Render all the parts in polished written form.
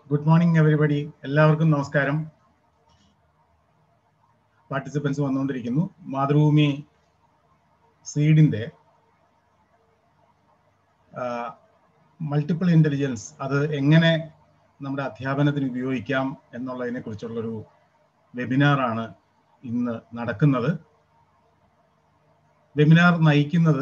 Good morning everybody. എല്ലാവർക്കും നമസ്കാരം. Participants വന്നുകൊണ്ടിരിക്കുന്നു. മാതൃഭൂമി സീഡിൻ്റെ മൾട്ടിപ്പിൾ ഇൻ്റലിജൻസ് അത് എങ്ങനെ നമ്മുടെ അധ്യാപനത്തിന് ഉപയോഗിക്കാം എന്നുള്ളതിനെ കുറിച്ചുള്ളൊരു വെബിനാറാണ് ഇന്ന് നടക്കുന്നത്. വെബിനാർ നയിക്കുന്നത്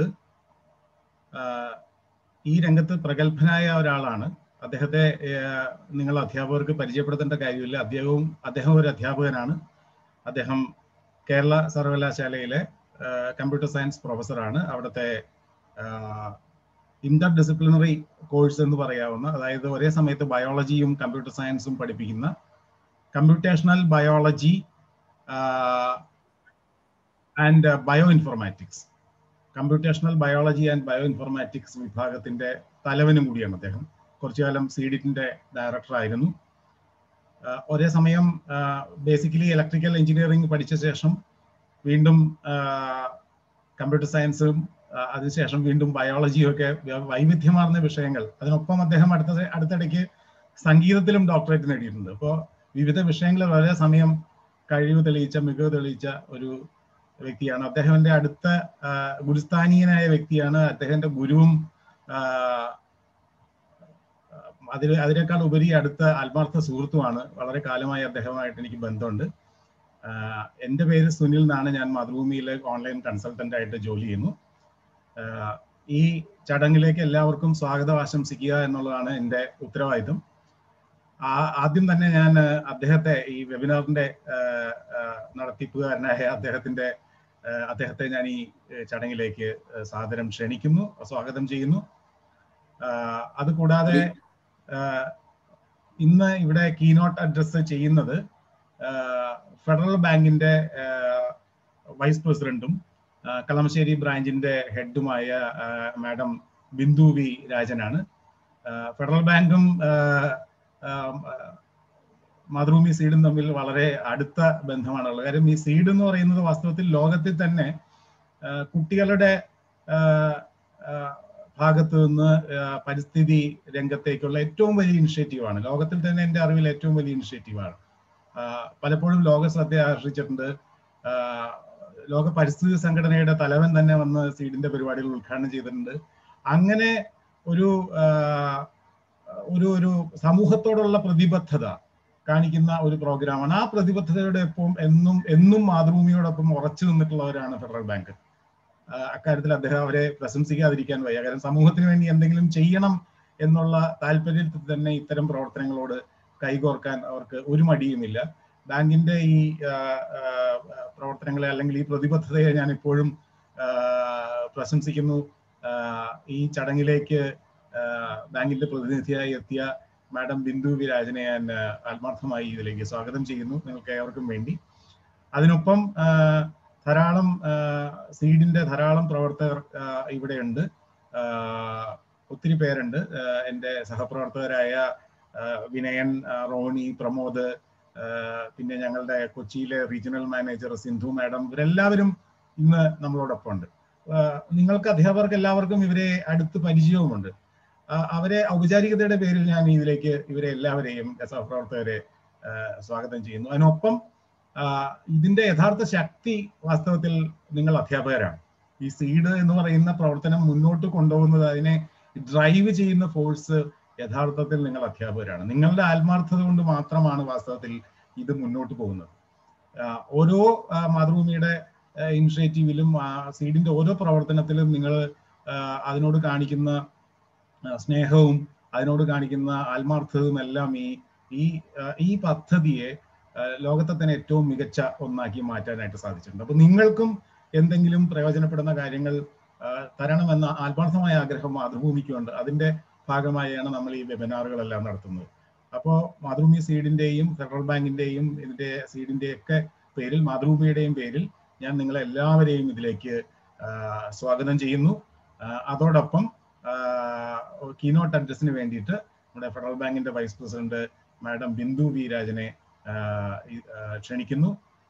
ഈ രംഗത്ത് പ്രഗത്ഭനായ ഒരാളാണ്. അദ്ദേഹത്തെ നിങ്ങൾ അധ്യാപകർക്ക് പരിചയപ്പെടുത്തേണ്ട കാര്യമില്ല. അദ്ദേഹം ഒരു അധ്യാപകനാണ്. അദ്ദേഹം കേരള സർവകലാശാലയിലെ കമ്പ്യൂട്ടർ സയൻസ് പ്രൊഫസറാണ്. അവിടുത്തെ ഇന്റർ ഡിസിപ്ലിനറി കോഴ്സ് എന്ന് പറയാവുന്ന, അതായത് ഒരേ സമയത്ത് ബയോളജിയും കമ്പ്യൂട്ടർ സയൻസും പഠിപ്പിക്കുന്ന computational biology and bio informatics, computational biology and bio informatics വിഭാഗത്തിന്റെ തലവനും കൂടിയാണ് അദ്ദേഹം. കുറച്ചു കാലം സീഡിറ്റിന്റെ ഡയറക്ടറായിരുന്നു. ഒരേ സമയം ബേസിക്കലി ഇലക്ട്രിക്കൽ എഞ്ചിനീയറിംഗ് പഠിച്ച ശേഷം വീണ്ടും കമ്പ്യൂട്ടർ സയൻസും അതിനുശേഷം വീണ്ടും ബയോളജിയും ഒക്കെ വൈവിധ്യമാർന്ന വിഷയങ്ങൾ. അതിനൊപ്പം അദ്ദേഹം അടുത്തിടയ്ക്ക് സംഗീതത്തിലും ഡോക്ടറേറ്റ് നേടിയിട്ടുണ്ട്. അപ്പോൾ വിവിധ വിഷയങ്ങളിൽ വളരെ സമയം മികവ് തെളിയിച്ച ഒരു വ്യക്തിയാണ്. അദ്ദേഹത്തിന്റെ അടുത്ത ഗുരുസ്ഥാനീയനായ വ്യക്തിയാണ്. അദ്ദേഹത്തിന്റെ ഗുരുവും അതിനേക്കാൾ ഉപരി അടുത്ത ആത്മാർത്ഥ സുഹൃത്തുമാണ്. വളരെ കാലമായി അദ്ദേഹമായിട്ട് എനിക്ക് ബന്ധമുണ്ട്. എൻ്റെ പേര് സുനിൽ എന്നാണ്. ഞാൻ മാതൃഭൂമിയിലെ ഓൺലൈൻ കൺസൾട്ടന്റ് ആയിട്ട് ജോലി ചെയ്യുന്നു. ഈ ചടങ്ങിലേക്ക് എല്ലാവർക്കും സ്വാഗതം ആശംസിക്കുക എന്നുള്ളതാണ് എൻ്റെ ഉത്തരവാദിത്വം. ആദ്യം തന്നെ ഞാൻ അദ്ദേഹത്തെ, ഈ വെബിനാറിന്റെ നടത്തിപ്പുകാരനായ അദ്ദേഹത്തെ ഞാൻ ഈ ചടങ്ങിലേക്ക് സാദരം ക്ഷണിക്കുന്നു, സ്വാഗതം ചെയ്യുന്നു. അതുകൂടാതെ ഇന്ന് ഇവിടെ കീനോട്ട് അഡ്രസ് ചെയ്യുന്നത് ഫെഡറൽ ബാങ്കിന്റെ വൈസ് പ്രസിഡന്റും കളമശ്ശേരി ബ്രാഞ്ചിന്റെ ഹെഡുമായ മാഡം ബിന്ദു വി രാജനാണ്. ഫെഡറൽ ബാങ്കും മാതൃഭൂമി സീഡും തമ്മിൽ വളരെ അടുത്ത ബന്ധമാണുള്ളത്. കാര്യം ഈ സീഡ് എന്ന് പറയുന്നത് വാസ്തവത്തിൽ ലോകത്തിൽ തന്നെ കുട്ടികളുടെ ഭാഗത്ത് നിന്ന് പരിസ്ഥിതി രംഗത്തേക്കുള്ള ഏറ്റവും വലിയ ഇനിഷ്യേറ്റീവാണ്. ലോകത്തിൽ തന്നെ എൻ്റെ അറിവിൽ ഏറ്റവും വലിയ ഇനിഷ്യേറ്റീവാണ്. പലപ്പോഴും ലോക ശ്രദ്ധ ആകർഷിച്ചിട്ടുണ്ട്. ലോക പരിസ്ഥിതി സംഘടനയുടെ തലവൻ തന്നെ വന്ന് സീഡിന്റെ പരിപാടികൾ ഉദ്ഘാടനം ചെയ്തിട്ടുണ്ട്. അങ്ങനെ ഒരു ഒരു സമൂഹത്തോടുള്ള പ്രതിബദ്ധത കാണിക്കുന്ന ഒരു പ്രോഗ്രാമാണ്. ആ പ്രതിബദ്ധതയുടെ ഒപ്പം എന്നും മാതൃഭൂമിയോടൊപ്പം ഉറച്ചു നിന്നിട്ടുള്ളവരാണ് ഫെഡറൽ ബാങ്ക്. അക്കാര്യത്തിൽ അവരെ പ്രശംസിക്കാതിരിക്കാൻ വയ്യ. കാരണം സമൂഹത്തിന് വേണ്ടി എന്തെങ്കിലും ചെയ്യണം എന്നുള്ള താല്പര്യത്തിൽ തന്നെ ഇത്തരം പ്രവർത്തനങ്ങളോട് കൈകോർക്കാൻ അവർക്ക് ഒരു മടിയുമില്ല. ബാങ്കിന്റെ ഈ പ്രവർത്തനങ്ങളെ അല്ലെങ്കിൽ ഈ പ്രതിബദ്ധതയെ ഞാൻ ഇപ്പോഴും പ്രശംസിക്കുന്നു. ഈ ചടങ്ങിലേക്ക് ബാങ്കിന്റെ പ്രതിനിധിയായി എത്തിയ മാഡം ബിന്ദു വി രാജനെ ഞാൻ ആത്മാർത്ഥമായി ഇതിലേക്ക് സ്വാഗതം ചെയ്യുന്നു, നിങ്ങൾക്ക് ഏവർക്കും വേണ്ടി. അതിനൊപ്പം ധാരാളം സീഡിന്റെ ധാരാളം പ്രവർത്തകർ ഇവിടെയുണ്ട്. ഒത്തിരി പേരുണ്ട്. എൻ്റെ സഹപ്രവർത്തകരായ വിനയൻ, റോണി, പ്രമോദ്, പിന്നെ ഞങ്ങളുടെ കൊച്ചിയിലെ റീജിയണൽ മാനേജർ സിന്ധു മാഡം, ഇവരെല്ലാവരും ഇന്ന് നമ്മളോടൊപ്പം ഉണ്ട്. നിങ്ങൾക്ക് അധ്യാപകർക്ക് എല്ലാവർക്കും ഇവരെ അടുത്ത് പരിചയവുമുണ്ട്. അവരെ ഔപചാരികതയുടെ പേരിൽ ഞാൻ ഇവരെ എല്ലാവരെയും സഹപ്രവർത്തകരെ സ്വാഗതം ചെയ്യുന്നു. അതിനൊപ്പം ഇതിന്റെ യഥാർത്ഥ ശക്തി വാസ്തവത്തിൽ നിങ്ങൾ അധ്യാപകരാണ്. ഈ സീഡ് എന്ന് പറയുന്ന പ്രവർത്തനം മുന്നോട്ട് കൊണ്ടുപോകുന്നത്, അതിനെ ഡ്രൈവ് ചെയ്യുന്ന ഫോഴ്സ് യഥാർത്ഥത്തിൽ നിങ്ങൾ അധ്യാപകരാണ്. നിങ്ങളുടെ ആത്മാർത്ഥത കൊണ്ട് മാത്രമാണ് വാസ്തവത്തിൽ ഇത് മുന്നോട്ട് പോകുന്നത്. ഓരോ മാതൃഭൂമിയുടെ ഇനിഷ്യേറ്റീവിലും സീഡിന്റെ ഓരോ പ്രവർത്തനത്തിലും നിങ്ങൾ അതിനോട് കാണിക്കുന്ന സ്നേഹവും അതിനോട് കാണിക്കുന്ന ആത്മാർത്ഥതയും എല്ലാം ഈ പദ്ധതിയെ ലോകത്തെ തന്നെ ഏറ്റവും മികച്ച ഒന്നാക്കി മാറ്റാനായിട്ട് സാധിച്ചിട്ടുണ്ട്. അപ്പൊ നിങ്ങൾക്കും എന്തെങ്കിലും പ്രയോജനപ്പെടുന്ന കാര്യങ്ങൾ തരണമെന്ന ആത്മാർത്ഥമായ ആഗ്രഹം മാതൃഭൂമിക്കുണ്ട്. അതിന്റെ ഭാഗമായാണ് നമ്മൾ ഈ വെബിനാറുകളെല്ലാം നടത്തുന്നത്. അപ്പോൾ മാതൃഭൂമി സീഡിന്റെയും ഫെഡറൽ ബാങ്കിന്റെയും ഇതിന്റെ സീഡിന്റെയൊക്കെ പേരിൽ, മാതൃഭൂമിയുടെയും പേരിൽ ഞാൻ നിങ്ങളെ എല്ലാവരെയും ഇതിലേക്ക് സ്വാഗതം ചെയ്യുന്നു. അതോടൊപ്പം കീനോട്ട് അഡ്രസ്സിന് വേണ്ടിയിട്ട് നമ്മുടെ ഫെഡറൽ ബാങ്കിന്റെ vice president madam Bindu V രാജനെ ക്ഷണിക്കുന്നു.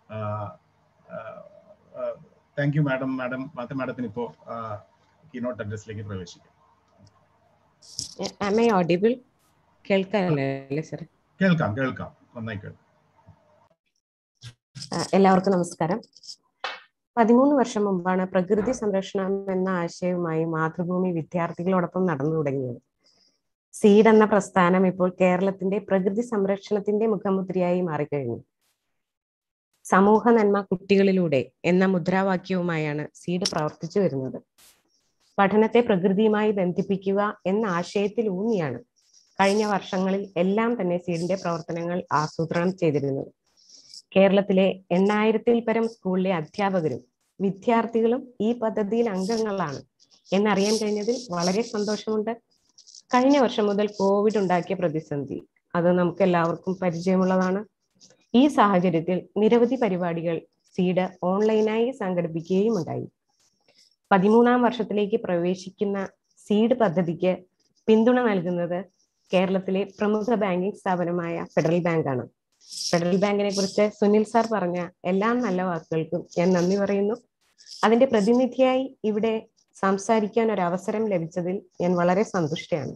Thank you madam. മാഡത്തിന് ഇപ്പോൾ കീനോട്ട് അഡ്രസ്സിലേക്ക് പ്രവേശിക്കാം. Am I audible? കേൾക്കാനല്ലേ സാർ? കേൾക്കാം കേൾക്കാം നന്നായി കേൾക്കാം. എല്ലാവർക്കും നമസ്കാരം. 13 വർഷം മുമ്പാണ് പ്രകൃതി സംരക്ഷണം എന്ന ആശയവുമായി മാതൃഭൂമി വിദ്യാർത്ഥികളോടൊപ്പം നടന്നു തുടങ്ങിയത്. സീഡ് എന്ന പ്രസ്ഥാനം ഇപ്പോൾ കേരളത്തിന്റെ പ്രകൃതി സംരക്ഷണത്തിന്റെ മുഖമുദ്രയായി മാറിക്കഴിഞ്ഞു. സമൂഹ നന്മ കുട്ടികളിലൂടെ എന്ന മുദ്രാവാക്യവുമായാണ് സീഡ് പ്രവർത്തിച്ചു വരുന്നത്. പഠനത്തെ പ്രകൃതിയുമായി ബന്ധിപ്പിക്കുക എന്ന ആശയത്തിൽ ഊന്നിയാണ് കഴിഞ്ഞ വർഷങ്ങളിൽ എല്ലാം തന്നെ സീഡിന്റെ പ്രവർത്തനങ്ങൾ ആസൂത്രണം ചെയ്തിരുന്നത്. കേരളത്തിലെ 8000-ൽ പരം സ്കൂളിലെ അധ്യാപകരും വിദ്യാർത്ഥികളും ഈ പദ്ധതിയിൽ അംഗങ്ങളാണ് എന്നറിയാൻ കഴിഞ്ഞതിൽ വളരെ സന്തോഷമുണ്ട്. കഴിഞ്ഞ വർഷം മുതൽ കോവിഡ് ഉണ്ടാക്കിയ പ്രതിസന്ധി അത് നമുക്ക് എല്ലാവർക്കും പരിചയമുള്ളതാണ്. ഈ സാഹചര്യത്തിൽ നിരവധി പരിപാടികൾ സീഡ് ഓൺലൈനായി സംഘടിപ്പിക്കുകയും ഉണ്ടായി. 13ാം വർഷത്തിലേക്ക് പ്രവേശിക്കുന്ന സീഡ് പദ്ധതിക്ക് പിന്തുണ നൽകുന്നത് കേരളത്തിലെ പ്രമുഖ ബാങ്കിംഗ് സ്ഥാപനമായ ഫെഡറൽ ബാങ്കാണ്. ഫെഡറൽ ബാങ്കിനെ കുറിച്ച് സുനിൽ സാർ പറഞ്ഞ എല്ലാ നല്ല വാക്കുകൾക്കും ഞാൻ നന്ദി പറയുന്നു. അതിന്റെ പ്രതിനിധിയായി ഇവിടെ സംസാരിക്കാൻ ഒരു അവസരം ലഭിച്ചതിൽ ഞാൻ വളരെ സന്തുഷ്ടയാണ്.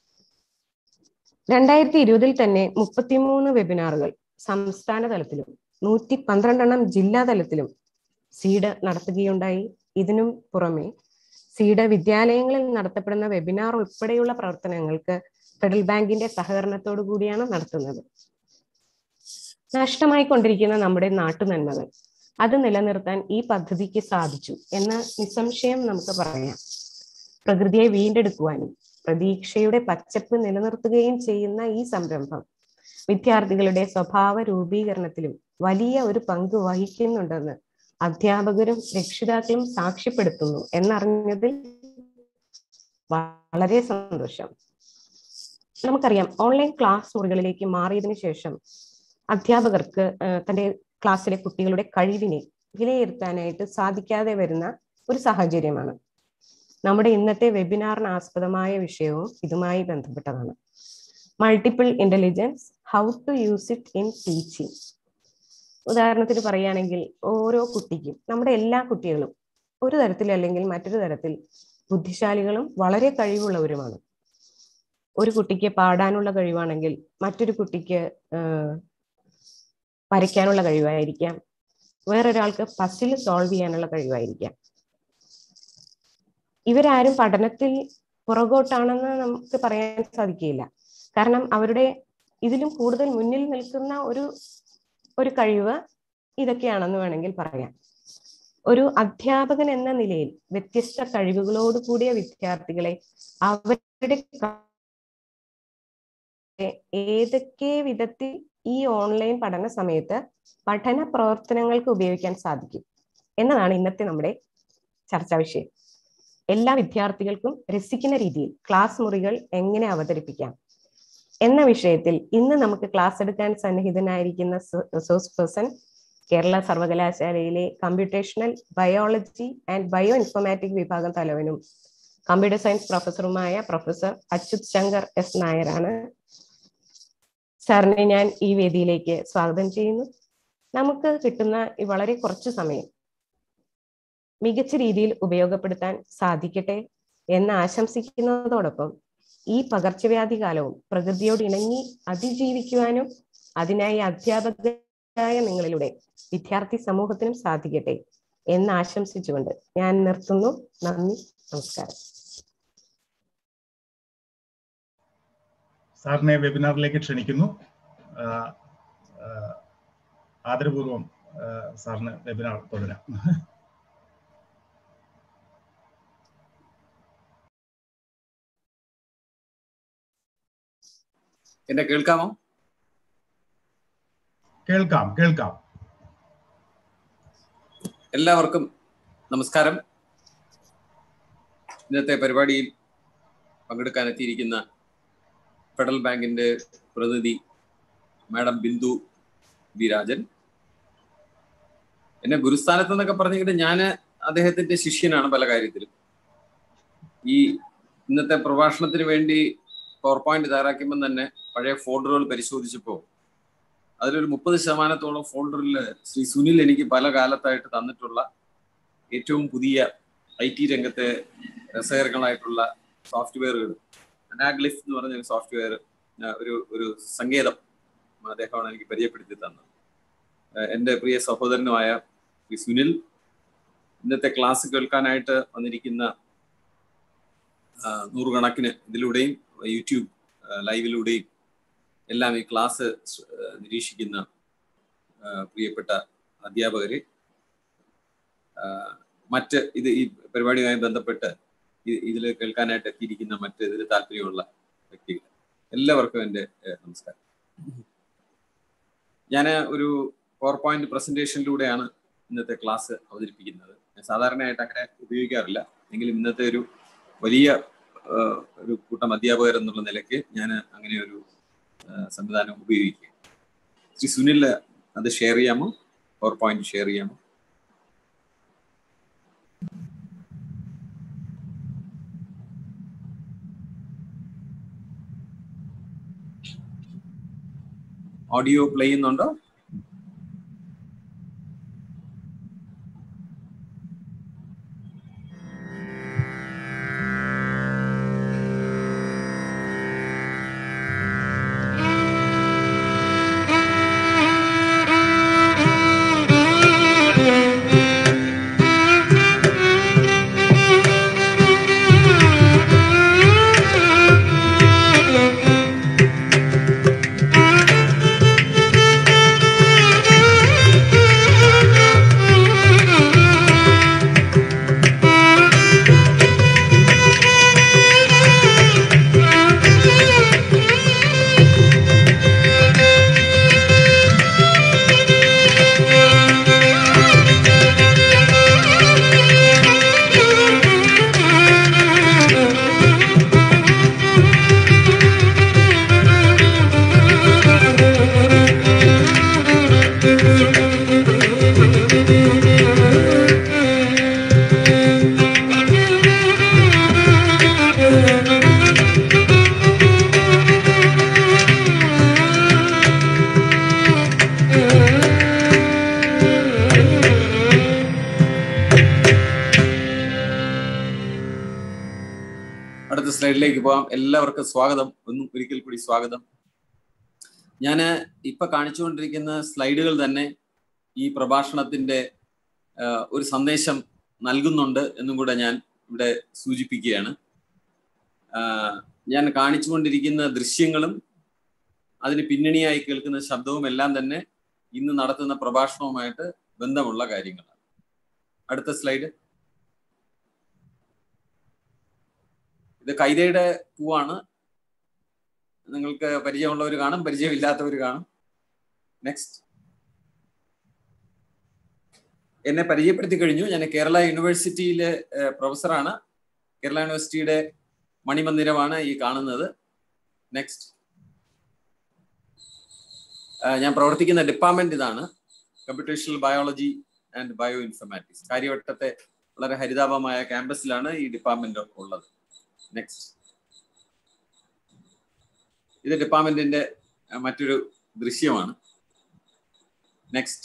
2020-ൽ തന്നെ 33 വെബിനാറുകൾ സംസ്ഥാന തലത്തിലും 112 ജില്ലാ തലത്തിലും സീഡ് നടത്തുകയുണ്ടായി. ഇതിനും പുറമെ സീഡ് വിദ്യാലയങ്ങളിൽ നടത്തപ്പെടുന്ന വെബിനാർ ഉൾപ്പെടെയുള്ള പ്രവർത്തനങ്ങൾക്ക് ഫെഡറൽ ബാങ്കിന്റെ സഹകരണത്തോടു കൂടിയാണ് നടത്തുന്നത്. നഷ്ടമായി കൊണ്ടിരിക്കുന്ന നമ്മുടെ നാട്ടുനന്മകൾ അത് നിലനിർത്താൻ ഈ പദ്ധതിക്ക് സാധിച്ചു എന്ന് നിസ്സംശയം നമുക്ക് പറയാം. പ്രകൃതിയെ വീണ്ടെടുക്കുവാനും പ്രതീക്ഷയുടെ പച്ചപ്പ് നിലനിർത്തുകയും ചെയ്യുന്ന ഈ സംരംഭം വിദ്യാർത്ഥികളുടെ സ്വഭാവ രൂപീകരണത്തിലും വലിയ ഒരു പങ്ക് വഹിക്കുന്നുണ്ടെന്ന് അധ്യാപകരും രക്ഷിതാക്കളും സാക്ഷ്യപ്പെടുത്തുന്നു എന്നറിഞ്ഞതിൽ വളരെ സന്തോഷം. നമുക്കറിയാം, ഓൺലൈൻ ക്ലാസ് മുറികളിലേക്ക് മാറിയതിനു ശേഷം അധ്യാപകർക്ക് തന്റെ ക്ലാസ്സിലെ കുട്ടികളുടെ കഴിവിനെ വിലയിരുത്താനായിട്ട് സാധിക്കാതെ വരുന്ന ഒരു സാഹചര്യമാണ്. നമ്മുടെ ഇന്നത്തെ വെബിനാറിന് ആസ്പദമായ വിഷയവും ഇതുമായി ബന്ധപ്പെട്ടതാണ്. Multiple intelligence, how to use it in teaching. ഉദാഹരണത്തിന് പറയുകയാണെങ്കിൽ, ഓരോ കുട്ടിക്കും, നമ്മുടെ എല്ലാ കുട്ടികളും ഒരു തരത്തിൽ അല്ലെങ്കിൽ മറ്റൊരു തരത്തിൽ ബുദ്ധിശാലികളും വളരെ കഴിവുള്ളവരുമാണ്. ഒരു കുട്ടിക്ക് പാടാനുള്ള കഴിവാണെങ്കിൽ മറ്റൊരു കുട്ടിക്ക് വരയ്ക്കാനുള്ള കഴിവായിരിക്കാം, വേറൊരാൾക്ക് പസിൽ സോൾവ് ചെയ്യാനുള്ള കഴിവായിരിക്കാം. ഇവരാരും പഠനത്തിൽ പുറകോട്ടാണെന്ന് നമുക്ക് പറയാൻ സാധിക്കില്ല. കാരണം അവരുടെ ഇതിലും കൂടുതൽ മുന്നിൽ നിൽക്കുന്ന ഒരു കഴിവ് ഇതൊക്കെയാണെന്ന് വേണമെങ്കിൽ പറയാം. ഒരു അധ്യാപകൻ എന്ന നിലയിൽ വ്യത്യസ്ത കഴിവുകളോട് കൂടിയ വിദ്യാർത്ഥികളെ അവരുടെ ഏതൊക്കെ വിധത്തിൽ ഈ ഓൺലൈൻ പഠന സമയത്ത് പഠന പ്രവർത്തനങ്ങൾക്ക് ഉപയോഗിക്കാൻ സാധിക്കും എന്നതാണ് ഇന്നത്തെ നമ്മുടെ ചർച്ചാ വിഷയം. എല്ലാ വിദ്യാർത്ഥികൾക്കും രസിക്കുന്ന രീതിയിൽ ക്ലാസ് മുറികൾ എങ്ങനെ അവതരിപ്പിക്കാം എന്ന വിഷയത്തിൽ ഇന്ന് നമുക്ക് ക്ലാസ് എടുക്കാൻ സന്നിഹിതനായിരിക്കുന്ന റിസോഴ്സ് പേഴ്സൺ, കേരള സർവകലാശാലയിലെ computational biology and bio informatic വിഭാഗം തലവനും കമ്പ്യൂട്ടർ സയൻസ് പ്രൊഫസറുമായ പ്രൊഫസർ അച്യുത് ശങ്കർ എസ് നായരാണ്. സാറിനെ ഞാൻ ഈ വേദിയിലേക്ക് സ്വാഗതം ചെയ്യുന്നു. നമുക്ക് കിട്ടുന്ന ഈ വളരെ കുറച്ചു സമയം മികച്ച രീതിയിൽ ഉപയോഗപ്പെടുത്താൻ സാധിക്കട്ടെ എന്ന് ആശംസിക്കുന്നതോടൊപ്പം ഈ പകർച്ചവ്യാധി കാലവും പ്രകൃതിയോട് ഇണങ്ങി അതിജീവിക്കുവാനും അതിനായി അധ്യാപകരായ നിങ്ങളിലൂടെ വിദ്യാർത്ഥി സമൂഹത്തിനും സാധിക്കട്ടെ എന്ന് ആശംസിച്ചുകൊണ്ട് ഞാൻ നിർത്തുന്നു. നന്ദി, നമസ്കാരം. സാറിനെ വെബിനാറിലേക്ക് ക്ഷണിക്കുന്നു. ആദരപൂർവം സാറിന് വെബിനാർ തുടരാം. എന്നെ കേൾക്കാമോ? കേൾക്കാം കേൾക്കാം. എല്ലാവർക്കും നമസ്കാരം. ഇന്നത്തെ പരിപാടിയിൽ പങ്കെടുക്കാനെത്തിയിരിക്കുന്ന ഫെഡറൽ ബാങ്കിന്റെ പ്രതിനിധി മാഡം ബിന്ദു വി രാജൻ. എന്നെ ഗുരുസ്ഥാനത്ത് എന്നൊക്കെ പറഞ്ഞെങ്കിൽ ഞാൻ അദ്ദേഹത്തിന്റെ ശിഷ്യനാണ് പല കാര്യത്തിലും. ഈ ഇന്നത്തെ പ്രഭാഷണത്തിന് വേണ്ടി പവർ പോയിന്റ് തയ്യാറാക്കുമ്പോൾ തന്നെ പഴയ ഫോൾഡറുകൾ പരിശോധിച്ചപ്പോൾ അതിലൊരു 30% ഫോൾഡറിൽ ശ്രീ സുനിൽ എനിക്ക് പല കാലത്തായിട്ട് തന്നിട്ടുള്ള ഏറ്റവും പുതിയ IT രംഗത്തെ രസകരങ്ങളായിട്ടുള്ള സോഫ്റ്റ്വെയറുകൾ, അനാഗ്ലിഫ് എന്ന് പറഞ്ഞ സോഫ്റ്റ്വെയർ, ഒരു സങ്കേതം അദ്ദേഹമാണ് എനിക്ക് പരിചയപ്പെടുത്തി തന്നത്. എൻ്റെ പ്രിയ സഹോദരനുമായ ശ്രീ സുനിൽ, ഇന്നത്തെ ക്ലാസ് കേൾക്കാനായിട്ട് വന്നിരിക്കുന്ന നൂറുകണക്കിന് ഇതിലൂടെയും യൂട്യൂബ് ലൈവിലൂടെയും എല്ലാം ഈ ക്ലാസ് നിരീക്ഷിക്കുന്ന പ്രിയപ്പെട്ട അധ്യാപകര്, മറ്റ് ഈ പരിപാടിയുമായി ബന്ധപ്പെട്ട് ഇതിൽ കേൾക്കാനായിട്ട് എത്തിയിരിക്കുന്ന മറ്റ് ഇതിൽ താല്പര്യമുള്ള വ്യക്തികൾ, എല്ലാവർക്കും എൻ്റെ നമസ്കാരം. ഞാൻ ഒരു പവർ പോയിന്റ് പ്രസന്റേഷനിലൂടെയാണ് ഇന്നത്തെ ക്ലാസ് അവതരിപ്പിക്കുന്നത്. ഞാൻ സാധാരണയായിട്ട് അങ്ങനെ ഉപയോഗിക്കാറില്ല, എങ്കിലും ഇന്നത്തെ ഒരു വലിയ ഒരു കൂട്ടം അധ്യാപകർ എന്നുള്ള നിലയ്ക്ക് ഞാൻ അങ്ങനെ ഒരു സംവിധാനം ഉപയോഗിക്കുക. ശ്രീ സുനിൽ അത് ഷെയർ ചെയ്യാമോ? പവർ പോയിന്റ് ഷെയർ ചെയ്യാമോ? ഓഡിയോ പ്ലേ ചെയ്യുന്നുണ്ടോ? സ്ലൈഡിലേക്ക് പോകാം. എല്ലാവർക്കും സ്വാഗതം, ഒരിക്കൽ കൂടി സ്വാഗതം. ഞാൻ ഇപ്പൊ കാണിച്ചുകൊണ്ടിരിക്കുന്ന സ്ലൈഡുകൾ തന്നെ ഈ പ്രഭാഷണത്തിന്റെ ഒരു സന്ദേശം നൽകുന്നുണ്ട് എന്നും കൂടെ ഞാൻ ഇവിടെ സൂചിപ്പിക്കുകയാണ്. ഞാൻ കാണിച്ചുകൊണ്ടിരിക്കുന്ന ദൃശ്യങ്ങളും അതിന് പിന്നണിയായി കേൾക്കുന്ന ശബ്ദവും എല്ലാം തന്നെ ഇന്ന് നടത്തുന്ന പ്രഭാഷണവുമായിട്ട് ബന്ധമുള്ള കാര്യങ്ങളാണ്. അടുത്ത സ്ലൈഡ്. ഇത് കൈതയുടെ പൂവാണ്. നിങ്ങൾക്ക് പരിചയമുള്ളവർ കാണും, പരിചയമില്ലാത്തവർ കാണും. നെക്സ്റ്റ്. എന്നെ പരിചയപ്പെടുത്തി കഴിഞ്ഞു. ഞാൻ കേരള യൂണിവേഴ്സിറ്റിയിലെ പ്രൊഫസറാണ്. കേരള യൂണിവേഴ്സിറ്റിയുടെ മണിമന്ദിരമാണ് ഈ കാണുന്നത്. നെക്സ്റ്റ്. ഞാൻ പ്രവർത്തിക്കുന്ന ഡിപ്പാർട്ട്മെന്റ് ഇതാണ്, computational biology and bio informatics. കാര്യവട്ടത്തെ വളരെ ഹരിതാപമായ ക്യാമ്പസിലാണ് ഈ ഡിപ്പാർട്ട്മെന്റ് ഉള്ളത്. നെക്സ്റ്റ്. ഇത് ഡിപ്പാർട്ട്മെന്റിന്റെ മറ്റൊരു ദൃശ്യമാണ്. നെക്സ്റ്റ്.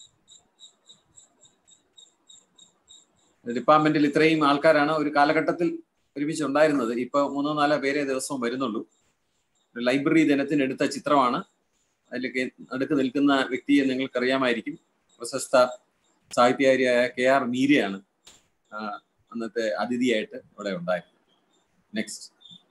ഡിപ്പാർട്ട്മെന്റിൽ ഇത്രയും ആൾക്കാരാണ് ഒരു കാലഘട്ടത്തിൽ ഒരുമിച്ച് ഉണ്ടായിരുന്നത്. ഇപ്പൊ 3-4 പേരെ ദിവസവും വരുന്നുള്ളൂ. ഒരു ലൈബ്രറി ദിനത്തിന് എടുത്ത ചിത്രമാണ്. അതിലേക്ക് അടുത്ത് നിൽക്കുന്ന വ്യക്തിയെ നിങ്ങൾക്കറിയാമായിരിക്കും. പ്രശസ്ത സാഹിത്യകാരിയായ KR മീരയാണ് അന്നത്തെ അതിഥിയായിട്ട് ഇവിടെ ഉണ്ടായിരുന്നത്. നെക്സ്റ്റ്.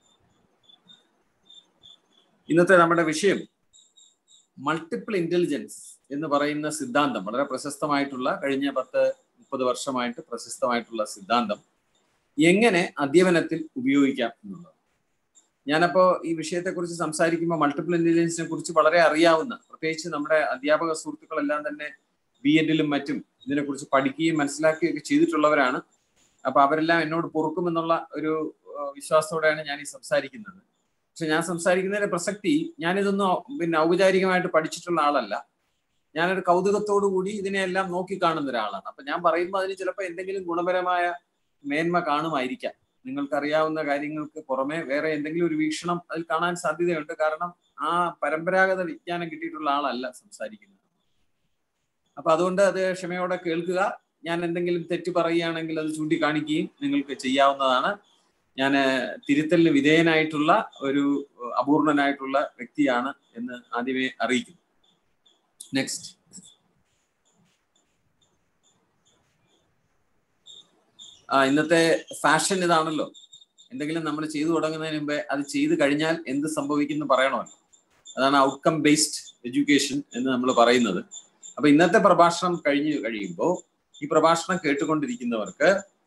ഇന്നത്തെ നമ്മുടെ വിഷയം മൾട്ടിപ്പിൾ ഇന്റലിജൻസ് എന്ന് പറയുന്ന സിദ്ധാന്തം, വളരെ പ്രശസ്തമായിട്ടുള്ള, കഴിഞ്ഞ 10-30 വർഷമായിട്ട് പ്രശസ്തമായിട്ടുള്ള സിദ്ധാന്തം എങ്ങനെ അധ്യാപനത്തിൽ ഉപയോഗിക്കാം എന്നുള്ളത്. ഞാനപ്പോ ഈ വിഷയത്തെക്കുറിച്ച് സംസാരിക്കുമ്പോൾ മൾട്ടിപ്പിൾ ഇന്റലിജൻസിനെ കുറിച്ച് വളരെ അറിയാവുന്ന, പ്രത്യേകിച്ച് നമ്മുടെ അധ്യാപക സുഹൃത്തുക്കളെല്ലാം തന്നെ BEdലും മറ്റും ഇതിനെക്കുറിച്ച് പഠിക്കുകയും മനസ്സിലാക്കുകയൊക്കെ ചെയ്തിട്ടുള്ളവരാണ്. അപ്പൊ അവരെല്ലാം എന്നോട് പൊറുക്കുമെന്നുള്ള ഒരു വിശ്വാസത്തോടെയാണ് ഞാൻ ഈ സംസാരിക്കുന്നത്. പക്ഷെ ഞാൻ സംസാരിക്കുന്നതിന്റെ പ്രസക്തി, ഞാനിതൊന്നും ഔപചാരികമായിട്ട് പഠിച്ചിട്ടുള്ള ആളല്ല. ഞാനൊരു കൗതുകത്തോടു കൂടി ഇതിനെല്ലാം നോക്കിക്കാണുന്ന ഒരാളാണ്. അപ്പൊ ഞാൻ പറയുമ്പോൾ അതിന് ചിലപ്പോൾ എന്തെങ്കിലും ഗുണപരമായ മേന്മ കാണുമായിരിക്കാം. നിങ്ങൾക്കറിയാവുന്ന കാര്യങ്ങൾക്ക് പുറമെ വേറെ എന്തെങ്കിലും ഒരു വീക്ഷണം അതിൽ കാണാൻ സാധ്യതയുണ്ട്. കാരണം ആ പരമ്പരാഗത വിജ്ഞാനം കിട്ടിയിട്ടുള്ള ആളല്ല സംസാരിക്കുന്നത്. അപ്പൊ അതുകൊണ്ട് അത് ക്ഷമയോടെ കേൾക്കുക. ഞാൻ എന്തെങ്കിലും തെറ്റ് പറയുകയാണെങ്കിൽ അത് ചൂണ്ടിക്കാണിക്കുകയും നിങ്ങൾക്ക് ചെയ്യാവുന്നതാണ്. ഞാൻ തിരുത്തലിന് വിധേയനായിട്ടുള്ള ഒരു അപൂർണനായിട്ടുള്ള വ്യക്തിയാണ് എന്ന് ആദ്യമേ അറിയിക്കുന്നു. നെക്സ്റ്റ്. ഇന്നത്തെ ഫാഷൻ ഇതാണല്ലോ, എന്തെങ്കിലും നമ്മൾ ചെയ്തു തുടങ്ങുന്നതിന് മുമ്പേ അത് ചെയ്തു കഴിഞ്ഞാൽ എന്ത് സംഭവിക്കുന്നു പറയണമല്ലോ. അതാണ് ഔട്ട്കം ബേസ്ഡ് എഡ്യൂക്കേഷൻ എന്ന് നമ്മൾ പറയുന്നത്. അപ്പൊ ഇന്നത്തെ പ്രഭാഷണം കഴിയുമ്പോൾ ഈ പ്രഭാഷണം കേട്ടുകൊണ്ടിരിക്കുന്നവർക്ക്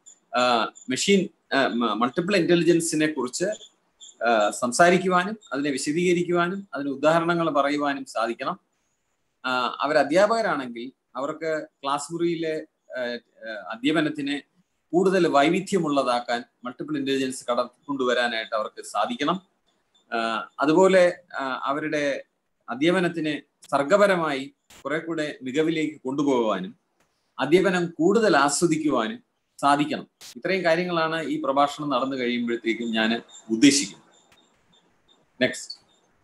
മൾട്ടിപ്പിൾ ഇന്റലിജൻസിനെ കുറിച്ച് സംസാരിക്കുവാനും അതിനെ വിശദീകരിക്കുവാനും അതിന് ഉദാഹരണങ്ങൾ പറയുവാനും സാധിക്കണം. അവർ അധ്യാപകരാണെങ്കിൽ അവർക്ക് ക്ലാസ് മുറിയിലെ അധ്യാപനത്തിനെ കൂടുതൽ വൈവിധ്യമുള്ളതാക്കാൻ മൾട്ടിപ്പിൾ ഇന്റലിജൻസ് കടത്തിക്കൊണ്ടുവരാനായിട്ട് അവർക്ക് സാധിക്കണം. അതുപോലെ അവരുടെ അധ്യാപനത്തിനെ സർഗപരമായി കുറെ കൂടെ മികവിലേക്ക് കൊണ്ടുപോകുവാനും അധ്യാപനം കൂടുതൽ ആസ്വദിക്കുവാനും സാധിക്കണം. ഇത്രയും കാര്യങ്ങളാണ് ഈ പ്രഭാഷണം നടന്നു കഴിയുമ്പോഴത്തേക്കും ഞാൻ ഉദ്ദേശിക്കുന്നത്. നെക്സ്റ്റ്.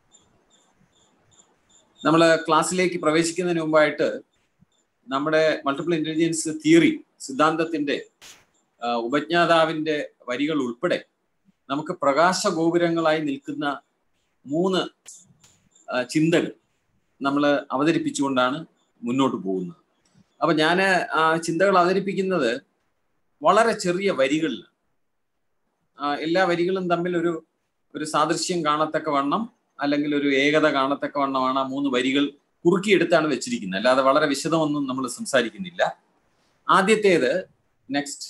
നമ്മൾ ക്ലാസ്സിലേക്ക് പ്രവേശിക്കുന്നതിന് മുമ്പായിട്ട് നമ്മുടെ മൾട്ടിപ്പിൾ ഇന്റലിജൻസ് തിയറി സിദ്ധാന്തത്തിന്റെ ഉപജ്ഞാതാവിന്റെ വരികൾ ഉൾപ്പെടെ നമുക്ക് പ്രകാശ ഗോപുരങ്ങളായി നിൽക്കുന്ന 3 ചിന്തകൾ നമ്മൾ അവതരിപ്പിച്ചുകൊണ്ടാണ് മുന്നോട്ട് പോകുന്നത്. അപ്പൊ ഞാൻ ആ ചിന്തകൾ അവതരിപ്പിക്കുന്നത് വളരെ ചെറിയ വരികളിൽ, എല്ലാ വരികളും തമ്മിൽ ഒരു സാദൃശ്യം കാണത്തക്ക വണ്ണം അല്ലെങ്കിൽ ഒരു ഏകത കാണത്തക്ക വണ്ണമാണ് ആ 3 വരികൾ കുറുക്കിയെടുത്താണ് വെച്ചിരിക്കുന്നത്. അല്ലാതെ വളരെ വിശദമൊന്നും നമ്മൾ സംസാരിക്കുന്നില്ല. ആദ്യത്തേത്, നെക്സ്റ്റ്.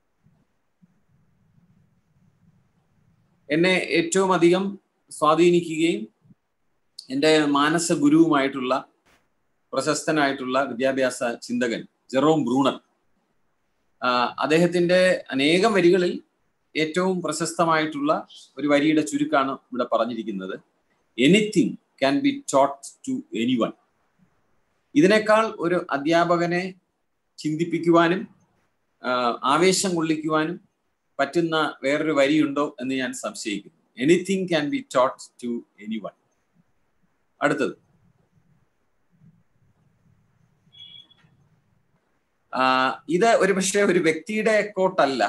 എന്നെ ഏറ്റവും അധികം സ്വാധീനിക്കുകയും എൻ്റെ മാനസ ഗുരുവുമായിട്ടുള്ള പ്രശസ്തനായിട്ടുള്ള വിദ്യാഭ്യാസ ചിന്തകൻ ജെറോം ബ്രൂണർ, അദ്ദേഹത്തിന്റെ അനേകം വരികളിൽ ഏറ്റവും പ്രശസ്തമായിട്ടുള്ള ഒരു വരിയുടെ ചുരുക്കാണ് ഇവിടെ പറഞ്ഞിരിക്കുന്നത്. Anything can be taught to anyone. ഇതിനേക്കാൾ ഒരു അധ്യാപകനെ ചിന്തിപ്പിക്കുവാനും ആവേശം കൊള്ളിക്കുവാനും പറ്റുന്ന വേറൊരു വരിയുണ്ടോ എന്ന് ഞാൻ സംശയിക്കുന്നു. Anything can be taught to anyone. അടുത്തത്, ഇത് ഒരുപക്ഷെ ഒരു വ്യക്തിയുടെ കോട്ടല്ല.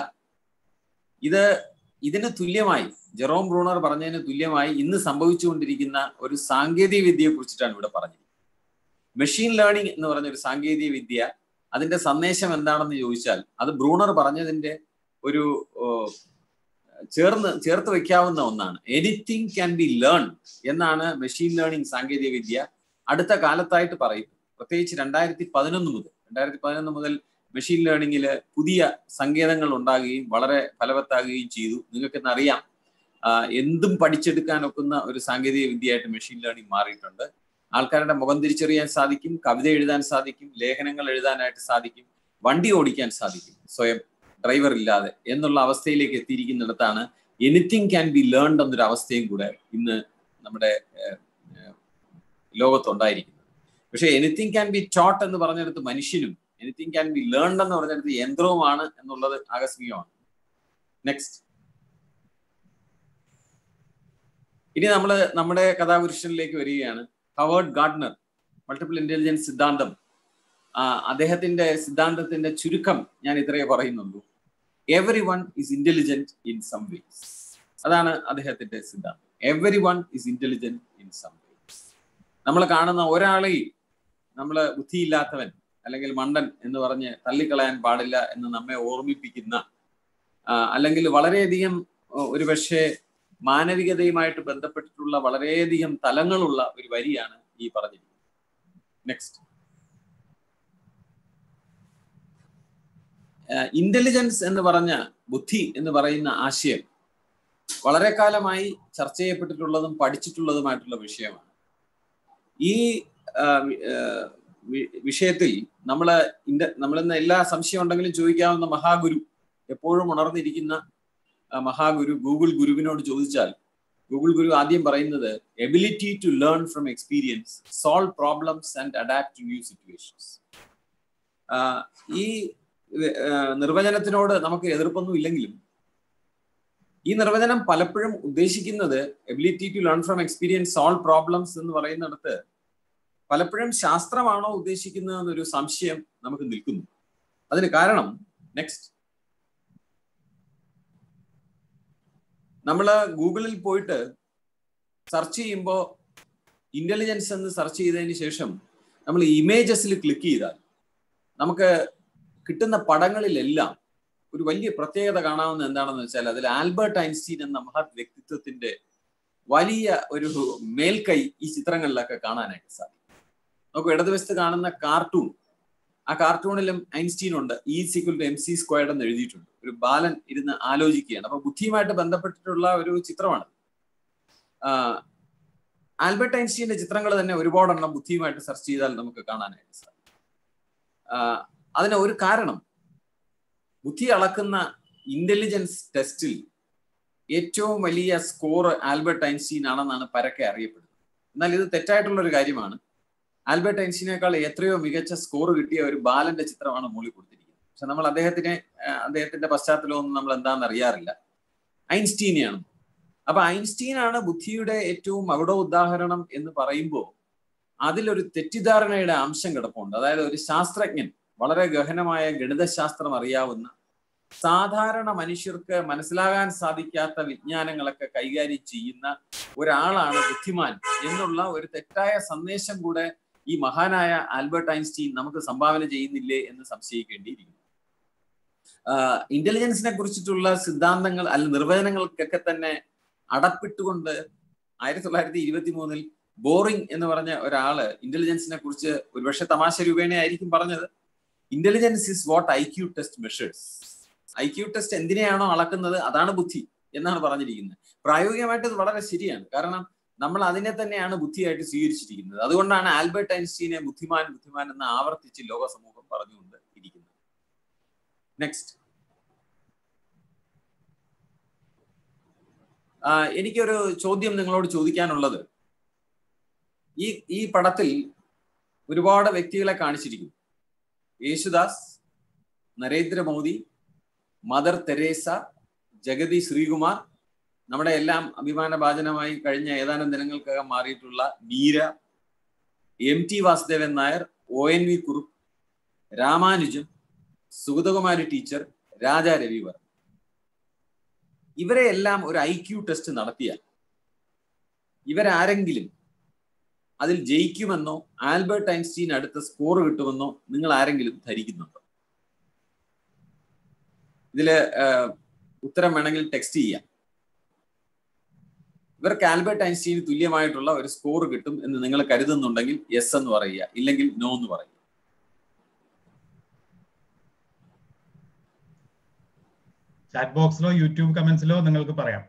ഇതിന് തുല്യമായി, ജെറോം ബ്രൂണർ പറഞ്ഞതിന് തുല്യമായി ഇന്ന് സംഭവിച്ചുകൊണ്ടിരിക്കുന്ന ഒരു സാങ്കേതിക വിദ്യയെ കുറിച്ചിട്ടാണ് ഇവിടെ പറഞ്ഞത്. മെഷീൻ ലേണിംഗ് എന്ന് പറഞ്ഞ ഒരു സാങ്കേതിക വിദ്യ, അതിന്റെ സന്ദേശം എന്താണെന്ന് ചോദിച്ചാൽ അത് ബ്രൂണർ പറഞ്ഞതിന്റെ ഒരു ചേർത്ത് വെക്കാവുന്ന ഒന്നാണ്. എനിത്തിങ് ക്യാൻ ബി ലേൺ എന്നാണ് മെഷീൻ ലേണിംഗ് സാങ്കേതിക വിദ്യ അടുത്ത കാലത്തായിട്ട് പറയുന്നത്. പ്രത്യേകിച്ച് 2011 മുതൽ മെഷീൻ ലേണിംഗിൽ പുതിയ സങ്കേതങ്ങൾ ഉണ്ടാകുകയും വളരെ ഫലവത്താകുകയും ചെയ്തു. നിങ്ങൾക്കെന്ന് അറിയാം, എന്തും പഠിച്ചെടുക്കാനൊക്കുന്ന ഒരു സാങ്കേതിക വിദ്യയായിട്ട് മെഷീൻ ലേണിംഗ് മാറിയിട്ടുണ്ട്. ആൾക്കാരുടെ മുഖം തിരിച്ചറിയാൻ സാധിക്കും, കവിത എഴുതാൻ സാധിക്കും, ലേഖനങ്ങൾ എഴുതാനായിട്ട് സാധിക്കും, വണ്ടി ഓടിക്കാൻ സാധിക്കും സ്വയം, ഡ്രൈവർ ഇല്ലാതെ എന്നുള്ള അവസ്ഥയിലേക്ക് എത്തിയിരിക്കുന്നിടത്താണ് എനിത്തിങ് ക്യാൻ ബി ലേൺഡ് എന്നൊരു അവസ്ഥയും കൂടെ ഇന്ന് നമ്മുടെ ലോകത്തുണ്ടായിരിക്കുന്നത്. പക്ഷെ എനിത്തിങ് ക്യാൻ ബി ടോട്ട് എന്ന് പറഞ്ഞിടത്ത് മനുഷ്യനും എനിത്തിങ് ക്യാൻ ബി ലേൺഡ് എന്ന് പറഞ്ഞിടത്ത് യന്ത്രവുമാണ് എന്നുള്ളത് ആകസ്മികമാണ്. നെക്സ്റ്റ്. ഇനി നമ്മൾ നമ്മുടെ കഥാപുരുഷനിലേക്ക് വരികയാണ്. ഹവേർഡ് ഗാർഡ്നർ, മൾട്ടിപ്പിൾ ഇന്റലിജൻസ് സിദ്ധാന്തം, അദ്ദേഹത്തിന്റെ സിദ്ധാന്തത്തിന്റെ ചുരുക്കം ഞാൻ ഇത്രയേ പറയുന്നുള്ളൂ. Everyone is intelligent in some ways. അതാണ് അദ്ദേഹത്തിന്റെ സിദ്ധാന്തം. Everyone is intelligent in some ways. നമ്മൾ കാണുന്ന ഒരാളെയും നമ്മൾ ബുദ്ധിയില്ലാത്തവൻ അല്ലെങ്കിൽ മണ്ടൻ എന്ന് പറഞ്ഞ് തള്ളിക്കളയാൻ പാടില്ല എന്ന് നമ്മെ ഓർമ്മിപ്പിക്കുന്ന, അല്ലെങ്കിൽ വളരെയധികം ഒരുപക്ഷെ മാനവികതയുമായിട്ട് ബന്ധപ്പെട്ടിട്ടുള്ള വളരെയധികം തലങ്ങളുള്ള ഒരു വരിയാണ് ഈ പറഞ്ഞിരിക്കുന്നത്. നെക്സ്റ്റ്. ഇന്റലിജൻസ് എന്ന് പറഞ്ഞ, ബുദ്ധി എന്ന് പറയുന്ന ആശയം വളരെ കാലമായി ചർച്ച ചെയ്യപ്പെട്ടിട്ടുള്ളതും പഠിച്ചിട്ടുള്ളതുമായിട്ടുള്ള വിഷയമാണ്. ഈ വിഷയത്തിൽ നമ്മളിന്ന് എല്ലാ സംശയം ഉണ്ടെങ്കിലും ചോദിക്കാവുന്ന മഹാഗുരു, എപ്പോഴും ഉണർന്നിരിക്കുന്ന മഹാഗുരു ഗൂഗിൾ ഗുരുവിനോട് ചോദിച്ചാൽ ഗൂഗിൾ ഗുരു ആദ്യം പറയുന്നത് ability to learn from experience, solve problems and adapt to new situations. ഈ നിർവചനത്തിനോട് നമുക്ക് എതിർപ്പൊന്നും ഇല്ലെങ്കിലും ഈ നിർവചനം പലപ്പോഴും ഉദ്ദേശിക്കുന്നത് ability to learn from experience, solve problems എന്ന് പറയുന്നിടത്ത് പലപ്പോഴും ശാസ്ത്രമാണോ ഉദ്ദേശിക്കുന്നത് എന്നൊരു സംശയം നമുക്ക് നിൽക്കുന്നു. അതിന് കാരണം, നെക്സ്റ്റ്, നമ്മൾ ഗൂഗിളിൽ പോയിട്ട് സെർച്ച് ചെയ്യുമ്പോൾ ഇന്റലിജൻസ് എന്ന് സെർച്ച് ചെയ്തതിന് ശേഷം നമ്മൾ ഇമേജസിൽ ക്ലിക്ക് ചെയ്താൽ നമുക്ക് കിട്ടുന്ന പടങ്ങളിലെല്ലാം ഒരു വലിയ പ്രത്യേകത കാണാവുന്ന എന്താണെന്ന് വെച്ചാൽ അതിൽ ആൽബർട്ട് ഐൻസ്റ്റീൻ എന്ന മഹത് വ്യക്തിത്വത്തിന്റെ വലിയ ഒരു മേൽക്കൈ ഈ ചിത്രങ്ങളിലൊക്കെ കാണാനായിട്ട് സാധിക്കും. നമുക്ക് ഇടതുവശത്ത് കാണുന്ന കാർട്ടൂൺ, ആ കാർട്ടൂണിലും ഐൻസ്റ്റീൻ ഉണ്ട്. E=mc² എന്ന് എഴുതിയിട്ടുണ്ട്. ഒരു ബാലൻ ഇരുന്ന് ആലോചിക്കുകയാണ്. അപ്പൊ ബുദ്ധിയുമായിട്ട് ബന്ധപ്പെട്ടിട്ടുള്ള ഒരു ചിത്രമാണ്. ആൽബർട്ട് ഐൻസ്റ്റീന്റെ ചിത്രങ്ങൾ തന്നെ ഒരുപാടെണ്ണം ബുദ്ധിയുമായിട്ട് സെർച്ച് ചെയ്താൽ നമുക്ക് കാണാനായിട്ട് സാധിക്കും. അതിന് ഒരു കാരണം, ബുദ്ധി അളക്കുന്ന ഇന്റലിജൻസ് ടെസ്റ്റിൽ ഏറ്റവും വലിയ സ്കോർ ആൽബർട്ട് ഐൻസ്റ്റീൻ ആണെന്നാണ് പരക്കെ അറിയപ്പെടുന്നത്. എന്നാൽ ഇത് തെറ്റായിട്ടുള്ള ഒരു കാര്യമാണ്. ആൽബർട്ട് ഐൻസ്റ്റീനേക്കാൾ എത്രയോ മികച്ച സ്കോർ കിട്ടിയ ഒരു ബാലന്റെ ചിത്രമാണ് മുകളിൽ കൊടുത്തിരിക്കുന്നത്. പക്ഷെ നമ്മൾ അദ്ദേഹത്തിന്റെ പശ്ചാത്തലമൊന്നും നമ്മൾ എന്താണെന്ന് അറിയാറില്ല. ഐൻസ്റ്റീനെയാണ്. അപ്പൊ ഐൻസ്റ്റീനാണ് ബുദ്ധിയുടെ ഏറ്റവും ഉദാഹരണം എന്ന് പറയുമ്പോൾ അതിലൊരു തെറ്റിദ്ധാരണയുടെ അംശം കിടപ്പുണ്ട്. അതായത് ഒരു ശാസ്ത്രജ്ഞൻ, വളരെ ഗഹനമായ ഗണിതശാസ്ത്രം അറിയാവുന്ന, സാധാരണ മനുഷ്യർക്ക് മനസ്സിലാകാൻ സാധിക്കാത്ത വിജ്ഞാനങ്ങളൊക്കെ കൈകാര്യം ചെയ്യുന്ന ഒരാളാണ് ബുദ്ധിമാൻ എന്നുള്ള ഒരു തെറ്റായ സന്ദേശം കൂടെ ഈ മഹാനായ ആൽബർട്ട് ഐൻസ്റ്റീൻ നമുക്ക് സംഭാവന ചെയ്യുന്നില്ലേ എന്ന് സംശയിക്കേണ്ടിയിരിക്കുന്നു. ഇന്റലിജൻസിനെ കുറിച്ചിട്ടുള്ള സിദ്ധാന്തങ്ങൾ നിർവചനങ്ങൾക്കൊക്കെ തന്നെ അടപ്പിട്ടുകൊണ്ട് 1923 ബോറിംഗ് എന്ന് പറഞ്ഞ ഒരാള് ഇന്റലിജൻസിനെ കുറിച്ച് ഒരുപക്ഷെ തമാശ രൂപേണയായിരിക്കും പറഞ്ഞത്. Intelligence is what IQ test measures. IQ test എന്തിനെയാണോ അളക്കുന്നത് അതാണ് ബുദ്ധി എന്നാണ് പറഞ്ഞിരിക്കുന്നത്. പ്രായോഗികമായിട്ട് ഇത് വളരെ ശരിയാണ്. കാരണം നമ്മൾ അതിനെ തന്നെയാണ് ബുദ്ധിയായിട്ട് സ്വീകരിച്ചിരിക്കുന്നത്. അതുകൊണ്ടാണ് ആൽബർട്ട് ഐൻസ്റ്റീനെ ബുദ്ധിമാൻ എന്ന് ആവർത്തിച്ച് ലോക സമൂഹം പറഞ്ഞുകൊണ്ട് ഇരിക്കുന്നത്. നെക്സ്റ്റ്, എനിക്കൊരു ചോദ്യം നിങ്ങളോട് ചോദിക്കാനുള്ളത്, ഈ പടത്തിൽ ഒരുപാട് വ്യക്തികളെ കാണിച്ചിരിക്കുന്നു. യേശുദാസ്, നരേന്ദ്രമോദി, മദർ തെരേസ, ജഗതി ശ്രീകുമാർ, നമ്മുടെ എല്ലാം അഭിമാനഭാജനമായി കഴിഞ്ഞ ഏതാനും ദിനങ്ങൾക്കകം മാറിയിട്ടുള്ള Meera, MT Vasudevan Nair, ONV Kurup, Ramanujan, Sugathakumari teacher, Raja Ravivarma. ഇവരെ എല്ലാം ഒരു IQ ടെസ്റ്റ് നടത്തിയാൽ ഇവരാരെങ്കിലും അതിൽ ജയിക്കുമെന്നോ ആൽബർട്ട് ഐൻസ്റ്റീൻ അടുത്ത സ്കോർ കിട്ടുമെന്നോ നിങ്ങൾ ആരെങ്കിലും ധരിക്കുന്നുണ്ടോ? ഇതില് ഉത്തരം വേണമെങ്കിൽ ടെക്സ്റ്റ് ചെയ്യാം. ഇവർക്ക് ആൽബർട്ട് ഐൻസ്റ്റീന് തുല്യമായിട്ടുള്ള ഒരു സ്കോർ കിട്ടും എന്ന് നിങ്ങൾ കരുതുന്നുണ്ടെങ്കിൽ യെസ് എന്ന് പറയുക, ഇല്ലെങ്കിൽ നോ എന്ന് പറയുക. ചാറ്റ് ബോക്സിലോ യൂട്യൂബ് കമന്റ്സിലോ നിങ്ങൾക്ക് പറയാം.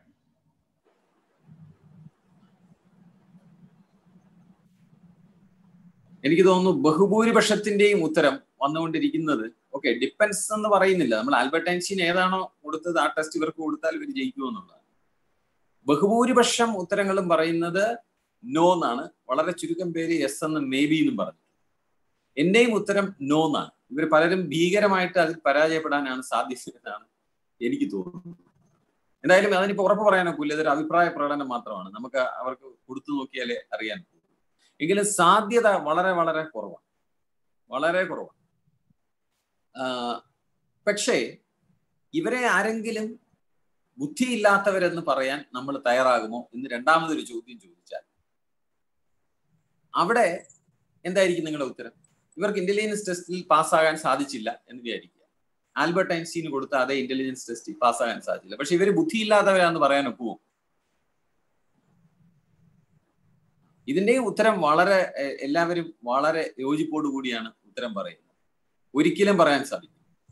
എനിക്ക് തോന്നുന്നു ബഹുഭൂരിപക്ഷത്തിന്റെയും ഉത്തരം വന്നുകൊണ്ടിരിക്കുന്നത് ഓക്കെ ഡിപ്പെൻസ് എന്ന് പറയുന്നില്ല. നമ്മൾ ആൽബർട്ട് ഐൻസ്റ്റീൻ ഏതാണോ കൊടുത്തത് ആ ടെസ്റ്റ് ഇവർക്ക് കൊടുത്താൽ ഇവർ ജയിക്കുമെന്നുള്ളതാണ്. ബഹുഭൂരിപക്ഷം ഉത്തരങ്ങളും പറയുന്നത് നോ എന്നാണ്. വളരെ ചുരുക്കം പേര് യെസ് എന്ന് മേ ബി എന്നും പറഞ്ഞു. എന്റെയും ഉത്തരം നോ എന്നാണ്. ഇവർ പലരും ഭീകരമായിട്ട് അതിൽ പരാജയപ്പെടാനാണ് സാധ്യത എന്നാണ് എനിക്ക് തോന്നുന്നത്. എന്തായാലും അതിനിപ്പോ ഉറപ്പ് പറയാനൊക്കില്ല. ഇതൊരു അഭിപ്രായ പ്രകടനം മാത്രമാണ്. നമുക്ക് അവർക്ക് കൊടുത്തു നോക്കിയാലേ അറിയാൻ പറ്റും. എങ്കിലും സാധ്യത വളരെ വളരെ കുറവാണ്, വളരെ കുറവാണ്. പക്ഷേ ഇവരെ ആരെങ്കിലും ബുദ്ധിയില്ലാത്തവരെന്ന് പറയാൻ നമ്മൾ തയ്യാറാകുമോ എന്ന് രണ്ടാമതൊരു ചോദ്യം ചോദിച്ചാൽ അവിടെ എന്തായിരിക്കും നിങ്ങളുടെ ഉത്തരം? ഇവർക്ക് ഇന്റലിജൻസ് ടെസ്റ്റിൽ പാസ്സാകാൻ സാധിച്ചില്ല എന്ന് വിചാരിക്കുക. ആൽബർട്ട് ഐൻസ്റ്റീന് കൊടുത്ത അതേ ഇന്റലിജൻസ് ടെസ്റ്റിൽ പാസ്സാകാൻ സാധിച്ചില്ല. പക്ഷെ ഇവര് ബുദ്ധിയില്ലാത്തവരാന്ന് പറയാൻ ഒക്കുമോ? ഇതിന്റെയും ഉത്തരം വളരെ എല്ലാവരും വളരെ യോജിപ്പോടു കൂടിയാണ് ഉത്തരം പറയുന്നത്. ഒരിക്കലും പറയാൻ സാധിക്കും.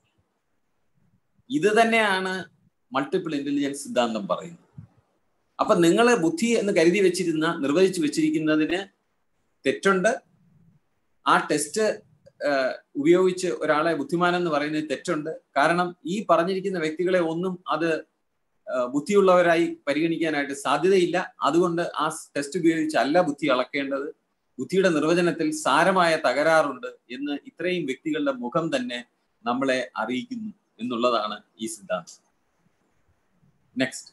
ഇത് തന്നെയാണ് മൾട്ടിപ്പിൾ ഇന്റലിജൻസ് സിദ്ധാന്തം പറയുന്നത്. അപ്പൊ നിങ്ങൾ ബുദ്ധി എന്ന് കരുതി വെച്ചിരുന്ന നിർവചിച്ചു വെച്ചിരിക്കുന്നതിന് തെറ്റുണ്ട്. ആ ടെസ്റ്റ് ഉപയോഗിച്ച് ഒരാളെ ബുദ്ധിമാൻ എന്ന് പറയുന്നത് തെറ്റുണ്ട്. കാരണം ഈ പറഞ്ഞിരിക്കുന്ന വ്യക്തികളെ ഒന്നും അത് ബുദ്ധിയുള്ളവരായി പരിഗണിക്കാനായിട്ട് സാധ്യതയില്ല. അതുകൊണ്ട് ആ ടെസ്റ്റ് ഉപയോഗിച്ചല്ല ബുദ്ധി അളക്കേണ്ടത്. ബുദ്ധിയുടെ നിർവചനത്തിൽ സാരമായ തകരാറുണ്ട് എന്ന് ഇത്രയും വ്യക്തികളുടെ മുഖം തന്നെ നമ്മളെ അറിയിക്കുന്നു എന്നുള്ളതാണ് ഈ സിദ്ധാന്തം. നെക്സ്റ്റ്,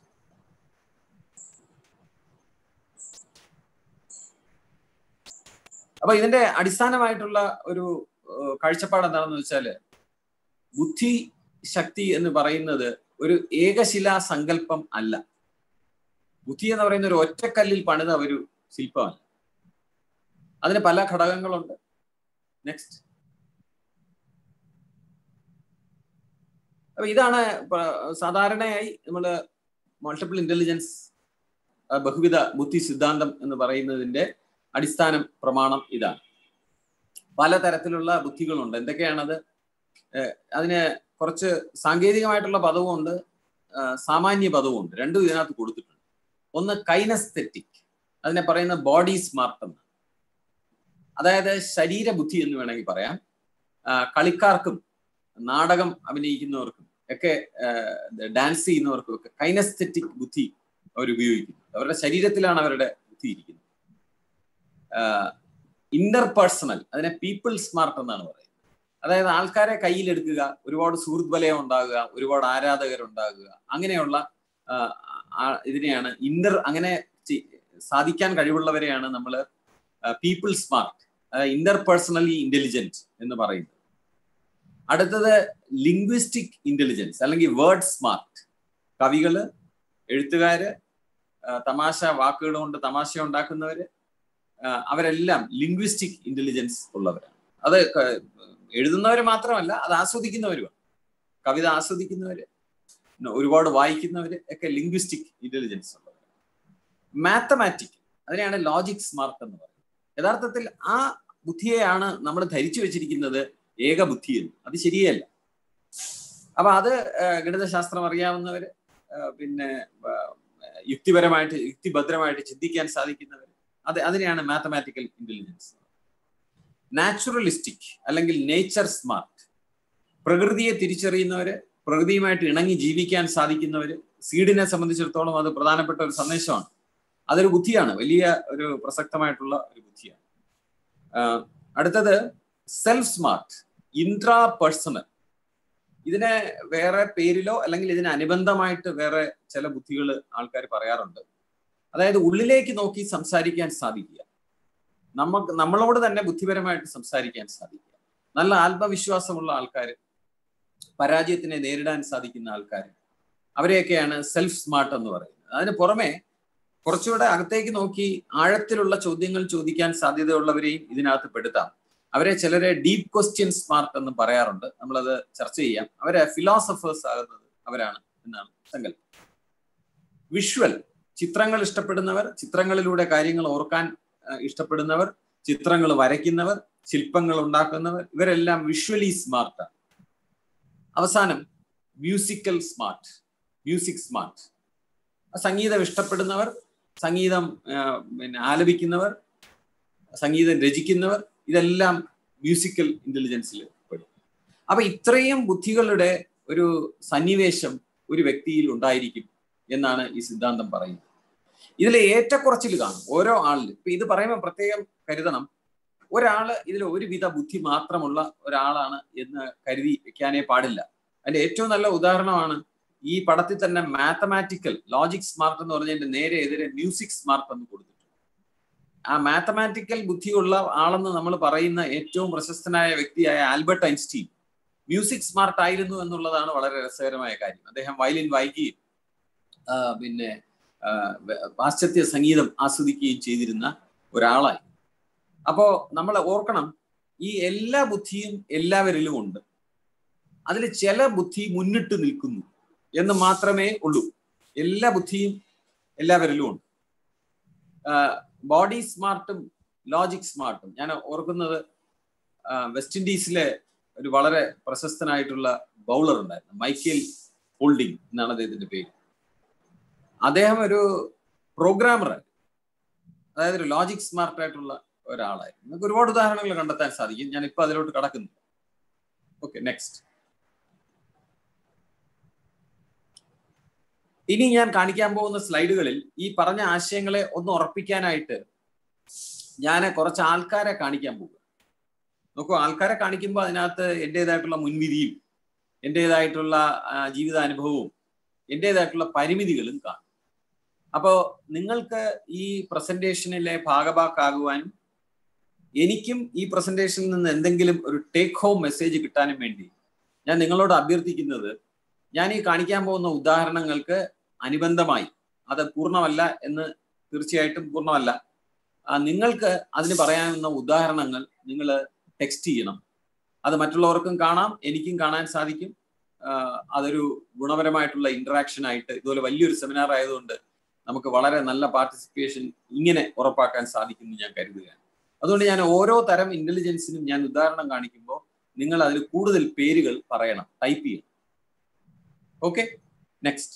അപ്പൊ ഇതിന്റെ അടിസ്ഥാനമായിട്ടുള്ള ഒരു കാഴ്ചപ്പാട് എന്താണെന്ന് വെച്ചാല് ബുദ്ധി ശക്തി എന്ന് പറയുന്നത് ഒരു ഏകശിലാ സങ്കല്പം അല്ല. ബുദ്ധി എന്ന് പറയുന്ന ഒരു ഒറ്റക്കല്ലിൽ പണിത ഒരു ശില്പമല്ല. അതിന് പല ഘടകങ്ങളുണ്ട്. നെക്സ്റ്റ്. അപ്പൊ ഇതാണ് സാധാരണയായി നമ്മൾ മൾട്ടിപ്പിൾ ഇന്റലിജൻസ്, ബഹുവിധ ബുദ്ധി സിദ്ധാന്തം എന്ന് പറയുന്നതിന്റെ അടിസ്ഥാന പ്രമാണം ഇതാണ്. പലതരത്തിലുള്ള ബുദ്ധികളുണ്ട്. എന്തൊക്കെയാണത്? അതിന് കുറച്ച് സാങ്കേതികമായിട്ടുള്ള പദവുമുണ്ട്, സാമാന്യ പദവുമുണ്ട്. രണ്ടും ഇതിനകത്ത് കൊടുത്തിട്ടുണ്ട്. ഒന്ന് കൈനസ്തെറ്റിക്, അതിനെ പറയുന്ന ബോഡി സ്മാർട്ട് എന്ന്. അതായത് ശരീരബുദ്ധി എന്ന് വേണമെങ്കിൽ പറയാം. കളിക്കാർക്കും നാടകം അഭിനയിക്കുന്നവർക്കും ഒക്കെ ഡാൻസ് ചെയ്യുന്നവർക്കും ഒക്കെ കൈനസ്തെറ്റിക് ബുദ്ധി അവർ ഉപയോഗിക്കുന്നു. അവരുടെ ശരീരത്തിലാണ് അവരുടെ ബുദ്ധി ഇരിക്കുന്നത്. ഇന്റർപേഴ്സണൽ, അതിനെ പീപ്പിൾ സ്മാർട്ട് എന്നാണ് പറയുന്നത്. അതായത് ആൾക്കാരെ കയ്യിലെടുക്കുക, ഒരുപാട് സുഹൃത്ത് വലയം ഉണ്ടാകുക, ഒരുപാട് ആരാധകരുണ്ടാകുക, അങ്ങനെയുള്ള ഇതിനെയാണ് അങ്ങനെ സാധിക്കാൻ കഴിവുള്ളവരെയാണ് നമ്മൾ പീപ്പിൾ സ്മാർട്ട്, ഇന്റർപേഴ്സണലി ഇന്റലിജന്റ് എന്ന് പറയുന്നത്. അടുത്തത് ലിംഗ്വിസ്റ്റിക് ഇന്റലിജൻസ് അല്ലെങ്കിൽ വേർഡ് സ്മാർട്ട്. കവികള്, എഴുത്തുകാര്, തമാശ വാക്കുകൾ കൊണ്ട് തമാശ ഉണ്ടാക്കുന്നവര്, അവരെല്ലാം ലിംഗ്വിസ്റ്റിക് ഇന്റലിജൻസ് ഉള്ളവരാണ്. അത് എഴുതുന്നവർ മാത്രമല്ല, അത് ആസ്വദിക്കുന്നവരുമാണ്. കവിത ആസ്വദിക്കുന്നവര്, ഒരുപാട് വായിക്കുന്നവര് ഒക്കെ ലിംഗ്വിസ്റ്റിക് ഇന്റലിജൻസ് ഉള്ളവർ. മാത്തമാറ്റിക്, അതിനെയാണ് ലോജിക് സ്മാർട്ട് എന്ന് പറയുന്നത്. യഥാർത്ഥത്തിൽ ആ ബുദ്ധിയെയാണ് നമ്മൾ ധരിച്ചു വെച്ചിരിക്കുന്നത് ഏകബുദ്ധി എന്ന്. അത് ശരിയല്ല. അപ്പൊ അത് ഗണിതശാസ്ത്രം അറിയാവുന്നവര്, പിന്നെ യുക്തിഭദ്രമായിട്ട് ചിന്തിക്കാൻ സാധിക്കുന്നവർ, അതിനെയാണ് മാത്തമാറ്റിക്കൽ ഇന്റലിജൻസ്. നാച്ചുറലിസ്റ്റിക് അല്ലെങ്കിൽ നേച്ചർ സ്മാർട്ട്, പ്രകൃതിയെ തിരിച്ചറിയുന്നവര്, പ്രകൃതിയുമായിട്ട് ഇണങ്ങി ജീവിക്കാൻ സാധിക്കുന്നവര്. സീഡിനെ സംബന്ധിച്ചിടത്തോളം അത് പ്രധാനപ്പെട്ട ഒരു സന്ദേശമാണ്. അതൊരു ബുദ്ധിയാണ്, വലിയ ഒരു പ്രസക്തമായിട്ടുള്ള ഒരു ബുദ്ധിയാണ്. അടുത്തത് സെൽഫ് സ്മാർട്ട്, ഇൻട്രാ പേഴ്സണൽ. ഇതിനെ വേറെ പേരിലോ അല്ലെങ്കിൽ ഇതിന് അനുബന്ധമായിട്ട് വേറെ ചില ബുദ്ധികൾ ആൾക്കാർ പറയാറുണ്ട്. അതായത് ഉള്ളിലേക്ക് നോക്കി സംസാരിക്കാൻ സാധിക്കുക, നമ്മളോട് തന്നെ ബുദ്ധിപരമായിട്ട് സംസാരിക്കാൻ സാധിക്കുക, നല്ല ആത്മവിശ്വാസമുള്ള ആൾക്കാർ, പരാജയത്തിനെ നേരിടാൻ സാധിക്കുന്ന ആൾക്കാർ, അവരെയൊക്കെയാണ് സെൽഫ് സ്മാർട്ട് എന്ന് പറയുന്നത്. അതിന് പുറമെ കുറച്ചുകൂടെ അകത്തേക്ക് നോക്കി ആഴത്തിലുള്ള ചോദ്യങ്ങൾ ചോദിക്കാൻ സാധ്യതയുള്ളവരെയും ഇതിനകത്ത് പെടുത്താം. അവരെ ചിലരെ ഡീപ് ക്വസ്റ്റ്യൻ സ്മാർട്ട് എന്ന് പറയാറുണ്ട്. നമ്മളത് ചർച്ച ചെയ്യാം. അവരെ ഫിലോസഫേഴ്സ് ആകുന്നത് അവരാണ് എന്നാണ് സങ്കല്പം. വിഷ്വൽ, ചിത്രങ്ങൾ ഇഷ്ടപ്പെടുന്നവർ, ചിത്രങ്ങളിലൂടെ കാര്യങ്ങൾ ഓർക്കാൻ ഇഷ്ടപ്പെടുന്നവർ, ചിത്രങ്ങൾ വരയ്ക്കുന്നവർ, ശില്പങ്ങൾ ഉണ്ടാക്കുന്നവർ, ഇവരെല്ലാം വിഷ്വലി സ്മാർട്ടാണ്. അവസാനം മ്യൂസിക്കൽ സ്മാർട്ട്, മ്യൂസിക് സ്മാർട്ട്. സംഗീതം ഇഷ്ടപ്പെടുന്നവർ, സംഗീതം ആലപിക്കുന്നവർ, സംഗീതം രചിക്കുന്നവർ, ഇതെല്ലാം മ്യൂസിക്കൽ ഇന്റലിജൻസിൽ പെടും. അപ്പൊ ഇത്രയും ബുദ്ധികളുടെ ഒരു സന്നിവേശം ഒരു വ്യക്തിയിൽ ഉണ്ടായിരിക്കും എന്നാണ് ഈ സിദ്ധാന്തം പറയുന്നത്. ഇതിൽ ഏറ്റക്കുറച്ചിൽ കാണും ഓരോ ആളിലും. ഇപ്പൊ ഇത് പറയുമ്പോൾ പ്രത്യേകം കരുതണം, ഒരാള് ഇതിൽ ഒരുവിധ ബുദ്ധി മാത്രമുള്ള ഒരാളാണ് എന്ന് കരുതി വെക്കാനേ പാടില്ല. അതിന്റെ ഏറ്റവും നല്ല ഉദാഹരണമാണ് ഈ പടത്തിൽ തന്നെ മാത്തമാറ്റിക്കൽ ലോജിക് സ്മാർട്ട് എന്ന് പറഞ്ഞതിന്റെ നേരെ എതിരെ മ്യൂസിക് സ്മാർട്ട് എന്ന് കൊടുത്തിട്ടുണ്ട്. ആ മാത്തമാറ്റിക്കൽ ബുദ്ധിയുള്ള ആളെന്ന് നമ്മൾ പറയുന്ന ഏറ്റവും പ്രശസ്തനായ വ്യക്തിയായ ആൽബർട്ട് ഐൻസ്റ്റീൻ മ്യൂസിക് സ്മാർട്ട് ആയിരുന്നു എന്നുള്ളതാണ് വളരെ രസകരമായ കാര്യം. അദ്ദേഹം വയലിൻ വായിക്കുകയും പിന്നെ പാശ്ചാത്യ സംഗീതം ആസ്വദിക്കുകയും ചെയ്തിരുന്ന ഒരാളായി. അപ്പോ നമ്മൾ ഓർക്കണം, ഈ എല്ലാ ബുദ്ധിയും എല്ലാവരിലും ഉണ്ട്. അതിൽ ചില ബുദ്ധി മുന്നിട്ട് നിൽക്കുന്നു എന്ന് മാത്രമേ ഉള്ളൂ. എല്ലാ ബുദ്ധിയും എല്ലാവരിലും ഉണ്ട്. ബോഡി സ്മാർട്ടും ലോജിക് സ്മാർട്ടും. ഞാൻ ഓർക്കുന്നത് വെസ്റ്റ് ഇൻഡീസിലെ ഒരു വളരെ പ്രശസ്തനായിട്ടുള്ള ബൗളർ ഉണ്ടായിരുന്നു, മൈക്കേൽ ഹോൾഡിംഗ് എന്നാണ് അദ്ദേഹത്തിന്റെ പേര്. അദ്ദേഹം ഒരു പ്രോഗ്രാമറായിരുന്നു, അതായത് ഒരു ലോജിക് സ്മാർട്ട് ആയിട്ടുള്ള ഒരാളായിരുന്നു. നമുക്ക് ഒരുപാട് ഉദാഹരണങ്ങൾ കണ്ടെത്താൻ സാധിക്കും. ഞാൻ ഇപ്പൊ അതിലോട്ട് കടക്കുന്നു. Okay, next. ഇനി ഞാൻ കാണിക്കാൻ പോകുന്ന സ്ലൈഡുകളിൽ ഈ പറഞ്ഞ ആശയങ്ങളെ ഒന്ന് ഉറപ്പിക്കാനായിട്ട് ഞാൻ കുറച്ച് ആൾക്കാരെ കാണിക്കാൻ പോകുക. നോക്കൂ, ആൾക്കാരെ കാണിക്കുമ്പോൾ അതിനകത്ത് എൻ്റെതായിട്ടുള്ള മുൻവിധിയും എൻ്റെതായിട്ടുള്ള ജീവിതാനുഭവവും എൻ്റെതായിട്ടുള്ള പരിമിതികളും കാണും. അപ്പോൾ നിങ്ങൾക്ക് ഈ പ്രസന്റേഷനിലെ ഭാഗഭാക്കാകുവാനും എനിക്കും ഈ പ്രസന്റേഷനിൽ നിന്ന് എന്തെങ്കിലും ഒരു ടേക്ക് ഹോം മെസ്സേജ് കിട്ടാനും വേണ്ടി ഞാൻ നിങ്ങളോട് അഭ്യർത്ഥിക്കുന്നത്, ഞാൻ ഈ കാണിക്കാൻ പോകുന്ന ഉദാഹരണങ്ങൾക്ക് അനുബന്ധമായി അത് പൂർണ്ണമല്ല എന്ന്, തീർച്ചയായിട്ടും പൂർണ്ണമല്ല. നിങ്ങൾക്ക് അതിന് പറയാവുന്ന ഉദാഹരണങ്ങൾ നിങ്ങൾ ടെക്സ്റ്റ് ചെയ്യണം. അത് മറ്റുള്ളവർക്കും കാണാം, എനിക്കും കാണാൻ സാധിക്കും. അതൊരു ഗുണപരമായിട്ടുള്ള ഇന്ററാക്ഷൻ ആയിട്ട്, ഇതുപോലെ വലിയൊരു സെമിനാർ ആയതുകൊണ്ട് നമുക്ക് വളരെ നല്ല പാർട്ടിസിപ്പേഷൻ ഇങ്ങനെ ഉറപ്പാക്കാൻ സാധിക്കുമെന്ന് ഞാൻ കരുതുകയാണ്. അതുകൊണ്ട് ഞാൻ ഓരോ തരം ഇന്റലിജൻസിനും ഞാൻ ഉദാഹരണം കാണിക്കുമ്പോൾ നിങ്ങൾ അതിൽ കൂടുതൽ പേരുകൾ പറയണം, ടൈപ്പ് ചെയ്യണം. Okay, next.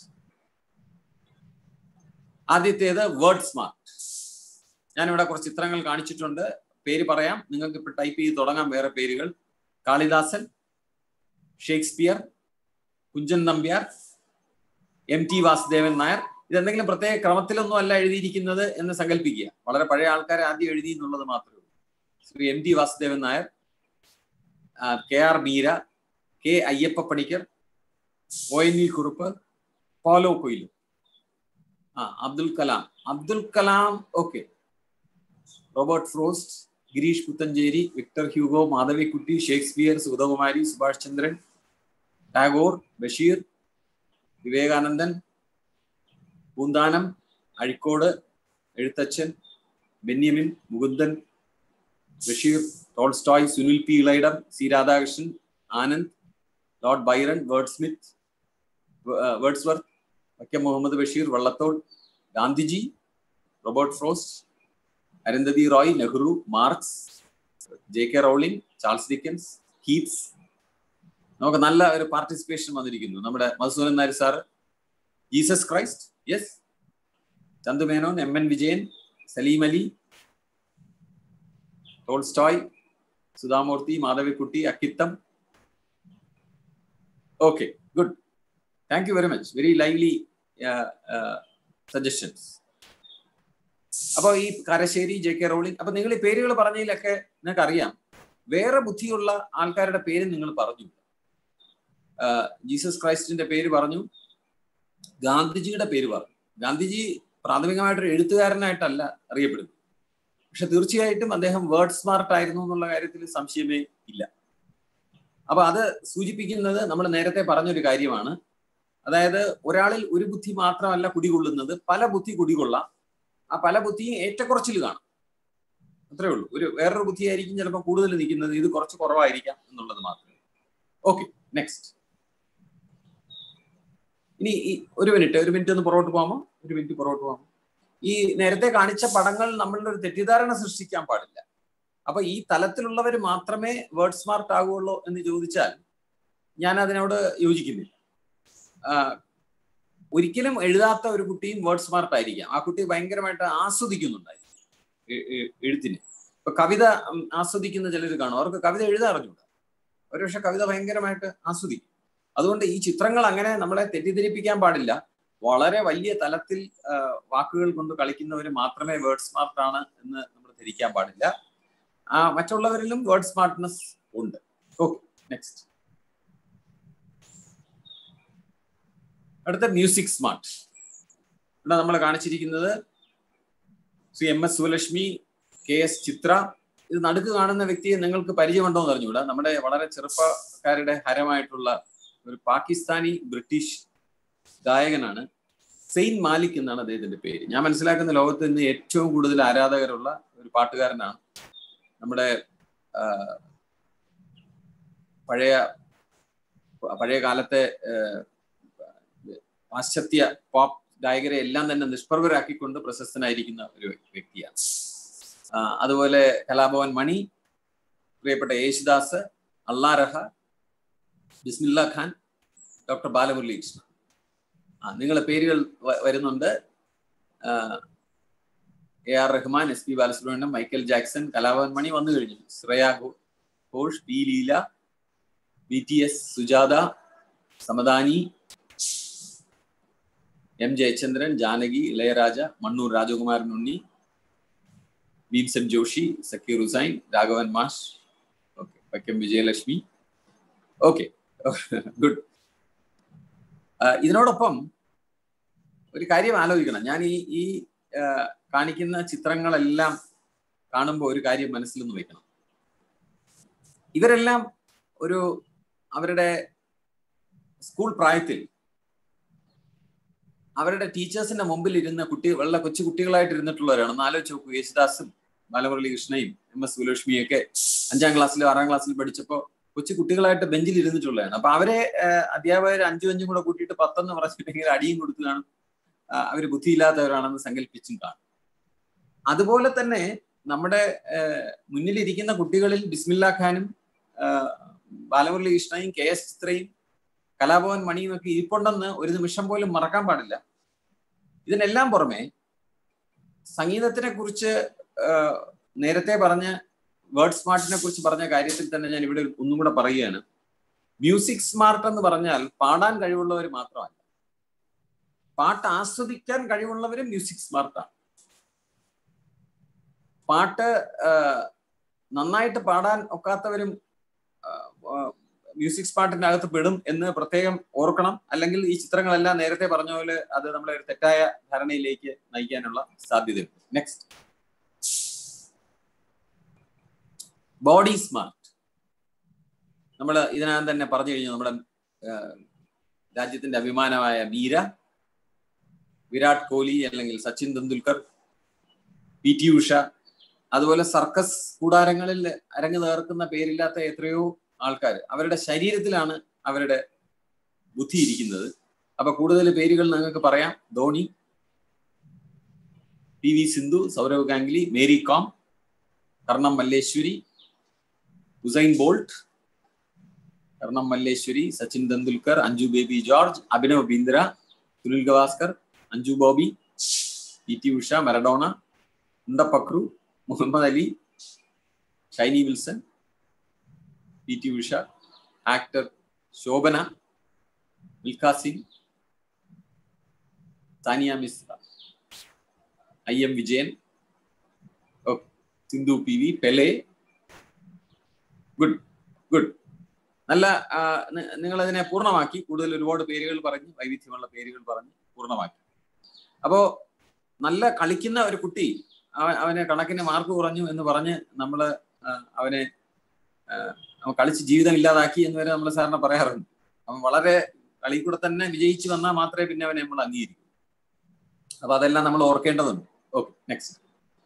ആദ്യത്തേത് വേർഡ് സ്മാർട്ട്. ഞാനിവിടെ കുറച്ച് ചിത്രങ്ങൾ കാണിച്ചിട്ടുണ്ട്, പേര് പറയാം, നിങ്ങൾക്ക് ഇപ്പൊ ടൈപ്പ് ചെയ്ത് തുടങ്ങാം വേറെ പേരുകൾ. Kalidasan, Shakespeare, Kunchan Nambiar, MT Vasudevan Nair. ഇതെന്തെങ്കിലും പ്രത്യേക ക്രമത്തിലൊന്നും അല്ല എഴുതിയിരിക്കുന്നത് എന്ന് സങ്കല്പിക്കുക. വളരെ പഴയ ആൾക്കാരെ ആദ്യം എഴുതി എന്നുള്ളത് മാത്രമേ ഉള്ളൂ. Shri MT Vasudevan Nair, KR Meera, K Ayyappa Panicker, ONV Kurup, Paulo Coelho, Abdul Kalam, okay, Robert Frost, Girish Puthenchery, Victor Hugo, Madhavikutty, Shakespeare, Sugathakumari, Subhash Chandran, Tagore, Basheer, Vivekanandan, Poonthanam, Azhikode, Ezhuthachan, Benyamin, Mukundan, Basheer, Tolstoy, Sunil P Ilayidam, C Radhakrishnan, Anand, Lord Byron, Wordsworth, Vaikom Muhammad Basheer, Vallathol, Gandhiji, Robert Frost, Arundhati Roy, Nehru, Marx, JK Rowling, Charles Dickens, Keats. നമുക്ക് നല്ല ഒരു പാർട്ടിസിപ്പേഷൻ വന്നിരിക്കുന്നു. നമ്മുടെ Madhusudan Nair sir, Jesus Christ, yes, Chandu Menon, MN Vijayan, Saleem Ali, Tolstoy, Sudha Murty, Madhavikutty, Akkitham. Okay, good, thank you very much, very lively suggestions. അപ്പൊ ഈ Karassery, JK Rowling, അപ്പൊ നിങ്ങൾ ഈ പേരുകൾ പറഞ്ഞതിലൊക്കെ നിങ്ങൾക്ക് അറിയാം, വേറെ ബുദ്ധിയുള്ള ആൾക്കാരുടെ പേര് നിങ്ങൾ പറഞ്ഞു. ജീസസ് ക്രൈസ്റ്റിന്റെ പേര് പറഞ്ഞു, ഗാന്ധിജിയുടെ പേര് പറഞ്ഞു. ഗാന്ധിജി പ്രാഥമികമായിട്ടൊരു എഴുത്തുകാരനായിട്ടല്ല അറിയപ്പെടുന്നത്, പക്ഷെ തീർച്ചയായിട്ടും അദ്ദേഹം വേർഡ് സ്മാർട്ട് ആയിരുന്നു എന്നുള്ള കാര്യത്തിൽ സംശയമേ ഇല്ല. അപ്പൊ അത് സൂചിപ്പിക്കുന്നത് നമ്മൾ നേരത്തെ പറഞ്ഞൊരു കാര്യമാണ്. അതായത് ഒരാളിൽ ഒരു ബുദ്ധി മാത്രമല്ല കുടികൊള്ളുന്നത്, പല ബുദ്ധി കുടികൊള്ളാം. ആ പല ബുദ്ധിയും ഏറ്റക്കുറച്ചിൽ കാണും, അത്രേ ഉള്ളൂ. വേറൊരു ബുദ്ധിയായിരിക്കും ചിലപ്പോൾ കൂടുതൽ നിൽക്കുന്നത്, ഇത് കുറച്ച് കുറവായിരിക്കാം എന്നുള്ളത് മാത്രമേ. Okay, next. ഇനി ഒരു മിനിറ്റ് ഒന്ന് പുറകോട്ട് പോകാമോ? ഈ നേരത്തെ കാണിച്ച പടങ്ങൾ നമ്മളുടെ ഒരു തെറ്റിദ്ധാരണ സൃഷ്ടിക്കാൻ പാടില്ല. അപ്പൊ ഈ തലത്തിലുള്ളവർ മാത്രമേ വേർഡ് സ്മാർട്ട് ആകുള്ളൂ എന്ന് ചോദിച്ചാൽ ഞാൻ അതിനോട് യോജിക്കുന്നില്ല. ഒരിക്കലും എഴുതാത്ത ഒരു കുട്ടിയും വേർഡ് സ്മാർട്ട് ആയിരിക്കാം. ആ കുട്ടി ഭയങ്കരമായിട്ട് ആസ്വദിക്കുന്നുണ്ടായിരിക്കും എഴുത്തിനെ. ഇപ്പൊ കവിത ആസ്വദിക്കുന്ന ചിലർ കാണും, അവർക്ക് കവിത എഴുതാൻ അറിഞ്ഞൂടാ, ഒരുപക്ഷെ കവിത ഭയങ്കരമായിട്ട് ആസ്വദിക്കും. അതുകൊണ്ട് ഈ ചിത്രങ്ങൾ അങ്ങനെ നമ്മളെ തെറ്റിദ്ധരിപ്പിക്കാൻ പാടില്ല. വളരെ വലിയ തലത്തിൽ വാക്കുകൾ കൊണ്ട് കളിക്കുന്നവർ മാത്രമേ വേർഡ് സ്മാർട്ട് ആണ് എന്ന് നമ്മൾ ധരിക്കാൻ പാടില്ല. മറ്റുള്ളവരിലും വേർഡ് സ്മാർട്ട്നെസ് ഉണ്ട്. Okay, next. അടുത്ത മ്യൂസിക് സ്മാർട്ട്. ഇവിടെ നമ്മൾ കാണിച്ചിരിക്കുന്നത് ശ്രീ MS സുവലക്ഷ്മി, KS ചിത്ര. ഇത് നടുക്ക് കാണുന്ന വ്യക്തിയെ നിങ്ങൾക്ക് പരിചയമുണ്ടോ എന്ന് അറിഞ്ഞുകൂടാ. നമ്മുടെ വളരെ ചെറുപ്പക്കാരുടെ ഹരമായിട്ടുള്ള ഒരു പാകിസ്ഥാനി ബ്രിട്ടീഷ് ഗായകനാണ്. സെയിൻ മാലിക് എന്നാണ് അദ്ദേഹത്തിന്റെ പേര്. ഞാൻ മനസ്സിലാക്കുന്ന ലോകത്ത് നിന്ന് ഏറ്റവും കൂടുതൽ ആരാധകരുള്ള ഒരു പാട്ടുകാരനാണ്. നമ്മുടെ പഴയ കാലത്തെ പാശ്ചാത്യ പോപ്പ് ഗായകരെ എല്ലാം തന്നെ നിഷ്പ്രഭരാക്കിക്കൊണ്ട് പ്രശസ്തനായിരിക്കുന്ന ഒരു വ്യക്തിയാണ്. അതുപോലെ കലാഭവൻ മണി, പ്രിയപ്പെട്ട യേശുദാസ്, അള്ളാരഹ, ബിസ്മില്ല ഖാൻ, ഡോക്ടർ ബാലമുരളി കൃഷ്ണൻ. നിങ്ങളുടെ പേരുകൾ വരുന്നുണ്ട്. AR Rahman, SP Balasubrahmanyam, Michael Jackson, Kalabhavan Mani വന്നു കഴിഞ്ഞു. Shreya Ghosh, P Leela, BTS Sujatha, Samadani, M Jayachandran, Janaki, Ilaiyaraaja, Mannur രാജകുമാരൻ ഉണ്ണി, ഭീംസൻ ജോഷി, സക്കീർ ഹുസൈൻ, രാഘവൻ മാഷ്, okay, Vaikom Vijayalakshmi. Okay, good. ഇതിനോടൊപ്പം ഒരു കാര്യം ആലോചിക്കണം. ഞാൻ ഈ കാണിക്കുന്ന ചിത്രങ്ങളെല്ലാം കാണുമ്പോൾ ഒരു കാര്യം മനസ്സിലൊന്ന് വെക്കണം. ഇവരെല്ലാം അവരുടെ സ്കൂൾ പ്രായത്തിൽ അവരുടെ ടീച്ചേഴ്സിന്റെ മുമ്പിൽ ഇരുന്ന വളരെ കൊച്ചു കുട്ടികളായിട്ട് ഇരുന്നിട്ടുള്ളവരാണ്. ഒന്ന് ആലോചിച്ച് നോക്കൂ, യേശുദാസും ബാലമുരളി കൃഷ്ണയും MS സുലക്ഷ്മിയൊക്കെ 5ാം ക്ലാസ്സിലും 6ാം ക്ലാസ്സിലും പഠിച്ചപ്പോൾ കൊച്ചു കുട്ടികളായിട്ട് ബെഞ്ചിൽ ഇരുന്നിട്ടുള്ളതാണ്. അപ്പൊ അവരെ അധ്യാപകർ 5 കൂടെ കൂട്ടിയിട്ട് 10 എന്ന് പറഞ്ഞിട്ടുണ്ടെങ്കിൽ അടിയും കൊടുത്തു കാണും, അവർ ബുദ്ധിയില്ലാത്തവരാണെന്ന് സങ്കല്പിച്ചും കാണും. അതുപോലെ തന്നെ നമ്മുടെ മുന്നിലിരിക്കുന്ന കുട്ടികളിൽ ബിസ്മില്ലാ ഖാനും ബാലമുരളി കൃഷ്ണയും KS ചിത്രയും കലാഭവൻ മണിയും ഒക്കെ ഇരിപ്പുണ്ടെന്ന് ഒരു നിമിഷം പോലും മറക്കാൻ പാടില്ല. ഇതിനെല്ലാം പുറമെ സംഗീതത്തിനെ കുറിച്ച് നേരത്തെ പറഞ്ഞ വേർഡ് സ്മാർട്ടിനെ കുറിച്ച് പറഞ്ഞ കാര്യത്തിൽ തന്നെ ഞാൻ ഇവിടെ ഒന്നും കൂടെ പറയുകയാണ്. മ്യൂസിക് സ്മാർട്ട് എന്ന് പറഞ്ഞാൽ പാടാൻ കഴിവുള്ളവർ മാത്രമല്ല, പാട്ട് ആസ്വദിക്കാൻ കഴിവുള്ളവരും മ്യൂസിക് സ്മാർട്ടാണ്. പാട്ട് നന്നായിട്ട് പാടാൻ ഒക്കാത്തവരും മ്യൂസിക് സ്മാർട്ടിന്റെ അകത്ത് പെടും എന്ന് പ്രത്യേകം ഓർക്കണം. അല്ലെങ്കിൽ ഈ ചിത്രങ്ങളെല്ലാം നേരത്തെ പറഞ്ഞ പോലെ അത് നമ്മളെ ഒരു തെറ്റായ ധാരണയിലേക്ക് നയിക്കാനുള്ള സാധ്യതയുണ്ട്. Next, body smart. നമ്മൾ ഇതിനകം തന്നെ പറഞ്ഞു കഴിഞ്ഞു. നമ്മുടെ രാജ്യത്തിന്റെ അഭിമാനമായ മീര, വിരാട് കോഹ്ലി അല്ലെങ്കിൽ സച്ചിൻ തെണ്ടുൽക്കർ, PT ഉഷ, അതുപോലെ സർക്കസ് കൂടാരങ്ങളിൽ അരങ്ങു തകർക്കുന്ന പേരില്ലാത്ത എത്രയോ ആൾക്കാർ. അവരുടെ ശരീരത്തിലാണ് അവരുടെ ബുദ്ധി ഇരിക്കുന്നത്. അപ്പൊ കൂടുതൽ പേരുകൾ നിങ്ങൾക്ക് പറയാം. Dhoni, PV Sindhu, Sourav Ganguly, Mary Kom, Karnam Malleswari, Usain Bolt, Karnam Malleswari, Sachin Tendulkar, Anju Baby George, Abhinav Bindra, Sunil Gavaskar, Anju Bobby, PT Usha, Maradona, Undapakru, Muhammad Ali, Shiny Wilson, PT Usha, actor Shobhana, Milkha Singh, Sania Mishra, IM Vijayan, Sindhu PV, Pele. Good good. നല്ല നിങ്ങളതിനെ പൂർണ്ണമാക്കി. കൂടുതൽ ഒരുപാട് പേരുകൾ പറഞ്ഞ്, വൈവിധ്യമുള്ള പേരുകൾ പറഞ്ഞ് പൂർണ്ണമാക്കി. അപ്പോ നല്ല കളിക്കുന്ന ഒരു കുട്ടി അവന് കണക്കിന് മാർക്ക് കുറഞ്ഞു എന്ന് പറഞ്ഞ് നമ്മള് അവനെ കളിച്ച് ജീവിതം ഇല്ലാതാക്കി എന്ന് വരെ നമ്മൾ സാറിന് പറയാറുണ്ട്. അവൻ വളരെ കളി കൂടെ തന്നെ വിജയിച്ചു വന്നാൽ മാത്രമേ പിന്നെ അവനെ നമ്മൾ അംഗീകരിക്കൂ. അപ്പൊ അതെല്ലാം നമ്മൾ ഓർക്കേണ്ടതുണ്ട്. Okay, next,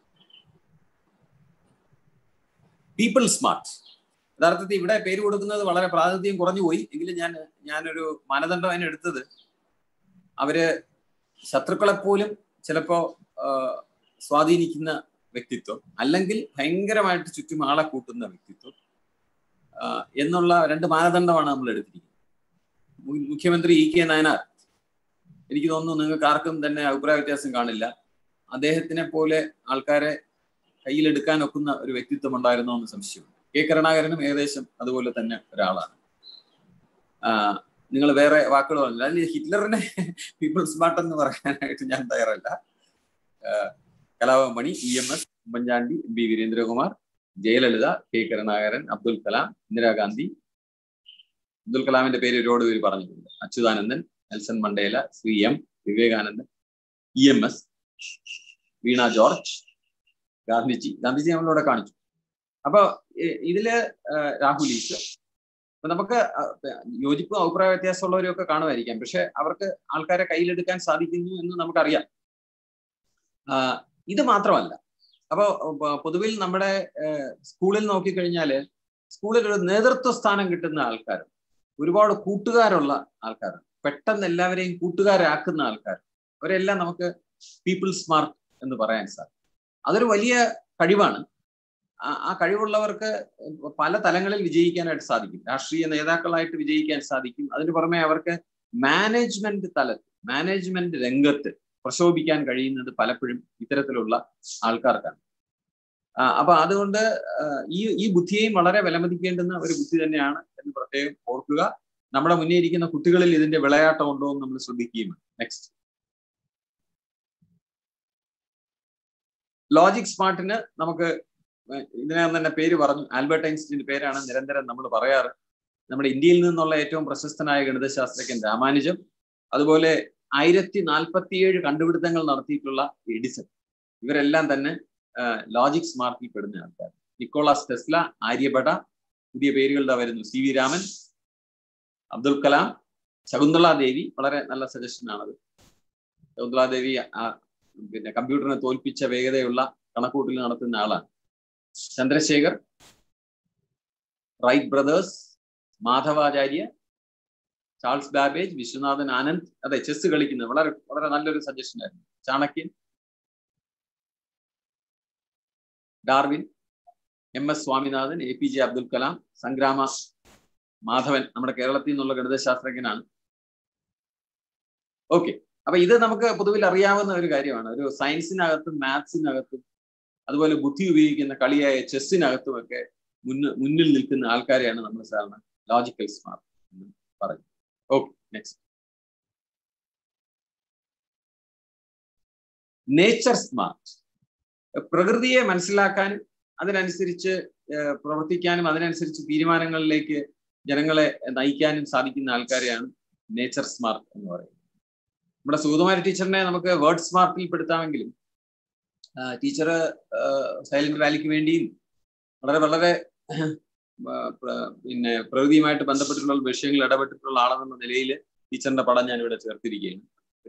people smart. യഥാർത്ഥത്തിൽ ഇവിടെ പേര് കൊടുക്കുന്നത് വളരെ പ്രാതിനിധ്യം കുറഞ്ഞു പോയി. എങ്കിലും ഞാനൊരു മാനദണ്ഡം അതിനെടുത്തത് അവര് ശത്രുക്കളെ പോലും ചിലപ്പോ സ്വാധീനിക്കുന്ന വ്യക്തിത്വം, അല്ലെങ്കിൽ ഭയങ്കരമായിട്ട് ചുറ്റും ആളെ കൂട്ടുന്ന വ്യക്തിത്വം എന്നുള്ള 2 മാനദണ്ഡമാണ് നമ്മൾ എടുത്തിരിക്കുന്നത്. മുഖ്യമന്ത്രി EK നായനാർ, എനിക്ക് തോന്നുന്നു നിങ്ങൾക്ക് ആർക്കും തന്നെ അഭിപ്രായ വ്യത്യാസം കാണില്ല. അദ്ദേഹത്തിനെ പോലെ ആൾക്കാരെ കയ്യിലെടുക്കാൻ ഒക്കുന്ന ഒരു വ്യക്തിത്വം ഉണ്ടായിരുന്നോ എന്ന് സംശയമുണ്ട്. K കരുണാകരനും ഏകദേശം അതുപോലെ തന്നെ ഒരാളാണ്. നിങ്ങൾ വേറെ വാക്കുകൾ പറഞ്ഞില്ല. അതിന് ഹിറ്റ്ലറിനെ പീപ്പിൾ സ്മാർട്ട് എന്ന് പറയാനായിട്ട് ഞാൻ തയ്യാറല്ല. Kalabhavan Mani, EMS, Oommen Chandy, MB Veerendrakumar, Jayalalithaa, K Karunakaran, Abdul Kalam, Indira Gandhi. Abdul കലാമിന്റെ പേര് ഒരുപാട് പേര് പറഞ്ഞിട്ടുണ്ട്. Achuthanandan, Nelson Mandela, Shri M Vivekanandan, EMS, Veena George, Gandhiji നമ്മളിവിടെ കാണിച്ചു. അപ്പൊ ഇതില് രാഹുൽ ഈശ്വർ. അപ്പൊ നമുക്ക് യോജിപ്പും അഭിപ്രായ വ്യത്യാസമുള്ളവരും ഒക്കെ കാണുമായിരിക്കാം. പക്ഷെ അവർക്ക് ആൾക്കാരെ കയ്യിലെടുക്കാൻ സാധിക്കുന്നു എന്ന് നമുക്കറിയാം. ഇത് മാത്രമല്ല, അപ്പൊ പൊതുവിൽ നമ്മുടെ സ്കൂളിൽ നോക്കിക്കഴിഞ്ഞാല് സ്കൂളിൽ ഒരു നേതൃത്വ സ്ഥാനം കിട്ടുന്ന ആൾക്കാർ, ഒരുപാട് കൂട്ടുകാരുള്ള ആൾക്കാർ, പെട്ടെന്ന് എല്ലാവരെയും കൂട്ടുകാരാക്കുന്ന ആൾക്കാർ, അവരെല്ലാം നമുക്ക് പീപ്പിൾ സ്മാർട്ട് എന്ന് പറയാൻ സാധിക്കും. അതൊരു വലിയ കഴിവാണ്. ആ കഴിവുള്ളവർക്ക് പല തലങ്ങളിൽ വിജയിക്കാനായിട്ട് സാധിക്കും. രാഷ്ട്രീയ നേതാക്കളായിട്ട് വിജയിക്കാൻ സാധിക്കും. അതിന് പുറമെ അവർക്ക് മാനേജ്മെന്റ് തലത്തിൽ, മാനേജ്മെന്റ് രംഗത്ത് പ്രശോഭിക്കാൻ കഴിയുന്നത് പലപ്പോഴും ഇത്തരത്തിലുള്ള ആൾക്കാർക്കാണ്. അപ്പൊ അതുകൊണ്ട് ഈ ബുദ്ധിയെയും വളരെ വിലമതിക്കേണ്ടുന്ന ഒരു ബുദ്ധി തന്നെയാണ് എന്ന് പ്രത്യേകം ഓർക്കുക. നമ്മുടെ മുന്നേ ഇരിക്കുന്ന കുട്ടികളിൽ ഇതിന്റെ വിളയാട്ടം ഉണ്ടോ എന്ന് നമ്മൾ ശ്രദ്ധിക്കുകയും. നെക്സ്റ്റ്, ലോജിക് സ്മാർട്ടിന് നമുക്ക് ഇതിനകം തന്നെ പേര് പറഞ്ഞു. ആൽബർട്ട് ഐൻസ്റ്റീന്റെ പേരാണ് നിരന്തരം നമ്മൾ പറയാറ്. നമ്മുടെ ഇന്ത്യയിൽ നിന്നുള്ള ഏറ്റവും പ്രശസ്തനായ ഗണിതശാസ്ത്രജ്ഞൻ രാമാനുജം, അതുപോലെ 1047 കണ്ടുപിടുത്തങ്ങൾ നടത്തിയിട്ടുള്ള എഡിസൺ, ഇവരെല്ലാം തന്നെ ലോജിക് സ്മാർട്ടിൽ പെടുന്ന ആൾക്കാർ. നിക്കോളാസ് ടെസ്ല, ആര്യഭട്ട, പുതിയ പേരുകളുടെ വരുന്നു, CV രാമൻ, അബ്ദുൽ കലാം, ശകുന്തള ദേവി. വളരെ നല്ല സജഷനാണത്. ശകുന്തളാദേവി പിന്നെ കമ്പ്യൂട്ടറിനെ തോൽപ്പിച്ച വേഗതയുള്ള കണക്കൂട്ടൽ നടത്തുന്ന ആളാണ്. Chandrasekhar, Wright brothers, Madhavacharya, Charles Babbage, Viswanathan Anand. അതെ, ചെസ് കളിക്കുന്നത് വളരെ വളരെ നല്ലൊരു സജഷൻ ആയിരുന്നു. Chanakyan, Darwin, MS Swaminathan, APJ Abdul Kalam, Sangama Madhavan നമ്മുടെ കേരളത്തിൽ നിന്നുള്ള ഗണിതശാസ്ത്രജ്ഞനാണ്. ഓക്കെ, അപ്പൊ ഇത് നമുക്ക് പൊതുവിൽ അറിയാവുന്ന ഒരു കാര്യമാണ്. ഒരു സയൻസിനകത്തും മാത്സിനകത്തും അതുപോലെ ബുദ്ധി ഉപയോഗിക്കുന്ന കളിയായ ചെസ്സിനകത്തും ഒക്കെ മുന്നിൽ നിൽക്കുന്ന ആൾക്കാരെയാണ് നമ്മൾ സാധാരണ ലോജിക്കൽ സ്മാർട്ട് എന്ന് പറയുന്നത്. Okay, next. Nature smart. പ്രകൃതിയെ മനസ്സിലാക്കാനും അതിനനുസരിച്ച് പ്രവർത്തിക്കാനും അതിനനുസരിച്ച് തീരുമാനങ്ങളിലേക്ക് ജനങ്ങളെ നയിക്കാനും സാധിക്കുന്ന ആൾക്കാരെയാണ് നേച്ചർ സ്മാർട്ട് എന്ന് പറയുന്നത്. നമ്മുടെ സുഗതകുമാരി ടീച്ചറിനെ നമുക്ക് വേർഡ് സ്മാർട്ടിൽ പെടുത്താമെങ്കിലും ടീച്ചർ സൈലന്റ് വാലിക്ക് വേണ്ടിയും വളരെ വളരെ പിന്നെ പ്രകൃതിയുമായിട്ട് ബന്ധപ്പെട്ടിട്ടുള്ള വിഷയങ്ങളിൽ ഇടപെട്ടിട്ടുള്ള ആളെന്ന നിലയിൽ ടീച്ചറിന്റെ പടം ഞാൻ ഇവിടെ ചേർത്തിരിക്കുകയാണ്.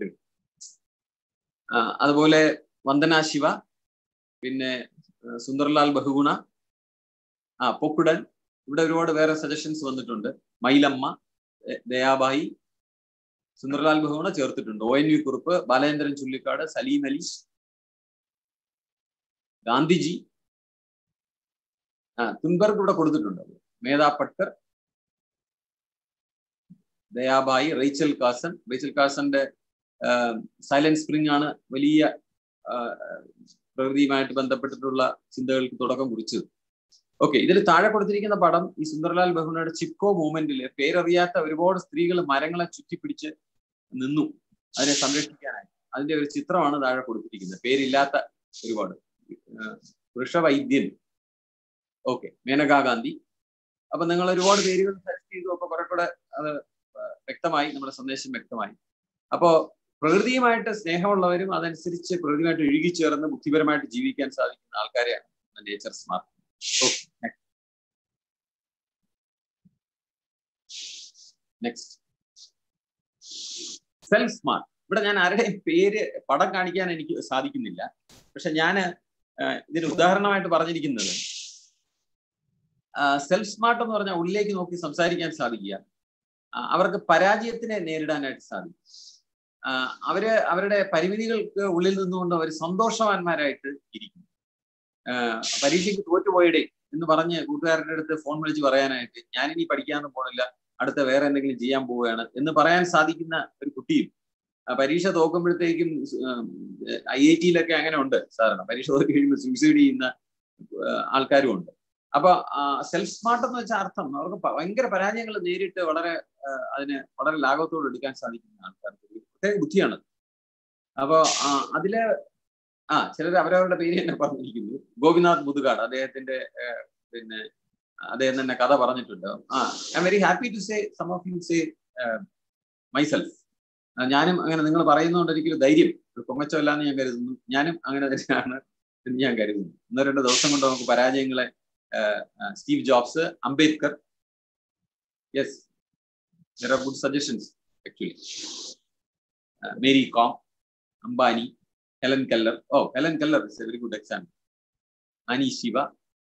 അതുപോലെ വന്ദന ശിവ, പിന്നെ സുന്ദർലാൽ ബഹുഗുണ, പൊക്കുടൻ. ഇവിടെ ഒരുപാട് വേറെ സജഷൻസ് വന്നിട്ടുണ്ട്. മൈലമ്മ, ദയാബായി, സുന്ദർലാൽ ബഹുഗുണ ചേർത്തിട്ടുണ്ട്. ONV കുറുപ്പ്, ബാലേന്ദ്രൻ ചുള്ളിക്കാട്, സലീം അലി, ഗാന്ധിജി, തുൻബർഗ് ഇവിടെ കൊടുത്തിട്ടുണ്ട്. Medha Patkar, Dayabai, Rachel Carson. Rachel കാസന്റെ സൈലന്റ് സ്പ്രിംഗ് ആണ് വലിയ പ്രകൃതിയുമായിട്ട് ബന്ധപ്പെട്ടിട്ടുള്ള ചിന്തകൾക്ക് തുടക്കം കുറിച്ചത്. ഓക്കെ, ഇതിൽ താഴെ കൊടുത്തിരിക്കുന്ന പടം ഈ സുന്ദർലാൽ ബഹുഗുണയുടെ ചിപ്കോ മൂവ്മെന്റിൽ പേരറിയാത്ത ഒരുപാട് സ്ത്രീകൾ മരങ്ങളെ ചുറ്റിപ്പിടിച്ച് നിന്നു അതിനെ സംരക്ഷിക്കാനായി. അതിന്റെ ഒരു ചിത്രമാണ് താഴെ കൊടുത്തിരിക്കുന്നത്. പേരില്ലാത്ത ഒരുപാട്. വൃഷവൈദ്യൻ, ഓക്കെ, മേനകാ ഗാന്ധി. അപ്പൊ നിങ്ങൾ ഒരുപാട് പേരുകൾ സെലക്ട് ചെയ്തു. അപ്പൊ കുറെ കൂടെ അത് വ്യക്തമായി, നമ്മുടെ സന്ദേശം വ്യക്തമായി. അപ്പോ പ്രകൃതിയുമായിട്ട് സ്നേഹമുള്ളവരും അതനുസരിച്ച് പ്രകൃതിയുമായിട്ട് ഇഴുകിച്ചേർന്ന് ബുദ്ധിപരമായിട്ട് ജീവിക്കാൻ സാധിക്കുന്ന ആൾക്കാരെയാണ് nature smart. Okay, next. Self smart. ഇവിടെ ഞാൻ ആരുടെയും പേര് പടം കാണിക്കാൻ എനിക്ക് സാധിക്കുന്നില്ല. പക്ഷെ ഞാൻ ഇതിന് ഉദാഹരണമായിട്ട് പറഞ്ഞിരിക്കുന്നത് സെൽഫ് സ്മാർട്ട് എന്ന് പറഞ്ഞാൽ ഉള്ളിലേക്ക് നോക്കി സംസാരിക്കാൻ സാധിക്കുക, അവർക്ക് പരാജയത്തിനെ നേരിടാനായിട്ട് സാധിക്കും, അവരുടെ പരിമിതികൾക്ക് ഉള്ളിൽ നിന്നുകൊണ്ട് അവർ സന്തോഷവാന്മാരായിട്ട് ഇരിക്കും. പരീക്ഷയ്ക്ക് തോറ്റുപോയിടേ എന്ന് പറഞ്ഞ് കൂട്ടുകാരുടെ അടുത്ത് ഫോൺ വിളിച്ച് പറയാനായിട്ട് ഞാനിനി പഠിക്കാനൊന്നും പോണില്ല, അടുത്ത വേറെ എന്തെങ്കിലും ചെയ്യാൻ പോവുകയാണ് എന്ന് സാധിക്കുന്ന ഒരു കുട്ടിയും പരീക്ഷ തോക്കുമ്പോഴത്തേക്കും IIT-യിലൊക്കെ അങ്ങനെ ഉണ്ട്. സാധാരണ പരീക്ഷ തോക്കി കഴിയുമ്പോൾ സൂയിസൈഡ് ചെയ്യുന്ന ആൾക്കാരും ഉണ്ട്. അപ്പൊ സെൽഫ് സ്മാർട്ട് എന്ന് വെച്ചാൽ അർത്ഥം അവർക്ക് ഭയങ്കര പരാജയങ്ങൾ നേരിട്ട് അതിന് വളരെ ലാഘവത്തോടെ എടുക്കാൻ സാധിക്കുന്ന ആൾക്കാർക്ക് പ്രത്യേക ബുദ്ധിയാണ്. അപ്പൊ അതില് ചിലർ അവരവരുടെ പേര് തന്നെ പറഞ്ഞിരിക്കുന്നു. ഗോപിനാഥ് മുതുകാട്, അദ്ദേഹത്തിന്റെ പിന്നെ അദ്ദേഹം തന്നെ കഥ പറഞ്ഞിട്ടുണ്ട്. I am very happy to say some of you say myself. ഞാനും അങ്ങനെ നിങ്ങൾ പറയുന്നതുകൊണ്ട് എനിക്കൊരു ധൈര്യം, പൊങ്ങച്ചമല്ലാന്ന് ഞാൻ കരുതുന്നു. ഞാനും അങ്ങനെ തന്നെയാണ് എന്ന് ഞാൻ കരുതുന്നു. 1-2 ദിവസം കൊണ്ട് നമുക്ക് പരാജയങ്ങളെ Steve Jobs, Ambedkar, yes, there are good suggestions actually. Mary Kom, Ambani, Helen Keller. Helen Keller is a very good example. Ani Shiva.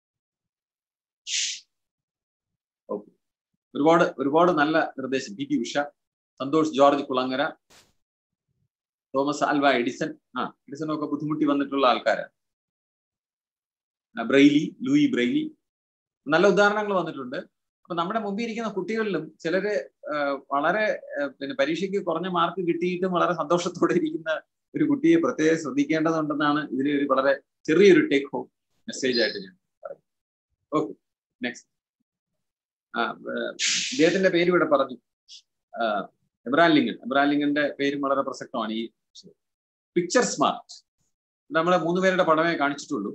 Okay. ഒരുപാട് നല്ല നിർദ്ദേശം. PT Usha, Santhosh George Kulangara, Thomas Alva Edison. എഡിസണൊക്കെ ബുദ്ധിമുട്ടി വന്നിട്ടുള്ള ആൾക്കാരാണ്. Braille, Louis Braille. നല്ല ഉദാഹരണങ്ങൾ വന്നിട്ടുണ്ട്. അപ്പൊ നമ്മുടെ മുമ്പിൽ ഇരിക്കുന്ന കുട്ടികളിലും ചിലര് വളരെ പരീക്ഷയ്ക്ക് കുറഞ്ഞ മാർക്ക് കിട്ടിയിട്ടും വളരെ സന്തോഷത്തോടെ ഇരിക്കുന്ന ഒരു കുട്ടിയെ പ്രത്യേകം ശ്രദ്ധിക്കേണ്ടതുണ്ടെന്നാണ് ഇതിലെ ഒരു വളരെ ചെറിയൊരു ടേക്ക് ഹോം മെസ്സേജ് ആയിട്ട് ഞാൻ പറയും. Okay, next. ഇദ്ദേഹത്തിന്റെ പേര് ഇവിടെ പറഞ്ഞു, എബ്രഹാം ലിങ്കൺ. എബ്രഹാം ലിങ്കന്റെ പേരും വളരെ പ്രസക്തമാണ് ഈ പിക്ചർ സ്മാർട്ട്. നമ്മളെ 3 പേരുടെ പടമേ കാണിച്ചിട്ടുള്ളൂ.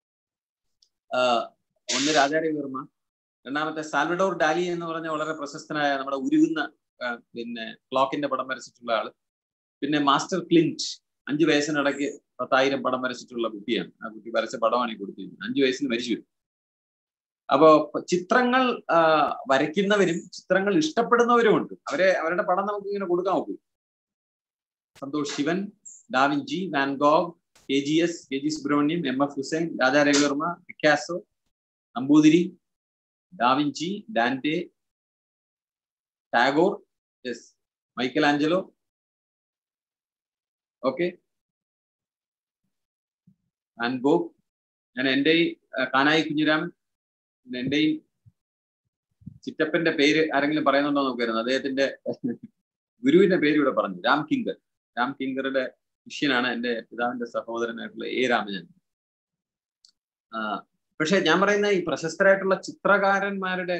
ഒന്ന് രാജാരവിവർമ്മ, രണ്ടാമത്തെ സാൽവഡോർ ഡാലി എന്ന് പറഞ്ഞ വളരെ പ്രശസ്തനായ നമ്മുടെ ഉരുകുന്ന ക്ലോക്കിന്റെ പടം വരച്ചിട്ടുള്ള ആള്. പിന്നെ മാസ്റ്റർ ക്ലിന്റ്, 5 വയസ്സിനിടയ്ക്ക് 10,000 പടം വരച്ചിട്ടുള്ള കുട്ടിയാണ്. ആ കുട്ടി വരച്ച പടമാണ് ഈ കൊടുത്തിരിക്കുന്നത്. 5 വയസ്സിന് മരിച്ചു വരും. അപ്പോ ചിത്രങ്ങൾ വരയ്ക്കുന്നവരും ചിത്രങ്ങൾ ഇഷ്ടപ്പെടുന്നവരും ഉണ്ട്. അവരുടെ പടം നമുക്ക് ഇങ്ങനെ കൊടുക്കാൻ നോക്കും. Santhosh Shivan, da Vinci, van Gogh, KGS, KG Subrahmanyam, MF Hussain, Raja Ravi Varma, Picasso, Namboothiri, da Vinci, ഡാൻറ്റെ, Tagore, yes, Michael Angelo, okay, van Gogh. ഞാൻ എൻ്റെ കാനായി കുഞ്ഞിരാമൻ, എന്റെയും ചിറ്റപ്പന്റെ പേര് ആരെങ്കിലും പറയുന്നുണ്ടോ നോക്കായിരുന്നു. അദ്ദേഹത്തിന്റെ ഗുരുവിന്റെ പേര് ഇവിടെ പറഞ്ഞു, രാം കിങ്കർ. രാം കിങ്കറുടെ ശിഷ്യനാണ് എൻ്റെ പിതാവിന്റെ സഹോദരനായിട്ടുള്ള A. രാമചന്ദ്രൻ. പക്ഷെ ഞാൻ പറയുന്ന ഈ പ്രശസ്തരായിട്ടുള്ള ചിത്രകാരന്മാരുടെ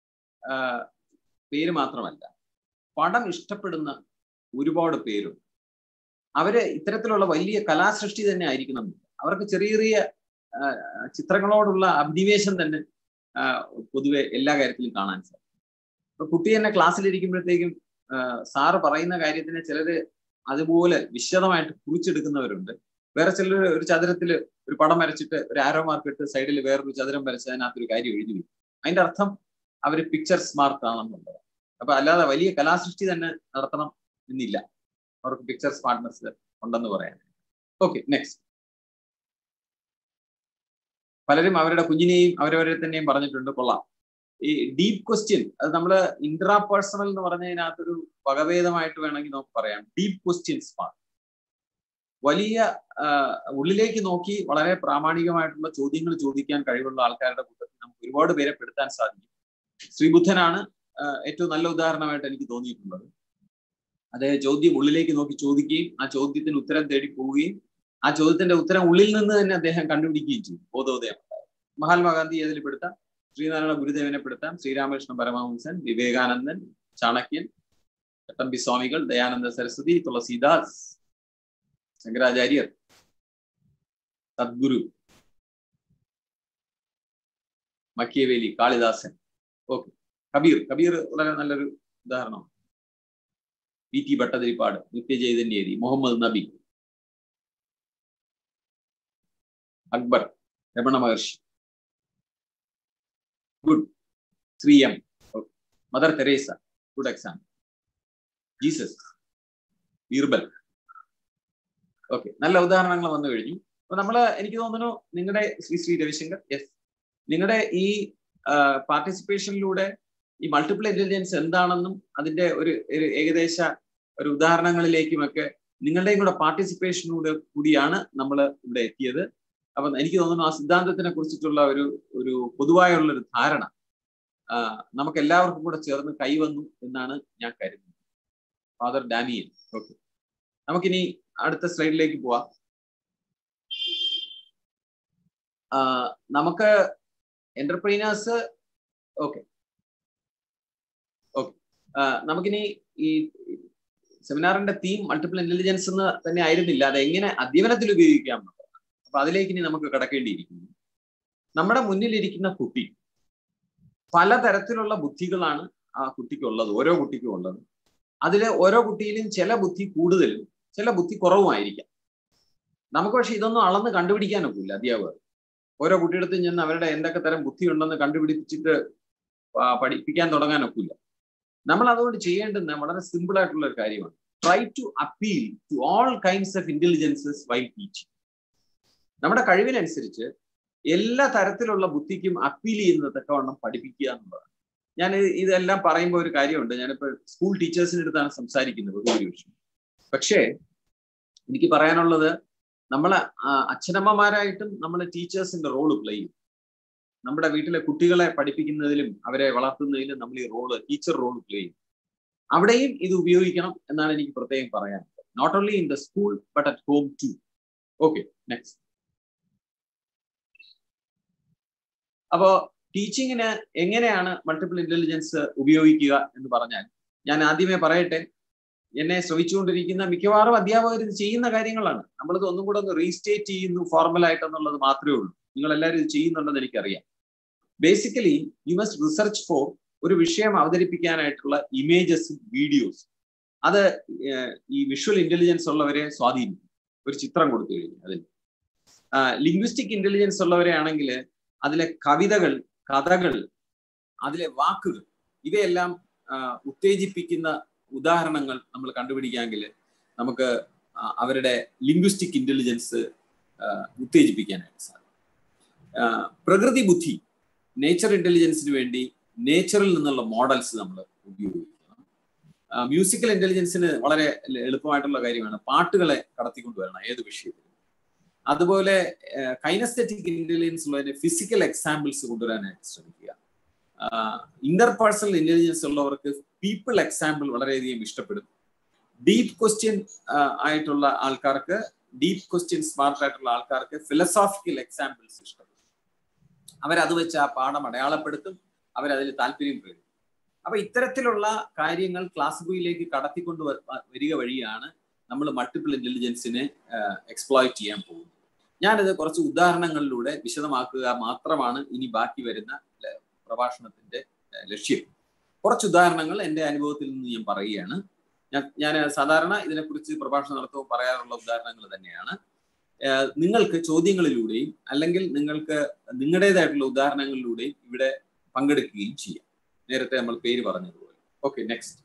പേര് മാത്രമല്ല, പടം ഇഷ്ടപ്പെടുന്ന ഒരുപാട് പേരുണ്ട്. അവര് ഇത്തരത്തിലുള്ള വലിയ കലാസൃഷ്ടി തന്നെ ആയിരിക്കണം. അവർക്ക് ചെറിയ ചെറിയ ചിത്രങ്ങളോടുള്ള അഭിനിവേശം തന്നെ പൊതുവെ എല്ലാ കാര്യത്തിലും കാണാൻ സാധിക്കും. ഇപ്പൊ കുട്ടി തന്നെ ക്ലാസ്സിലിരിക്കുമ്പോഴത്തേക്കും സാറ് പറയുന്ന കാര്യത്തിനെ ചിലര് അതുപോലെ വിശദമായിട്ട് കുറിച്ചെടുക്കുന്നവരുണ്ട്. വേറെ ചിലർ ഒരു ചതുരത്തിൽ ഒരു പടം വരച്ചിട്ട് ഒരു ആരോ മാർക്ക് ഇട്ട് സൈഡിൽ വേറൊരു ചതുരം വരച്ച് അതിനകത്തൊരു കാര്യം എഴുതി വയ്ക്കും. അതിന്റെ അർത്ഥം അവർ പിക്ചർ സ്മാർട്ട് ആണെന്നുള്ളത്. അപ്പൊ അല്ലാതെ വലിയ കലാസൃഷ്ടി തന്നെ നടത്തണം എന്നില്ല, അവർക്ക് പിക്ചർ സ്മാർട്ട്നെസ് ഉണ്ടെന്ന് പറയാൻ. Okay, next. പലരും അവരുടെ കുഞ്ഞിനെയും അവരവരെ തന്നെയും പറഞ്ഞിട്ടുണ്ട്, കൊള്ളാം. ഈ ഡീപ്പ് ക്വസ്റ്റ്യൻ, അത് നമ്മള് ഇൻട്രാ പേഴ്സണൽ എന്ന് പറഞ്ഞതിനകത്തൊരു വകഭേദമായിട്ട് വേണമെങ്കിൽ നമുക്ക് പറയാം. ഡീപ്പ് ക്വസ്റ്റ്യൻ സ്മാർട്ട്, വലിയ ഉള്ളിലേക്ക് നോക്കി വളരെ പ്രാമാണികമായിട്ടുള്ള ചോദ്യങ്ങൾ ചോദിക്കാൻ കഴിവുള്ള ആൾക്കാരുടെ കൂട്ടത്തിൽ നമുക്ക് ഒരുപാട് പേരെ പെടുത്താൻ സാധിക്കും. ശ്രീബുദ്ധനാണ് ഏറ്റവും നല്ല ഉദാഹരണമായിട്ട് എനിക്ക് തോന്നിയിട്ടുള്ളത്. അദ്ദേഹം ചോദ്യം ഉള്ളിലേക്ക് നോക്കി ചോദിക്കുകയും ആ ചോദ്യത്തിന് ഉത്തരം തേടി പോവുകയും ആ ചോദ്യത്തിന്റെ ഉത്തരം ഉള്ളിൽ നിന്ന് തന്നെ അദ്ദേഹം കണ്ടുപിടിക്കുകയും ചെയ്തു. ബോധോദയം. മഹാത്മാഗാന്ധി ഏതിൽ പെടുത്താം? ശ്രീനാരായണ ഗുരുദേവനെ പെടുത്താം, ശ്രീരാമകൃഷ്ണ പരമഹംസൻ, വിവേകാനന്ദൻ, ചാണക്യൻ, ചട്ടമ്പി സ്വാമികൾ, ദയാനന്ദ സരസ്വതി, തുളസീദാസ്, ശങ്കരാചാര്യർ, സദ്ഗുരു, മക്കിയവേലി, കാളിദാസൻ. ഓക്കെ, കബീർ വളരെ നല്ലൊരു ഉദാഹരണമാണ്. PT ഭട്ടതിരിപ്പാട്, നിത്യചൈതന്യേരി, Muhammad Nabi, Akbar, Ramana Maharshi, good, Sri M, Mother Teresa, good example, Jesus, Birbal. Okay, നല്ല ഉദാഹരണങ്ങൾ വന്നു കഴിഞ്ഞു. അപ്പൊ നമ്മള്, എനിക്ക് തോന്നുന്നു നിങ്ങളുടെ ശ്രീ രവിശങ്കർ, യെസ്, നിങ്ങളുടെ ഈ പാർട്ടിസിപ്പേഷനിലൂടെ ഈ മൾട്ടിപ്പിൾ ഇന്റലിജൻസ് എന്താണെന്നും അതിന്റെ ഒരു ഏകദേശ ഒരു ഉദാഹരണങ്ങളിലേക്കുമൊക്കെ നിങ്ങളുടെയും കൂടെ പാർട്ടിസിപ്പേഷനിലൂടെ കൂടിയാണ് നമ്മൾ ഇവിടെ എത്തിയത്. അപ്പൊ എനിക്ക് തോന്നുന്നു ആ സിദ്ധാന്തത്തിനെ കുറിച്ചിട്ടുള്ള ഒരു പൊതുവായുള്ളൊരു ധാരണ നമുക്ക് എല്ലാവർക്കും കൂടെ ചേർന്ന് കൈവന്നു എന്നാണ് ഞാൻ കരുതുന്നത്. Father Daniel. ഓക്കെ, നമുക്കിനി അടുത്ത സ്ലൈഡിലേക്ക് പോവാം. നമുക്ക് എന്റർപ്രൈനേഴ്സ്, ഓക്കെ, നമുക്കിനി ഈ സെമിനാറിന്റെ തീം മൾട്ടിപ്പിൾ ഇന്റലിജൻസ് എന്ന് തന്നെ ആയിരുന്നില്ല, അത് എങ്ങനെ അധ്യയനത്തിൽ ഉപയോഗിക്കാം എന്നുള്ളതാണ്. അപ്പൊ അതിലേക്ക് ഇനി നമുക്ക് കടക്കേണ്ടിയിരിക്കുന്നു. നമ്മുടെ മുന്നിലിരിക്കുന്ന കുട്ടി പലതരത്തിലുള്ള ബുദ്ധികളാണ് ആ കുട്ടിക്കുള്ളത്, ഓരോ കുട്ടിക്കും ഉള്ളത്. അതില് ഓരോ കുട്ടിയിലും ചില ബുദ്ധി കൂടുതലും ചില ബുദ്ധി കുറവുമായിരിക്കാം. നമുക്ക് പക്ഷെ ഇതൊന്നും അളന്ന് കണ്ടുപിടിക്കാനൊക്കില്ല. അധ്യാപകർ ഓരോ കുട്ടിയെടുത്തും ചെന്ന് അവരുടെ എന്തൊക്കെ തരം ബുദ്ധി ഉണ്ടെന്ന് കണ്ടുപിടിച്ചിട്ട് പഠിപ്പിക്കാൻ തുടങ്ങാനൊക്കില്ല. നമ്മൾ അതുകൊണ്ട് ചെയ്യേണ്ടുന്ന വളരെ സിമ്പിൾ ആയിട്ടുള്ള ഒരു കാര്യമാണ്. Try to appeal to all kinds of intelligences while teaching. നമ്മുടെ കഴിവിനനുസരിച്ച് എല്ലാ തരത്തിലുള്ള ബുദ്ധിക്കും അപ്പീൽ ചെയ്യുന്ന തക്കവണ്ണം പഠിപ്പിക്കുക എന്നുള്ളതാണ്. ഞാൻ ഇതെല്ലാം പറയുമ്പോൾ ഒരു കാര്യമുണ്ട്, ഞാനിപ്പോൾ സ്കൂൾ ടീച്ചേഴ്സിൻ്റെ അടുത്താണ് സംസാരിക്കുന്നത് ഭൂരിപക്ഷം. പക്ഷേ എനിക്ക് പറയാനുള്ളത്, നമ്മളെ അച്ഛനമ്മമാരായിട്ടും നമ്മൾ ടീച്ചേഴ്സിന്റെ റോള് പ്ലേ ചെയ്യും. നമ്മുടെ വീട്ടിലെ കുട്ടികളെ പഠിപ്പിക്കുന്നതിലും അവരെ വളർത്തുന്നതിലും നമ്മൾ ഈ റോള്, ടീച്ചർ റോള് പ്ലേ ചെയ്യും. അവിടെയും ഇത് ഉപയോഗിക്കണം എന്നാണ് എനിക്ക് പ്രത്യേകം പറയാനുള്ളത്. Not only in the school but at home too. Okay, next. അപ്പോ ടീച്ചിങ്ങിന് എങ്ങനെയാണ് മൾട്ടിപ്പിൾ ഇന്റലിജൻസ് ഉപയോഗിക്കുക എന്ന് പറഞ്ഞാൽ, ഞാൻ ആദ്യമേ പറയട്ടെ, എന്നെ ശ്രമിച്ചുകൊണ്ടിരിക്കുന്ന മിക്കവാറും അധ്യാപകർ ഇത് ചെയ്യുന്ന കാര്യങ്ങളാണ്. നമ്മളിത് ഒന്നും കൂടെ ഒന്ന് റീസ്റ്റേറ്റ് ചെയ്യുന്നു ഫോർമലായിട്ടെന്നുള്ളത് മാത്രമേ ഉള്ളൂ. നിങ്ങൾ എല്ലാവരും ഇത് ചെയ്യുന്നുണ്ടെന്ന് എനിക്കറിയാം. Basically you must research for ഒരു വിഷയം അവതരിപ്പിക്കാനായിട്ടുള്ള ഇമേജസും വീഡിയോസും. അത് ഈ വിഷ്വൽ ഇന്റലിജൻസ് ഉള്ളവരെ സ്വാധീനിക്കും. ഒരു ചിത്രം കൊടുത്തു കഴിഞ്ഞു അതിൽ. ലിംഗ്വിസ്റ്റിക് ഇന്റലിജൻസ് ഉള്ളവരെ ആണെങ്കിൽ അതിലെ കവിതകൾ, കഥകൾ, അതിലെ വാക്കുകൾ, ഇവയെല്ലാം ഉത്തേജിപ്പിക്കുന്ന ഉദാഹരണങ്ങൾ നമ്മൾ കണ്ടുപിടിക്കാമെങ്കിൽ നമുക്ക് അവരുടെ ലിംഗ്വിസ്റ്റിക് ഇന്റലിജൻസ് ഉത്തേജിപ്പിക്കാനായിട്ട് സാധിക്കും. പ്രകൃതി ബുദ്ധി, നേച്ചർ ഇന്റലിജൻസിന് വേണ്ടി നേച്ചറിൽ നിന്നുള്ള മോഡൽസ് നമ്മൾ ഉപയോഗിക്കണം. മ്യൂസിക്കൽ ഇന്റലിജൻസിന് വളരെ എളുപ്പമായിട്ടുള്ള കാര്യമാണ് പാട്ടുകളെ കടത്തിക്കൊണ്ടുവരണം ഏത് വിഷയത്തിലും. അതുപോലെ കൈനസ്തെറ്റിക് ഇന്റലിജൻസ് ഉള്ളതിന് ഫിസിക്കൽ എക്സാമ്പിൾസ് കൊണ്ടുവരാനായിട്ട് ശ്രമിക്കുക. ഇന്റർപേഴ്സണൽ ഇന്റലിജൻസ് ഉള്ളവർക്ക് പീപ്പിൾ എക്സാമ്പിൾ വളരെയധികം ഇഷ്ടപ്പെടും. ഡീപ്പ് ക്വസ്റ്റ്യൻ ആയിട്ടുള്ള ആൾക്കാർക്ക്, ഡീപ്പ് ക്വസ്റ്റ്യൻ സ്മാർട്ട് ആയിട്ടുള്ള ആൾക്കാർക്ക് ഫിലോസോഫിക്കൽ എക്സാമ്പിൾസ് ഇഷ്ടപ്പെടും. അവരത് വെച്ച് ആ പാഠം അടയാളപ്പെടുത്തും, അവരതിൽ താല്പര്യം പ്രകടിപ്പിക്കും. അപ്പൊ ഇത്തരത്തിലുള്ള കാര്യങ്ങൾ ക്ലാസ് റൂമിലേക്ക് കടത്തിക്കൊണ്ട് വരിക വഴിയാണ് നമ്മൾ മൾട്ടിപ്പിൾ ഇന്റലിജൻസിനെ എക്സ്പ്ലോയിറ്റ് ചെയ്യാൻ പോകുന്നത്. ഞാനിത് കുറച്ച് ഉദാഹരണങ്ങളിലൂടെ വിശദമാക്കുക മാത്രമാണ് ഇനി ബാക്കി വരുന്ന പ്രഭാഷണത്തിന്റെ ലക്ഷ്യം. കുറച്ച് ഉദാഹരണങ്ങൾ എൻ്റെ അനുഭവത്തിൽ നിന്ന് ഞാൻ പറയുകയാണ്. ഞാൻ സാധാരണ ഇതിനെക്കുറിച്ച് പ്രഭാഷണം നടത്തുമ്പോൾ പറയാറുള്ള ഉദാഹരണങ്ങൾ തന്നെയാണ്. നിങ്ങൾക്ക് ചോദ്യങ്ങളിലൂടെയും അല്ലെങ്കിൽ നിങ്ങൾക്ക് നിങ്ങളുടേതായിട്ടുള്ള ഉദാഹരണങ്ങളിലൂടെയും ഇവിടെ പങ്കെടുക്കുകയും ചെയ്യാം. നേരത്തെ നമ്മൾ പേര് പറഞ്ഞതുപോലെ. Okay, next.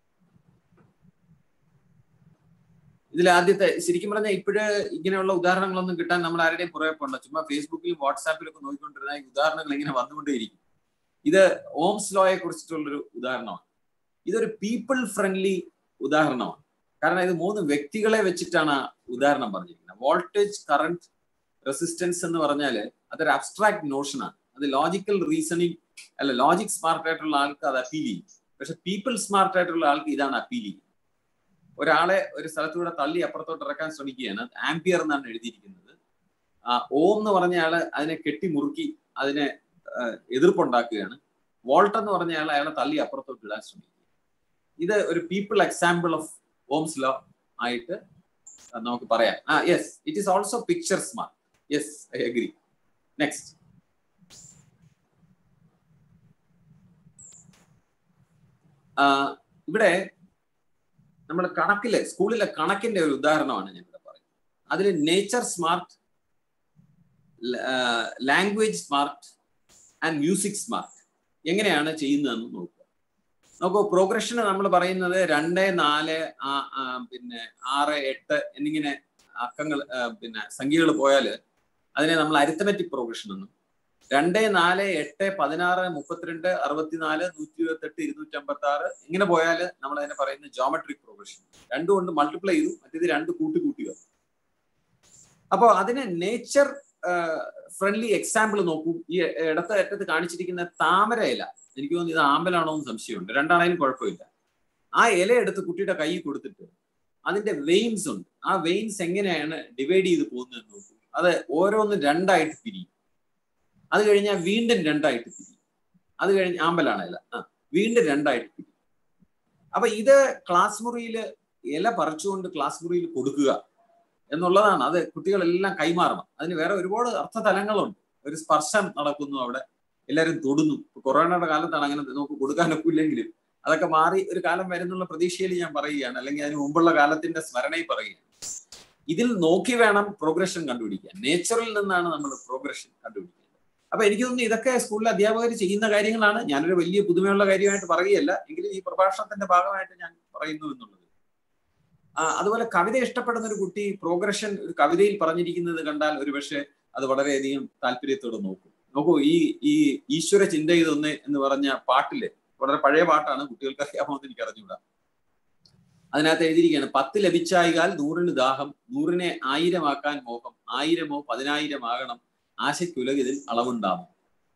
ഇതിൽ ആദ്യത്തെ, ശരിക്കും പറഞ്ഞാൽ ഇപ്പോഴ് ഇങ്ങനെയുള്ള ഉദാഹരണങ്ങളൊന്നും കിട്ടാൻ നമ്മൾ ആരുടെയും പുറകെ പോകണ്ട. ചുമ്മാ ഫേസ്ബുക്കിലും വാട്സാപ്പിലും ഒക്കെ നോക്കിക്കൊണ്ടിരുന്ന ഈ ഉദാഹരണങ്ങൾ ഇങ്ങനെ വന്നുകൊണ്ടേയിരിക്കും. ഇത് ഓംസ് ലോയെ കുറിച്ചിട്ടുള്ളൊരു ഉദാഹരണമാണ്. ഇതൊരു പീപ്പിൾ ഫ്രണ്ട്ലി ഉദാഹരണമാണ്. കാരണം ഇത് 3 വ്യക്തികളെ വെച്ചിട്ടാണ് ഉദാഹരണം പറഞ്ഞിരിക്കുന്നത്. വോൾട്ടേജ്, കറന്റ്, റെസിസ്റ്റൻസ് എന്ന് പറഞ്ഞാൽ അതൊരു അബ്സ്ട്രാക്ട് നോഷനാണ്. അത് ലോജിക്കൽ റീസണിങ് അല്ല, ലോജിക് സ്മാർട്ട് ആയിട്ടുള്ള ആൾക്ക് അത് അപ്പീൽ ചെയ്യും. പക്ഷെ പീപ്പിൾ സ്മാർട്ട് ആയിട്ടുള്ള ആൾക്ക് ഇതാണ് അപ്പീൽ ചെയ്യും. ഒരാളെ ഒരു സ്ഥലത്തൂടെ തള്ളി അപ്പുറത്തോട്ട് ഇറക്കാൻ ശ്രമിക്കുകയാണ്. ആംപിയർ എന്നാണ് എഴുതിയിരിക്കുന്നത്. ഓം എന്ന് പറഞ്ഞയാൾ അതിനെ കെട്ടിമുറുക്കി അതിനെ എതിർപ്പുണ്ടാക്കുകയാണ്. വോൾട്ട് എന്ന് പറഞ്ഞയാൾ അയാളെ തള്ളി അപ്പുറത്തോട്ട് ഇടാൻ ശ്രമിക്കുക. ഇത് ഒരു people example of Ohm's law ആയിട്ട് നമുക്ക് പറയാം. Yes, it is also picture smart. Yes, I agree. Next. ഇവിടെ നമ്മൾ കണക്കിലെ, സ്കൂളിലെ കണക്കിന്റെ ഒരു ഉദാഹരണമാണ് ഞാൻ ഇവിടെ പറയുന്നത്. അതിൽ nature smart, language smart and music smart എങ്ങനെയാണ് ചെയ്യുന്നതെന്ന് നോക്കുക. പ്രോഗ്രഷന് നമ്മൾ പറയുന്നത് 2, 4, പിന്നെ 6, 8 എന്നിങ്ങനെ അക്കങ്ങൾ, പിന്നെ സംഖ്യകൾ പോയാൽ അതിനെ നമ്മൾ അരിത്തമെറ്റിക് പ്രോഗ്രഷൻ എന്നും, 2, 4, 8, 16, 32, 64, 128, 256 ഇങ്ങനെ പോയാൽ നമ്മൾ അതിനെ പറയുന്നത് ജോമെട്രിക് പ്രോഗ്രഷൻ. 2 കൊണ്ട് മൾട്ടിപ്ലൈ ചെയ്തു, മറ്റേത് 2 കൂട്ടി വന്നു. അപ്പോൾ അതിന് നേച്ചർ ഫ്രണ്ട്ലി എക്സാമ്പിൾ നോക്കൂ. ഈ ഇടത്ത അറ്റത്ത് കാണിച്ചിരിക്കുന്ന താമര ഇല, എനിക്ക് തോന്നുന്നു ഇത് ആമ്പലാണോ എന്ന് സംശയമുണ്ട്. 2 ആണെങ്കിലും കുഴപ്പമില്ല. ആ ഇല എടുത്ത് കുട്ടിയുടെ കൈ കൊടുത്തിട്ട് അതിന്റെ വെയിൻസ് ഉണ്ട്. ആ വെയിൻസ് എങ്ങനെയാണ് ഡിവൈഡ് ചെയ്ത് പോകുന്നത് നോക്കൂ. അത് ഓരോന്നും 2 ആയിട്ട് പിരിയും. അത് കഴിഞ്ഞാൽ വീണ്ടും 2 ആയിട്ട് പിരിയും. അത് കഴിഞ്ഞ് ആമ്പലാണ് ഇല, വീണ്ടും 2 ആയിട്ട് പിരിയും. അപ്പൊ ഇത് ക്ലാസ് മുറിയിൽ ഇല പറിച്ചുകൊണ്ട് ക്ലാസ് മുറിയിൽ കൊടുക്കുക എന്നുള്ളതാണ്. അത് കുട്ടികളെല്ലാം കൈമാറണം. അതിന് വേറെ ഒരുപാട് അർത്ഥതലങ്ങളുണ്ട്. ഒരു സ്പർശം നടക്കുന്നു, അവിടെ എല്ലാവരും തൊടുന്നു. കൊറോണയുടെ കാലത്താണ് അങ്ങനെ നമുക്ക് കൊടുക്കാനൊക്കെ ഇല്ലെങ്കിലും അതൊക്കെ മാറി ഒരു കാലം വരുന്നുള്ള പ്രതീക്ഷയിൽ ഞാൻ പറയുകയാണ്, അല്ലെങ്കിൽ അതിന് മുമ്പുള്ള കാലത്തിന്റെ സ്മരണയിൽ പറയുകയാണ്. ഇതിൽ നോക്കി വേണം പ്രോഗ്രഷൻ കണ്ടുപിടിക്കാൻ. നേച്ചറിൽ നിന്നാണ് നമ്മൾ പ്രോഗ്രഷൻ കണ്ടുപിടിക്കുന്നത്. അപ്പൊ എനിക്ക് തോന്നുന്നു ഇതൊക്കെ സ്കൂളിലെ അധ്യാപകർ ചെയ്യുന്ന കാര്യങ്ങളാണ്. ഞാനൊരു വലിയ പുതുമയുള്ള കാര്യമായിട്ട് പറയുകയല്ല, എങ്കിലും ഈ പ്രഭാഷണത്തിന്റെ ഭാഗമായിട്ട് ഞാൻ പറയുന്നു എന്നുള്ളത്. അതുപോലെ കവിത ഇഷ്ടപ്പെടുന്ന ഒരു കുട്ടി പ്രോഗ്രഷൻ ഒരു കവിതയിൽ പറഞ്ഞിരിക്കുന്നത് കണ്ടാൽ ഒരുപക്ഷെ അത് വളരെയധികം താല്പര്യത്തോടെ നോക്കും. നോക്കൂ, ഈ ഈശ്വര ചിന്ത ഇതൊന്ന് എന്ന് പറഞ്ഞ പാട്ടില്, വളരെ പഴയ പാട്ടാണ്, കുട്ടികൾക്ക് അറിയാമോ എന്ന് എനിക്ക് അറിഞ്ഞൂടാ. അതിനകത്ത് എഴുതിയിരിക്കുകയാണ്: 10 ലഭിച്ചായികാൽ 100 ദാഹം, 100 1000 ആക്കാൻ മോഹം, 1000 10,000 ആകണം, ആശയ്ക്കുലകിതിൽ അളവുണ്ടാവും.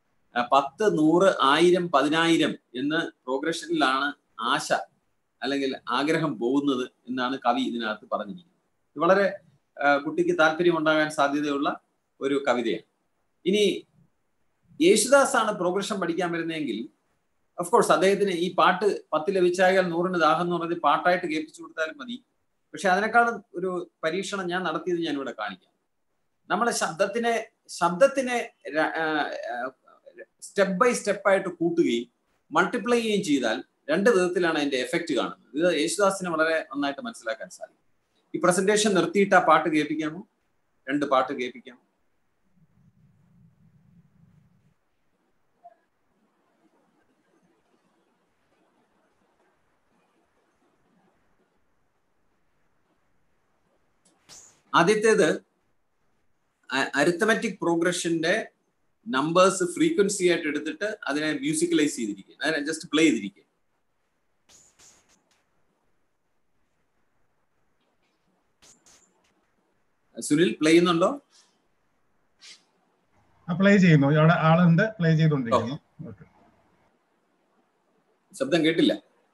10, 100, 1000, 10,000 എന്ന് പ്രോഗ്രഷനിലാണ് ആശ അല്ലെങ്കിൽ ആഗ്രഹം പോകുന്നത് എന്നാണ് കവി ഇതിനകത്ത് പറഞ്ഞിരിക്കുന്നത്. ഇത് വളരെ കുട്ടിക്ക് താല്പര്യം ഉണ്ടാകാൻ സാധ്യതയുള്ള ഒരു കവിതയാണ്. ഇനി യേശുദാസ് ആണ് പ്രോഗ്രഷൻ പഠിക്കാൻ വരുന്നതെങ്കിൽ ഓഫ് കോഴ്സ് അദ്ദേഹത്തിന് ഈ പാട്ട് 10 ലഭിച്ചായാൽ 100 ദാഹം എന്ന് പറഞ്ഞത് പാട്ടായിട്ട് കേൾപ്പിച്ചു കൊടുത്താലും മതി. പക്ഷെ അതിനേക്കാളും ഒരു പരീക്ഷണം ഞാൻ നടത്തിയത് ഞാനിവിടെ കാണിക്കാം. നമ്മളെ ശബ്ദത്തിനെ സ്റ്റെപ്പ് ബൈ സ്റ്റെപ്പായിട്ട് കൂട്ടുകയും മൾട്ടിപ്ലൈ ചെയ്യുകയും ചെയ്താൽ 2 വിധത്തിലാണ് അതിന്റെ എഫക്റ്റ് കാണുന്നത്. ഇത് യേശുദാസിനെ വളരെ നന്നായിട്ട് മനസ്സിലാക്കാൻ സാധിക്കും. ഈ പ്രസന്റേഷൻ നിർത്തിയിട്ട് ആ പാട്ട് കേൾപ്പിക്കാമോ? 2 പാട്ട് കേൾപ്പിക്കാമോ? ആദ്യത്തേത് അരിത്തമെറ്റിക് പ്രോഗ്രഷന്റെ നമ്പേഴ്സ് ഫ്രീക്വൻസി ആയിട്ട് എടുത്തിട്ട് അതിനെ മ്യൂസിക്കലൈസ് ചെയ്തിരിക്കുക, അതിനെ ജസ്റ്റ് പ്ലേ ചെയ്തിരിക്കുക. സുനിൽ പ്ലേ ചെയ്യുന്നുണ്ടോ? പ്ലേ ചെയ്യുന്നു, അവിടെ ആളുണ്ട്, പ്ലേ ചെയ്തുകൊണ്ടിരിക്കുന്നു. ശബ്ദം കേട്ടില്ല.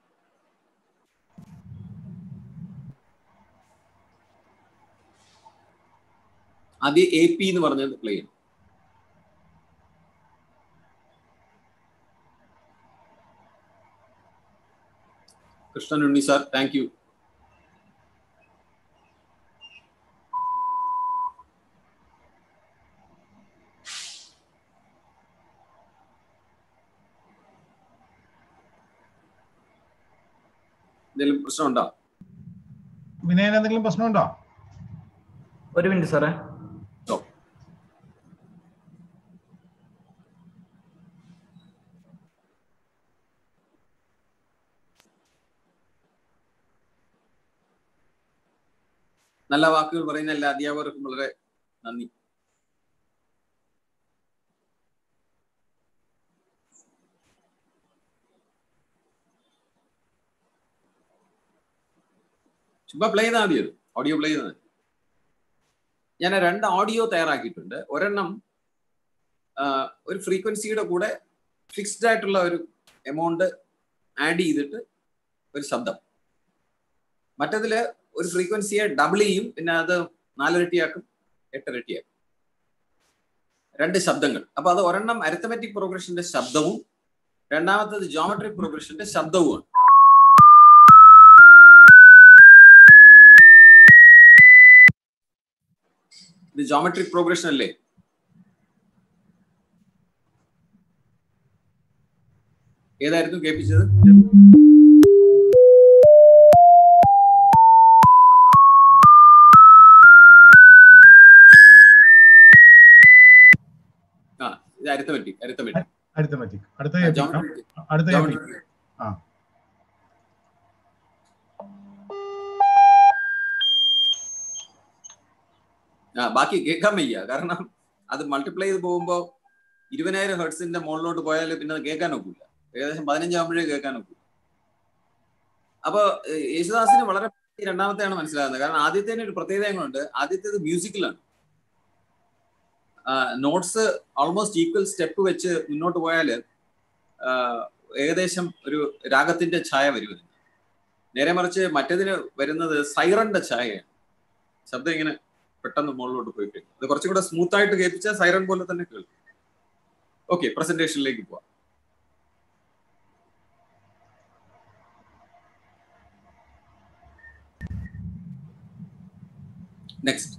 ആദ്യം AP എന്ന് പറഞ്ഞത് പ്ലേ ചെയ്യണം. Krishnan Unni sir, thank you. എന്തെങ്കിലും പ്രശ്നമുണ്ടോ? വിനയൻ, എന്തെങ്കിലും പ്രശ്നമുണ്ടോ? ഒരു മിനിറ്റ് സാറേ. നല്ല വാക്കുകൾ പറയുന്ന എല്ലാ അധ്യാപകർക്കും വളരെ നന്ദി. ചുമ്മാ പ്ലേ ചെയ്താൽ മതി, ഓഡിയോ പ്ലേ ചെയ്താൽ മതി. ഞാൻ 2 ഓഡിയോ തയ്യാറാക്കിയിട്ടുണ്ട്. ഒരെണ്ണം ഒരു ഫ്രീക്വൻസിയുടെ കൂടെ ഫിക്സ്ഡ് ആയിട്ടുള്ള ഒരു എമൗണ്ട് ആഡ് ചെയ്തിട്ട് ഒരു ശബ്ദം, മറ്റതില് ഒരു ഫ്രീക്വൻസിയെ ഡബിൾ ചെയ്യും, പിന്നെ അത് 4 ഇരട്ടിയാക്കും, 8 ഇരട്ടിയാക്കും. 2 ശബ്ദങ്ങൾ. അപ്പൊ അത് ഒരെണ്ണം അരിത്തമെറ്റിക് പ്രോഗ്രഷന്റെ ശബ്ദവും രണ്ടാമത്തത് ജോമെട്രിക് പ്രോഗ്രഷന്റെ ശബ്ദവുമാണ്. ഇത് ജോമെട്രിക് പ്രോഗ്രഷൻ അല്ലേ? ഏതായിരുന്നു കേൾപ്പിച്ചത്? ബാക്കി കേൾക്കാൻ വയ്യ, കാരണം അത് മൾട്ടിപ്ലൈ ചെയ്ത് പോകുമ്പോ 20,000 ഹെർട്സിന്റെ മുകളിലോട്ട് പോയാൽ പിന്നെ അത് കേൾക്കാൻ ഒക്കില്ല. ഏകദേശം 15 ആകുമ്പോഴേ കേൾക്കാൻ ഒക്കില്ല. അപ്പൊ യേശുദാസിന് വളരെ രണ്ടാമത്തെയാണ് മനസ്സിലാകുന്നത്. കാരണം ആദ്യത്തേന് ഒരു പ്രത്യേകതകളുണ്ട്. ആദ്യത്തേത് മ്യൂസിക്കലാണ്. നോട്ട്സ് ഓൾമോസ്റ്റ് ഈക്വൽ സ്റ്റെപ്പ് വെച്ച് മുന്നോട്ട് പോയാൽ ഏകദേശം ഒരു രാഗത്തിന്റെ ഛായ വരും. നേരെ മറിച്ച് മറ്റേതിന് വരുന്നത് സൈറന്റെ ഛായയാണ്. ശബ്ദം ഇങ്ങനെ പെട്ടെന്ന് മുകളിലോട്ട് പോയി കഴിഞ്ഞു. അത് കുറച്ചും കൂടെ സ്മൂത്ത് ആയിട്ട് കേൾപ്പിച്ചാൽ സൈറൻ പോലെ തന്നെ കേൾക്കും. ഓക്കെ, പ്രസന്റേഷനിലേക്ക് പോവാം. നെക്സ്റ്റ്.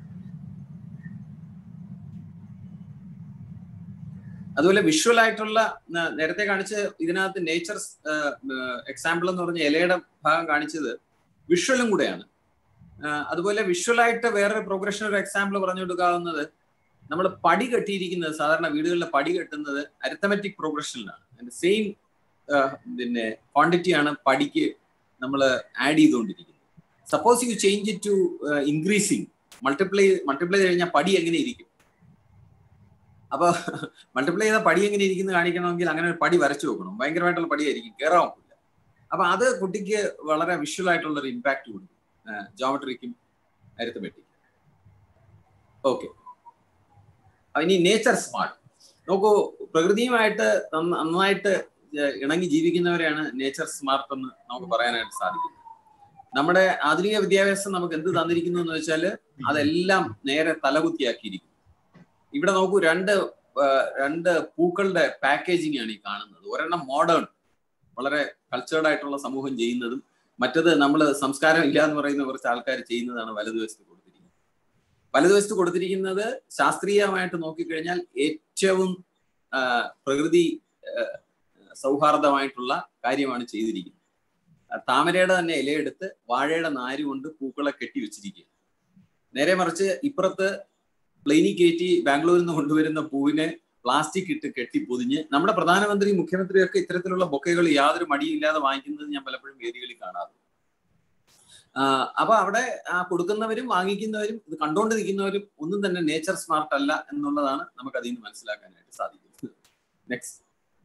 അതുപോലെ വിഷ്വൽ ആയിട്ടുള്ള നേരത്തെ കാണിച്ച് ഇതിനകത്ത് നേച്ചർ എക്സാമ്പിൾ എന്ന് പറഞ്ഞ ഇലയുടെ ഭാഗം കാണിച്ചത് വിഷ്വലും കൂടെയാണ്. അതുപോലെ വിഷ്വലായിട്ട് വേറൊരു പ്രോഗ്രഷൻ ഒരു എക്സാമ്പിൾ പറഞ്ഞു കൊടുക്കാവുന്നത്, നമ്മൾ പടി കെട്ടിയിരിക്കുന്നത് സാധാരണ വീടുകളിലെ പടി കെട്ടുന്നത് അരിത്തമെറ്റിക് പ്രോഗ്രഷനിലാണ്. അതിന്റെ സെയിം പിന്നെ ക്വാണ്ടിറ്റിയാണ് പടിക്ക് നമ്മൾ ആഡ് ചെയ്തുകൊണ്ടിരിക്കുന്നത്. Suppose you change it to increasing, multiply കഴിഞ്ഞാൽ പടി എങ്ങനെ ഇരിക്കും? അപ്പൊ മൾട്ടിപ്ലൈ ചെയ്ത പടി എങ്ങനെ ഇരിക്കുന്നു കാണിക്കണമെങ്കിൽ അങ്ങനെ ഒരു പടി വരച്ചു നോക്കണം. ഭയങ്കരമായിട്ടുള്ള പടിയായിരിക്കും, കയറാൻ പറ്റില്ല. അപ്പൊ അത് കുട്ടിക്ക് വളരെ വിഷ്വൽ ആയിട്ടുള്ള ഒരു ഇമ്പാക്ട് കൊടുക്കും, ജോമെട്രിക്കും അരിത്തമെറ്റിക്കും. ഓക്കെ, ഇനി നേച്ചർ സ്മാർട്ട്. നോക്കൂ, പ്രകൃതിയുമായിട്ട് നന്നായിട്ട് ഇണങ്ങി ജീവിക്കുന്നവരെയാണ് നേച്ചർ സ്മാർട്ട് എന്ന് നമുക്ക് പറയാനായിട്ട് സാധിക്കുന്നത്. നമ്മുടെ ആധുനിക വിദ്യാഭ്യാസം നമുക്ക് എന്ത് തന്നിരിക്കുന്നു എന്ന് വെച്ചാൽ അതെല്ലാം നേരെ തലകുത്തിയാക്കിയിരിക്കുന്നു. ഇവിടെ നോക്കൂ, രണ്ട് പൂക്കളുടെ പാക്കേജിംഗ് ആണ് ഈ കാണുന്നത്. ഒരെണ്ണം മോഡേൺ, വളരെ കൾച്ചേർഡ് ആയിട്ടുള്ള സമൂഹം ചെയ്യുന്നതും, മറ്റത് നമ്മൾ സംസ്കാരം ഇല്ല എന്ന് പറയുന്ന കുറച്ച് ആൾക്കാർ ചെയ്യുന്നതാണ് വലതുവശത്ത് കൊടുത്തിരിക്കുന്നത്. വലതുവശത്ത് കൊടുത്തിരിക്കുന്നത് ശാസ്ത്രീയമായിട്ട് നോക്കിക്കഴിഞ്ഞാൽ ഏറ്റവും പ്രകൃതി സൗഹാർദ്ദമായിട്ടുള്ള കാര്യമാണ് ചെയ്തിരിക്കുന്നത്. താമരയുടെ തന്നെ ഇലയെടുത്ത് വാഴയുടെ നാര് കൊണ്ട് പൂക്കളെ കെട്ടി വെച്ചിരിക്കുക. നേരെ മറിച്ച് ഇപ്പുറത്ത് പ്ലെയിനി കയറ്റി ബാംഗ്ലൂരിൽ നിന്ന് കൊണ്ടുവരുന്ന പൂവിനെ പ്ലാസ്റ്റിക് ഇട്ട് കെട്ടി പൊതിഞ്ഞ് നമ്മുടെ പ്രധാനമന്ത്രി മുഖ്യമന്ത്രിയൊക്കെ ഇത്തരത്തിലുള്ള ബൊക്കകൾ യാതൊരു മടിയില്ലാതെ വാങ്ങിക്കുന്നത് ഞാൻ പലപ്പോഴും വേദികളിൽ കാണാറുണ്ട്. അപ്പൊ അവിടെ കൊടുക്കുന്നവരും വാങ്ങിക്കുന്നവരും ഇത് കണ്ടുകൊണ്ട് നിൽക്കുന്നവരും ഒന്നും തന്നെ നേച്ചർ സ്മാർട്ട് അല്ല എന്നുള്ളതാണ് നമുക്ക് അതിൽ നിന്ന് മനസ്സിലാക്കാനായിട്ട് സാധിക്കുന്നത്. നെക്സ്റ്റ്.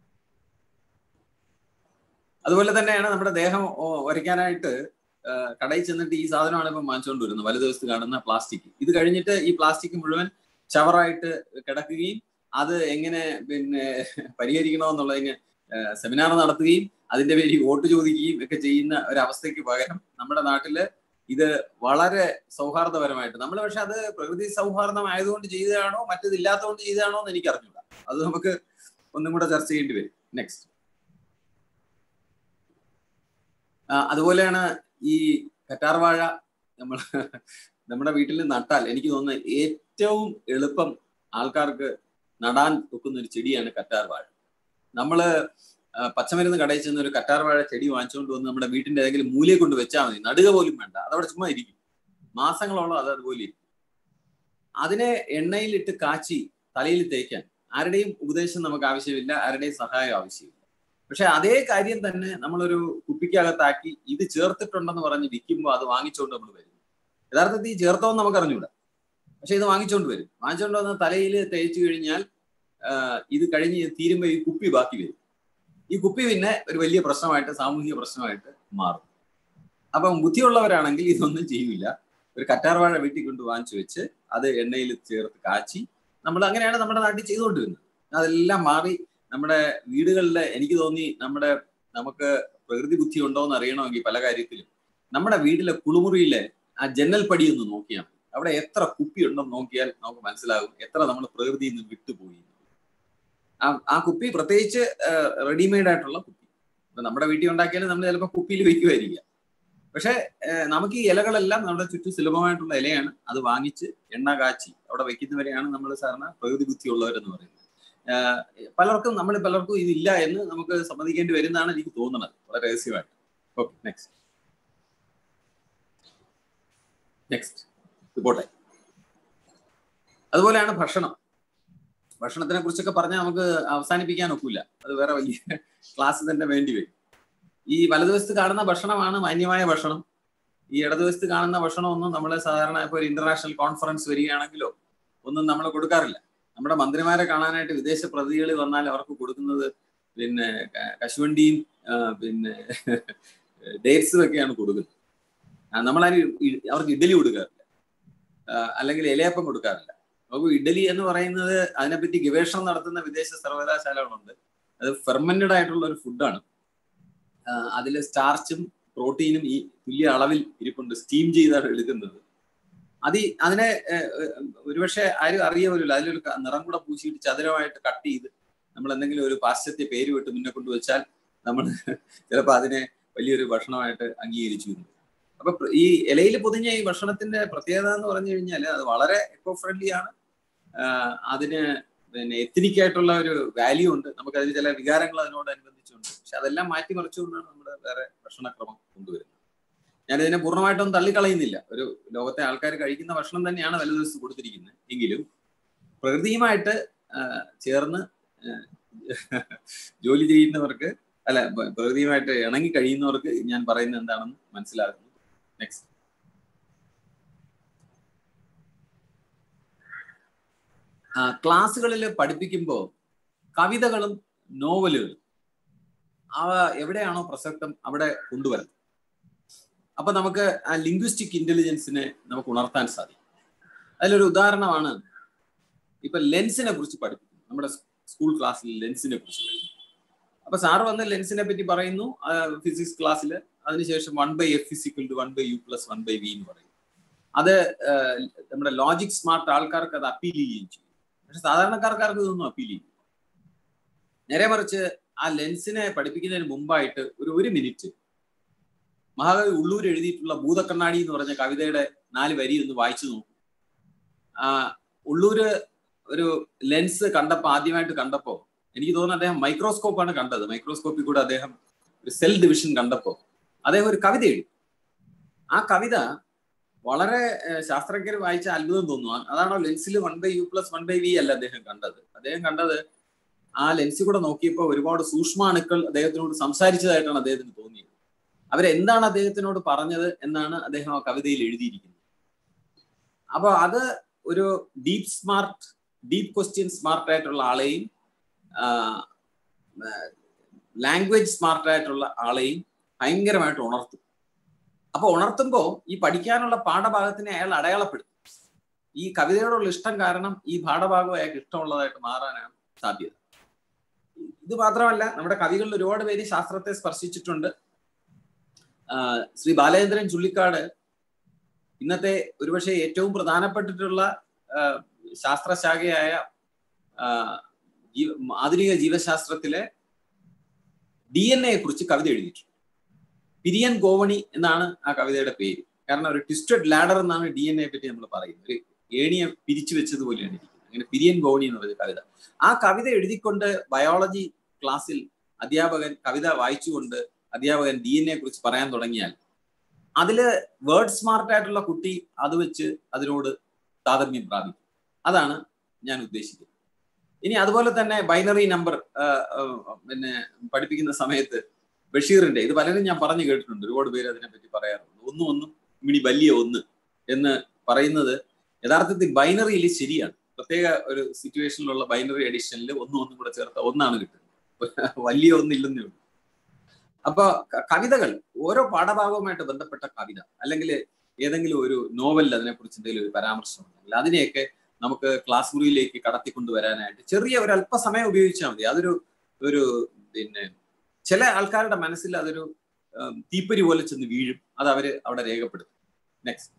അതുപോലെ തന്നെയാണ് നമ്മുടെ ദേഹം വരയ്ക്കാനായിട്ട് കടയിൽ ചെന്നിട്ട് ഈ സാധനമാണ് ഇപ്പം വാങ്ങിച്ചുകൊണ്ട് വരുന്നത്, വലതുവശത്ത് കാണുന്ന പ്ലാസ്റ്റിക്. ഇത് കഴിഞ്ഞിട്ട് ഈ പ്ലാസ്റ്റിക് മുഴുവൻ ചവറായിട്ട് കിടക്കുകയും അത് എങ്ങനെ പരിഹരിക്കണമെന്നുള്ളതിന് സെമിനാർ നടത്തുകയും അതിന്റെ പേരിൽ വോട്ട് ചോദിക്കുകയും ഒക്കെ ചെയ്യുന്ന ഒരവസ്ഥയ്ക്ക് പകരം നമ്മുടെ നാട്ടില് ഇത് വളരെ സൗഹാർദ്ദപരമായിട്ട് നമ്മൾ, പക്ഷെ അത് പ്രകൃതി സൗഹാർദ്ദം ആയതുകൊണ്ട് ചെയ്തതാണോ മറ്റത് ഇല്ലാത്തതുകൊണ്ട് ചെയ്തതാണോ എന്ന് എനിക്ക് അറിഞ്ഞൂടാ. അത് നമുക്ക് ഒന്നും കൂടെ ചർച്ച ചെയ്യേണ്ടി വരും. നെക്സ്റ്റ്. അതുപോലെയാണ് ഈ കറ്റാർ വാഴ നമ്മുടെ വീട്ടിൽ നട്ടാൽ എനിക്ക് തോന്നുന്നത് ഏറ്റവും എളുപ്പം ആൾക്കാർക്ക് നടാൻ വെക്കുന്ന ഒരു ചെടിയാണ് കറ്റാർ വാഴ. നമ്മള് പച്ചമരുന്ന് കടയിൽ ചെന്ന് ഒരു കറ്റാർ വാഴ ചെടി വാങ്ങിച്ചുകൊണ്ട് വന്ന് നമ്മുടെ വീട്ടിന്റെ ഏതെങ്കിലും മൂലയെ കൊണ്ട് വെച്ചാൽ മതി, നടുക പോലും വേണ്ട, അതവിടെ ചുമ്മാ ഇരിക്കും, മാസങ്ങളോളം അത് അതുപോലെ ഇരിക്കും. അതിനെ എണ്ണയിലിട്ട് കാച്ചി തലയിൽ തേക്കാൻ ആരുടെയും ഉപദേശം നമുക്ക് ആവശ്യമില്ല, ആരുടെയും സഹായം ആവശ്യമില്ല. പക്ഷെ അതേ കാര്യം തന്നെ നമ്മളൊരു കുപ്പിക്കകത്താക്കി ഇത് ചേർത്തിട്ടുണ്ടെന്ന് പറഞ്ഞ് വിൽക്കുമ്പോൾ അത് വാങ്ങിച്ചുകൊണ്ട് നമ്മൾ വരും. യഥാർത്ഥത്തിൽ ചേർത്തോന്ന് നമുക്ക് അറിഞ്ഞൂടാ, പക്ഷെ ഇത് വാങ്ങിച്ചുകൊണ്ട് വരും. വാങ്ങിച്ചുകൊണ്ട് വന്ന് തലയിൽ തേച്ചു കഴിഞ്ഞാൽ ഇത് കഴിഞ്ഞ് തീരുമ്പോൾ ഈ കുപ്പി ബാക്കി വരും. ഈ കുപ്പി പിന്നെ ഒരു വലിയ പ്രശ്നമായിട്ട്, സാമൂഹിക പ്രശ്നമായിട്ട് മാറും. അപ്പം ബുദ്ധിയുള്ളവരാണെങ്കിൽ ഇതൊന്നും ചെയ്യില്ല. ഒരു കറ്റാർ വാഴ വീട്ടിൽ കൊണ്ട് വാങ്ങിച്ചു വെച്ച് അത് എണ്ണയിൽ ചേർത്ത് കാച്ചി നമ്മൾ അങ്ങനെയാണ് നമ്മുടെ നാട്ടിൽ ചെയ്തുകൊണ്ടിരുന്നത്. അതെല്ലാം മാറി നമ്മുടെ വീടുകളിലെ, എനിക്ക് തോന്നി നമുക്ക് പ്രകൃതി ബുദ്ധി ഉണ്ടോ എന്ന് അറിയണമെങ്കിൽ പല കാര്യത്തിലും നമ്മുടെ വീട്ടിലെ കുളിമുറിയിലെ ആ ജനൽ പടി ഒന്ന് നോക്കിയാൽ മതി. അവിടെ എത്ര കുപ്പി ഉണ്ടെന്ന് നോക്കിയാൽ നമുക്ക് മനസ്സിലാകും എത്ര നമ്മൾ പ്രകൃതിയിൽ നിന്ന് വിട്ടുപോയി. ആ കുപ്പി പ്രത്യേകിച്ച് റെഡിമെയ്ഡ് ആയിട്ടുള്ള കുപ്പി. ഇപ്പൊ നമ്മുടെ വീട്ടിൽ ഉണ്ടാക്കിയാലും നമ്മൾ ചിലപ്പോൾ കുപ്പിയിൽ വെക്കുമായിരിക്കാം. പക്ഷെ നമുക്ക് ഈ ഇലകളെല്ലാം നമ്മുടെ ചുറ്റും സുലഭമായിട്ടുള്ള ഇലയാണ്. അത് വാങ്ങിച്ച് എണ്ണ കാച്ചി അവിടെ വെക്കുന്നവരെയാണ് നമ്മൾ സാധാരണ പ്രകൃതി ബുദ്ധിയുള്ളവരെന്ന് പറയുന്നത്. പലർക്കും ഇതില്ല എന്ന് നമുക്ക് സമ്മതിക്കേണ്ടി വരുന്നതാണ് എനിക്ക് തോന്നുന്നത്, വളരെ രഹസ്യമായിട്ട്. ഓക്കെ, നെക്സ്റ്റ് പോട്ടെ. അതുപോലെയാണ് ഭക്ഷണത്തിനെ കുറിച്ചൊക്കെ പറഞ്ഞാൽ നമുക്ക് അവസാനിപ്പിക്കാൻ ഒക്കില്ല. അത് വേറെ വലിയ ക്ലാസ് തന്നെ വേണ്ടി വരും. ഈ വലതുവശത്ത് കാണുന്ന ഭക്ഷണമാണ് മാന്യമായ ഭക്ഷണം. ഈ ഇടതുവശത്ത് കാണുന്ന ഭക്ഷണം ഒന്നും നമ്മൾ സാധാരണ ഇപ്പോൾ ഒരു ഇന്റർനാഷണൽ കോൺഫറൻസ് വരികയാണെങ്കിലോ ഒന്നും നമ്മൾ കൊടുക്കാറില്ല. നമ്മുടെ മന്ത്രിമാരെ കാണാനായിട്ട് വിദേശ പ്രതിനിധികൾ വന്നാൽ അവർക്ക് കൊടുക്കുന്നത് കശുവണ്ടിയും ഡേറ്റ്സും ഒക്കെയാണ് കൊടുക്കുന്നത്. അവർക്ക് ഇഡ്ഡലി കൊടുക്കാറില്ല, അല്ലെങ്കിൽ ഇലയപ്പം കൊടുക്കാറില്ല. നമുക്ക് ഇഡ്ഡലി എന്ന് പറയുന്നത് അതിനെപ്പറ്റി ഗവേഷണം നടത്തുന്ന വിദേശ സർവകലാശാലകളുണ്ട്. അത് ഫെർമെന്റഡ് ആയിട്ടുള്ള ഒരു ഫുഡാണ്. അതിൽ സ്റ്റാർച്ചും പ്രോട്ടീനും ഈ തുല്യ അളവിൽ ഇരിപ്പുണ്ട്. സ്റ്റീം ചെയ്താണ് എടുക്കുന്നത്. അതിനെ ഒരുപക്ഷെ ആരും അറിയ പോലില്ല. അതിലൊരു നിറം കൂടെ പൂശിയിട്ട് ചതുരമായിട്ട് കട്ട് ചെയ്ത് നമ്മൾ എന്തെങ്കിലും ഒരു പാശ്ചാത്യ പേര് വിട്ട് മുന്നേ കൊണ്ടുവച്ചാൽ നമ്മൾ ചിലപ്പോൾ അതിനെ വലിയൊരു ഭക്ഷണമായിട്ട് അംഗീകരിച്ചു. അപ്പൊ ഈ ഇലയിൽ പൊതിഞ്ഞ ഈ ഭക്ഷണത്തിന്റെ പ്രത്യേകത എന്ന് പറഞ്ഞു കഴിഞ്ഞാൽ അത് വളരെ എക്കോ ഫ്രണ്ട്ലി ആണ്. അതിന് എത്നിക് ആയിട്ടുള്ള ഒരു വാല്യൂ ഉണ്ട്. നമുക്ക് അതിൽ ചില വികാരങ്ങൾ അതിനോടനുബന്ധിച്ചുണ്ട്. പക്ഷെ അതെല്ലാം മാറ്റിമറിച്ചുകൊണ്ടാണ് നമ്മൾ വേറെ ഭക്ഷണക്രമം കൊണ്ടുവരുന്നത്. ഞാനിതിനെ പൂർണ്ണമായിട്ടൊന്നും തള്ളിക്കളയുന്നില്ല. ഒരു ലോകത്തെ ആൾക്കാർ കഴിക്കുന്ന ഭക്ഷണം തന്നെയാണ് വലതുവശത്ത് കൊടുത്തിരിക്കുന്നത്. എങ്കിലും പ്രകൃതിയുമായിട്ട് ചേർന്ന് ജോലി ചെയ്യുന്നവർക്ക്, പ്രകൃതിയുമായിട്ട് ഇണങ്ങി കഴിയുന്നവർക്ക് ഞാൻ പറയുന്നത് എന്താണെന്ന് മനസ്സിലാകുന്നു. നെക്സ്റ്റ്. ക്ലാസ്സുകളിൽ പഠിപ്പിക്കുമ്പോൾ കവിതകളും നോവലുകളും അവ എവിടെയാണോ പ്രസക്തം അവിടെ കൊണ്ടുവരണം. അപ്പൊ നമുക്ക് ആ ലിംഗ്വിസ്റ്റിക് ഇന്റലിജൻസിനെ നമുക്ക് ഉണർത്താൻ സാധിക്കും. അതിലൊരു ഉദാഹരണമാണ് ഇപ്പൊ ലെൻസിനെ കുറിച്ച് പഠിപ്പിക്കുന്നു. നമ്മുടെ സ്കൂൾ ക്ലാസ്സിൽ ലെൻസിനെ കുറിച്ച് പഠിക്കുന്നു. അപ്പൊ സാറ് വന്ന് ലെൻസിനെ പറ്റി പറയുന്നു ഫിസിക്സ് ക്ലാസ്സിൽ. അതിനുശേഷം 1/f = 1/u + 1/v എന്ന് പറയും. അത് നമ്മുടെ ലോജിക് സ്മാർട്ട് ആൾക്കാർക്ക് അത് അപ്പീൽ ചെയ്യുകയും ചെയ്യും. പക്ഷെ സാധാരണക്കാർക്ക് ഇതൊന്നും അപ്പീൽ ചെയ്യും. നേരെ മറിച്ച് ആ ലെൻസിനെ പഠിപ്പിക്കുന്നതിന് മുമ്പായിട്ട് ഒരു മിനിറ്റ് മഹാകവി ഉള്ളൂർ എഴുതിയിട്ടുള്ള ഭൂതക്കണ്ണാടി എന്ന് പറഞ്ഞ കവിതയുടെ 4 വരി ഒന്ന് വായിച്ചു നോക്കും. ഉള്ളൂര് ഒരു ലെൻസ് ആദ്യമായിട്ട് കണ്ടപ്പോ എനിക്ക് തോന്നുന്നു അദ്ദേഹം മൈക്രോസ്കോപ്പാണ് കണ്ടത്. മൈക്രോസ്കോപ്പിൽ കൂടെ അദ്ദേഹം ഒരു സെൽ ഡിവിഷൻ കണ്ടപ്പോ അദ്ദേഹം ഒരു കവിത എഴുതി. ആ കവിത വളരെ ശാസ്ത്രജ്ഞർ വായിച്ച അത്ഭുതം തോന്നുന്നു. അതാണോ ലെൻസിൽ 1/u + 1/v അല്ല അദ്ദേഹം കണ്ടത്. അദ്ദേഹം കണ്ടത് ആ ലെൻസിൽ കൂടെ നോക്കിയപ്പോൾ ഒരുപാട് സൂക്ഷ്മാണുക്കൾ അദ്ദേഹത്തിനോട് സംസാരിച്ചതായിട്ടാണ് അദ്ദേഹത്തിന് തോന്നിയത്. അവരെന്താണ് അദ്ദേഹത്തിനോട് പറഞ്ഞത് എന്നാണ് അദ്ദേഹം ആ കവിതയിൽ എഴുതിയിരിക്കുന്നത്. അപ്പൊ അത് ഒരു ഡീപ്പ് ക്വസ്റ്റ്യൻ സ്മാർട്ട് ആയിട്ടുള്ള ആളെയും ലാംഗ്വേജ് സ്മാർട്ട് ആയിട്ടുള്ള ആളെയും ഭയങ്കരമായിട്ട് ഉണർത്തും. അപ്പൊ ഉണർത്തുമ്പോൾ ഈ പഠിക്കാനുള്ള പാഠഭാഗത്തിനെ അയാൾ അടയാളപ്പെടുത്തും. ഈ കവിതയോടുള്ള ഇഷ്ടം കാരണം ഈ പാഠഭാഗം അയാൾക്ക് ഇഷ്ടമുള്ളതായിട്ട് മാറാനാണ് സാധ്യത. ഇത് മാത്രമല്ല, നമ്മുടെ കവികളിൽ ഒരുപാട് പേര് ശാസ്ത്രത്തെ സ്പർശിച്ചിട്ടുണ്ട്. ശ്രീ ബാലചന്ദ്രൻ ചുള്ളിക്കാട് ഇന്നത്തെ ഒരുപക്ഷെ ഏറ്റവും പ്രധാനപ്പെട്ടിട്ടുള്ള ശാസ്ത്രശാഖയായ ആധുനിക ജീവശാസ്ത്രത്തിലെ DNA കുറിച്ച് കവിത എഴുതിയിട്ടുണ്ട്. പിരിയൻ ഗോവണി എന്നാണ് ആ കവിതയുടെ പേര്. കാരണം ഒരു ട്വിസ്റ്റഡ് ലാഡർ എന്നാണ് DNA പറ്റി നമ്മൾ പറയുന്നത്. ഒരു ഏണിയെ പിരിച്ചു വെച്ചതുപോലെയാണ് ഇരിക്കുന്നത്. അങ്ങനെ പിരിയൻ ഗോവണി എന്ന് പറയുന്ന കവിത. ആ കവിത എഴുതിക്കൊണ്ട് ബയോളജി ക്ലാസ്സിൽ അധ്യാപകൻ കവിത വായിച്ചുകൊണ്ട് അധ്യാപകൻ DNA കുറിച്ച് പറയാൻ തുടങ്ങിയാൽ അതില് വേർഡ് സ്മാർട്ട് ആയിട്ടുള്ള കുട്ടി അത് വെച്ച് അതിനോട് താരതമ്യം പ്രാപിക്കും. അതാണ് ഞാൻ ഉദ്ദേശിക്കുന്നത്. ഇനി അതുപോലെ തന്നെ ബൈനറി നമ്പർ പഠിപ്പിക്കുന്ന സമയത്ത് ബഷീറിന്റെ, ഇത് പലരും ഞാൻ പറഞ്ഞു കേട്ടിട്ടുണ്ട്, ഒരുപാട് പേര് അതിനെപ്പറ്റി പറയാറുണ്ട്. ഒന്നും മിനി വലിയ ഒന്ന് എന്ന് പറയുന്നത് യഥാർത്ഥത്തിൽ ബൈനറിയിൽ ശരിയാണ്. പ്രത്യേക ഒരു സിറ്റുവേഷനിലുള്ള ബൈനറി എഡിഷനിൽ ഒന്നും കൂടെ ചേർത്ത ഒന്നാണ് കിട്ടുന്നത്, വലിയ ഒന്നില്ലെന്നേ ഉള്ളൂ. അപ്പൊ കവിതകൾ ഓരോ പാഠഭാഗവുമായിട്ട് ബന്ധപ്പെട്ട കവിത അല്ലെങ്കിൽ ഏതെങ്കിലും ഒരു നോവലിൽ അതിനെക്കുറിച്ച് എന്തെങ്കിലും ഒരു പരാമർശം ഉണ്ടെങ്കിൽ അതിനെയൊക്കെ നമുക്ക് ക്ലാസ് മുറിയിലേക്ക് കടത്തിക്കൊണ്ടുവരാനായിട്ട് ചെറിയ ഒരു അല്പസമയം ഉപയോഗിച്ചാൽ മതി. അതൊരു ചില ആൾക്കാരുടെ മനസ്സിൽ അതൊരു തീപ്പരി പോലെ ചെന്ന് വീഴും. അത് അവര് അവിടെ രേഖപ്പെടുത്തും. നെക്സ്റ്റ്,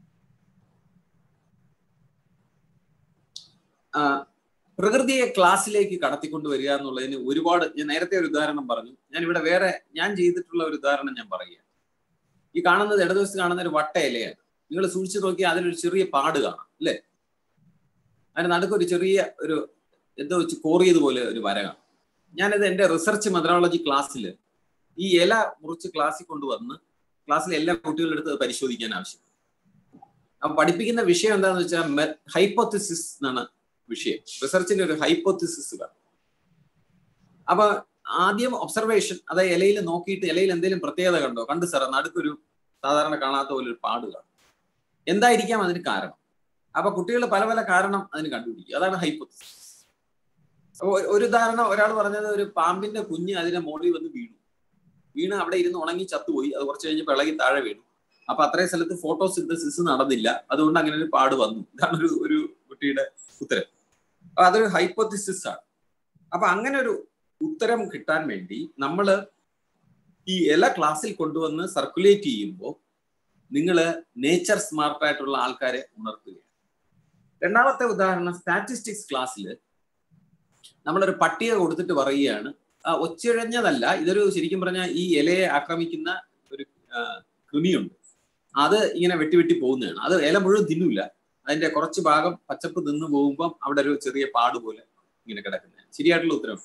പ്രകൃതിയെ ക്ലാസ്സിലേക്ക് കടത്തിക്കൊണ്ടുവരിക എന്നുള്ളതിന് ഒരുപാട്, ഞാൻ നേരത്തെ ഒരു ഉദാഹരണം പറഞ്ഞു. ഞാൻ ചെയ്തിട്ടുള്ള ഒരു ഉദാഹരണം ഞാൻ പറയുകയാണ്. ഈ കാണുന്നത് ഇടതുവശത്ത് കാണുന്ന ഒരു വട്ട ഇലയാണ്. നിങ്ങൾ സൂക്ഷിച്ചു നോക്കിയാൽ അതിലൊരു ചെറിയ പാട് കാണാം അല്ലേ? അതിന് നടുക്കൊരു ചെറിയ ഒരു എന്തോ വെച്ച് കോറിയതുപോലെ ഒരു വര കാണാം. ഞാനിത് എൻ്റെ റിസർച്ച് മെത്തഡോളജി ക്ലാസ്സിൽ ഈ ഇല മുറിച്ച് ക്ലാസ്സിൽ കൊണ്ടുവന്ന് ക്ലാസ്സിൽ എല്ലാ കുട്ടികളുടെ അടുത്ത് പരിശോധിക്കാൻ ആവശ്യം. അപ്പൊ പഠിപ്പിക്കുന്ന വിഷയം എന്താണെന്ന് വെച്ചാൽ ഹൈപ്പോത്തിസിസ് എന്നാണ് വിഷയം. റിസർച്ചിന്റെ ഒരു ഹൈപ്പോത്തിസിസ് കാണും. അപ്പൊ ആദ്യം ഒബ്സർവേഷൻ, അതായത് ഇലയിൽ നോക്കിയിട്ട് ഇലയിൽ എന്തെങ്കിലും പ്രത്യേകത കണ്ടു സാർ, നടുക്കൊരു സാധാരണ കാണാത്ത പോലെ ഒരു പാട് കാണും. എന്തായിരിക്കാം അതിന് കാരണം? അപ്പൊ കുട്ടികൾ പല പല കാരണം അതിന് കണ്ടുപിടിക്കും. അതാണ് ഹൈപ്പോത്തിസിസ്. അപ്പൊ ഒരു ഉദാഹരണം ഒരാൾ പറഞ്ഞത്, ഒരു പാമ്പിന്റെ കുഞ്ഞ് അതിന്റെ മുകളിൽ വന്ന് വീണ് അവിടെ ഇരുന്ന് ഉണങ്ങി ചത്തുപോയി. അത് കുറച്ച് കഴിഞ്ഞപ്പോൾ ഇളകി താഴെ വീണു. അപ്പൊ അത്രയും സ്ഥലത്ത് ഫോട്ടോസിന്തസിസ് നടന്നില്ല, അതുകൊണ്ട് അങ്ങനെ ഒരു പാട് വന്നു. ഇതാണ് ഒരു കുട്ടിയുടെ ഉത്തരം. അപ്പൊ അതൊരു ഹൈപ്പോത്തിസിസ് ആണ്. അപ്പൊ അങ്ങനെ ഒരു ഉത്തരം കിട്ടാൻ വേണ്ടി നമ്മൾ ഈ ഇല ക്ലാസ്സിൽ കൊണ്ടുവന്ന് സർക്കുലേറ്റ് ചെയ്യുമ്പോൾ നിങ്ങൾ നേച്ചർ സ്മാർട്ടായിട്ടുള്ള ആൾക്കാരെ ഉണർത്തുകയാണ്. രണ്ടാമത്തെ ഉദാഹരണം, സ്റ്റാറ്റിസ്റ്റിക്സ് ക്ലാസ്സിൽ നമ്മളൊരു പട്ടിക കൊടുത്തിട്ട് പറയുകയാണ്, ഒച്ചിഴഞ്ഞതല്ല, ഇതൊരു ശരിക്കും പറഞ്ഞാൽ ഈ ഇലയെ ആക്രമിക്കുന്ന ഒരു കൃമിയുണ്ട്, അത് ഇങ്ങനെ വെട്ടി പോകുന്നതാണ്. അത് ഇല മുഴുവൻ തിന്നില്ല, അതിന്റെ കുറച്ച് ഭാഗം പച്ചപ്പ് തിന്നു പോകുമ്പം അവിടെ ഒരു ചെറിയ പാട് പോലെ ഇങ്ങനെ കിടക്കുന്നത്. ശരിയായിട്ടുള്ള ഉത്തരം.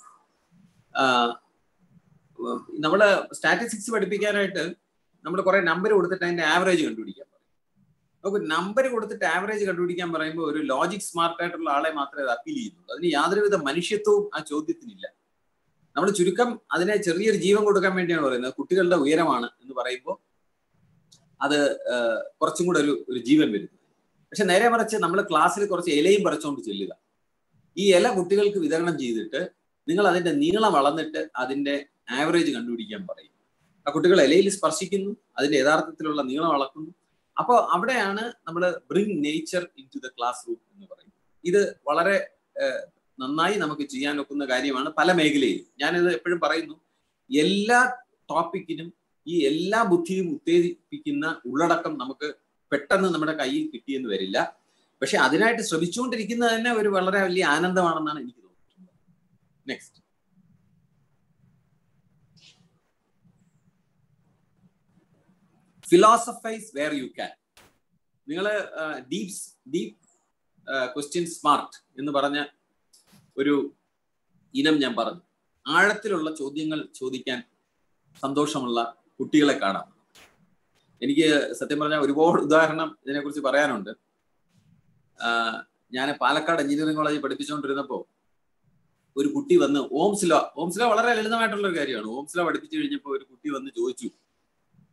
നമ്മള് സ്റ്റാറ്റിസ്റ്റിക്സ് പഠിപ്പിക്കാനായിട്ട് നമ്മൾ കുറെ നമ്പർ കൊടുത്തിട്ട് അതിന്റെ ആവറേജ് കണ്ടുപിടിക്കാൻ പറയും. നമുക്ക് നമ്പർ കൊടുത്തിട്ട് ആവറേജ് കണ്ടുപിടിക്കാൻ പറയുമ്പോൾ ഒരു ലോജിക് സ്മാർട്ട് ആയിട്ടുള്ള ആളെ മാത്രമേ അത് അപ്പീൽ ചെയ്യുന്നുള്ളൂ. അതിന് യാതൊരുവിധ മനുഷ്യത്വവും ആ ചോദ്യത്തിനില്ല. നമ്മൾ ചുരുക്കം അതിനെ ചെറിയൊരു ജീവൻ കൊടുക്കാൻ വേണ്ടിയാണ് പറയുന്നത്. കുട്ടികളുടെ ഉയരമാണ് എന്ന് പറയുമ്പോൾ അത് കുറച്ചും കൂടെ ഒരു ജീവൻ വരുന്നത്. പക്ഷെ നേരെ മറിച്ച് നമ്മൾ ക്ലാസ്സിൽ കുറച്ച് ഇലയും പറിച്ചുകൊണ്ട് ചെല്ലുക. ഈ ഇല കുട്ടികൾക്ക് വിതരണം ചെയ്തിട്ട് നിങ്ങൾ അതിന്റെ നീളം അളന്നിട്ട് അതിന്റെ ആവറേജ് കണ്ടുപിടിക്കാൻ പറയും. ആ കുട്ടികൾ ഇലയിൽ സ്പർശിക്കുന്നു, അതിന്റെ യഥാർത്ഥത്തിലുള്ള നീളം അളക്കുന്നു. അപ്പോൾ അവിടെയാണ് നമ്മൾ bring nature into the classroom എന്ന് പറയുന്നത്. ഇത് വളരെ നന്നായി നമുക്ക് ചെയ്യാൻ ഒക്കുന്ന കാര്യമാണ് പല മേഖലയിലും. ഞാനിത് എപ്പോഴും പറയുന്നു, എല്ലാ ടോപ്പിക്കിനും ഈ എല്ലാ ബുദ്ധിയും ഉത്തേജിപ്പിക്കുന്ന ഉള്ളടക്കം നമുക്ക് പെട്ടെന്ന് നമ്മുടെ കയ്യിൽ കിട്ടിയെന്ന് വരില്ല. പക്ഷെ അതിനായിട്ട് ശ്രമിച്ചുകൊണ്ടിരിക്കുന്നത് തന്നെ ഒരു വളരെ വലിയ ആനന്ദമാണെന്നാണ് എനിക്ക് തോന്നുന്നത്. Next, philosophise where you can. നിങ്ങൾ ഡീപ് ക്വസ്റ്റ്യൻ സ്മാർട്ട് എന്ന് പറഞ്ഞ ഒരു ഇനം ഞാൻ പറഞ്ഞു. ആഴത്തിലുള്ള ചോദ്യങ്ങൾ ചോദിക്കാൻ സന്തോഷമുള്ള കുട്ടികളെ കാണാം. എനിക്ക് സത്യം പറഞ്ഞാൽ ഒരുപാട് ഉദാഹരണം ഇതിനെക്കുറിച്ച് പറയാനുണ്ട്. ഞാൻ പാലക്കാട് എഞ്ചിനീയറിംഗ് കോളേജിൽ പഠിപ്പിച്ചുകൊണ്ടിരുന്നപ്പോൾ ഒരു കുട്ടി വന്ന് ഓംസ് ലോ വളരെ ലളിതമായിട്ടുള്ള ഒരു കാര്യമാണ്. ഓംസ് ലോ പഠിപ്പിച്ചു കഴിഞ്ഞപ്പോൾ ഒരു കുട്ടി വന്ന് ചോദിച്ചു,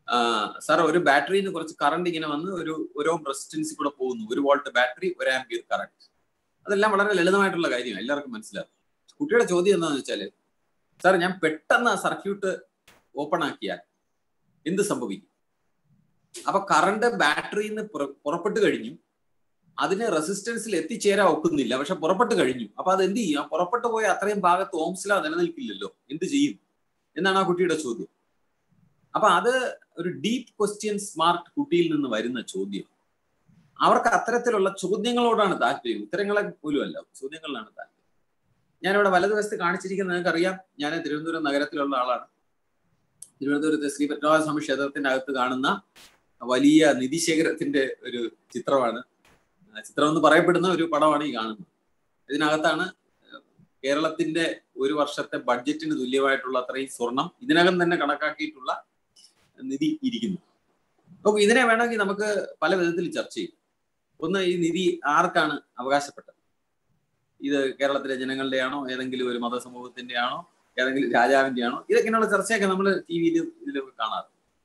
സാർ ഒരു ബാറ്ററിയിൽ നിന്ന് കുറച്ച് കറണ്ട് ഇങ്ങനെ വന്ന് ഒരു റെസിസ്റ്റൻസിൽ കൂടെ പോകുന്നു, 1 വോൾട്ട് ബാറ്ററി, 1 ആംപിയർ കറണ്ട്. അതെല്ലാം വളരെ ലളിതമായിട്ടുള്ള കാര്യമാണ്, എല്ലാവർക്കും മനസ്സിലാവും. കുട്ടിയുടെ ചോദ്യം എന്താണെന്ന് വെച്ചാൽ, സാർ ഞാൻ പെട്ടെന്ന് ആ സർക്യൂട്ട് ഓപ്പൺ ആക്കിയാൽ എന്ത് സംഭവിക്കും? അപ്പൊ കറണ്ട് ബാറ്ററിയിൽ നിന്ന് പുറപ്പെട്ടു കഴിഞ്ഞു, അതിന് റെസിസ്റ്റൻസിൽ എത്തിച്ചേരാൻ ഒക്കുന്നില്ല, പക്ഷെ പുറപ്പെട്ടു കഴിഞ്ഞു. അപ്പൊ അത് എന്ത് ചെയ്യും? പുറപ്പെട്ടു പോയ അത്രയും ഭാഗത്ത് ഓംസ് ലോ നിലനിൽക്കില്ലല്ലോ, എന്ത് ചെയ്യും എന്നാണ് ആ കുട്ടിയുടെ ചോദ്യം. അപ്പൊ അത് ഒരു ഡീപ്പ് ക്വസ്റ്റ്യൻസ് മാർക്ക് കുട്ടിയിൽ നിന്ന് വരുന്ന ചോദ്യം. അവർക്ക് അത്തരത്തിലുള്ള ചോദ്യങ്ങളോടാണ് താല്പര്യം, ഉത്തരങ്ങളെ പോലും അല്ല, ചോദ്യങ്ങളിലാണ് താല്പര്യം. ഞാനിവിടെ വലതുവശത്ത് കാണിച്ചിരിക്കുന്നത് നിങ്ങൾക്കറിയാം, ഞാൻ തിരുവനന്തപുരം നഗരത്തിലുള്ള ആളാണ്. തിരുവനന്തപുരത്തെ ശ്രീ പത്മനാഭസ്വാമി ക്ഷേത്രത്തിന്റെ അകത്ത് കാണുന്ന വലിയ നിധിശേഖരത്തിന്റെ ഒരു ചിത്രമാണ്, ചിത്രം എന്ന് പറയപ്പെടുന്ന ഒരു പടമാണ് ഈ കാണുന്നത്. ഇതിനകത്താണ് കേരളത്തിന്റെ ഒരു വർഷത്തെ ബഡ്ജറ്റിന് തുല്യമായിട്ടുള്ള അത്രയും സ്വർണം ഇതിനകം തന്നെ കണക്കാക്കിയിട്ടുള്ള നിധി ഇരിക്കുന്നു. അപ്പൊ ഇതിനെ വേണമെങ്കിൽ നമുക്ക് പല വിധത്തിൽ ചർച്ച ചെയ്യും. ഒന്ന്, ഈ നിധി ആർക്കാണ് അവകാശപ്പെട്ടത്? ഇത് കേരളത്തിലെ ജനങ്ങളുടെയാണോ, ഏതെങ്കിലും ഒരു മതസമൂഹത്തിന്റെ ആണോ, ഏതെങ്കിലും രാജാവിന്റെ ആണോ? ഇതൊക്കെയുള്ള ചർച്ചയൊക്കെ നമ്മൾ TV ഇതിലൊക്കെ കാണാറ്.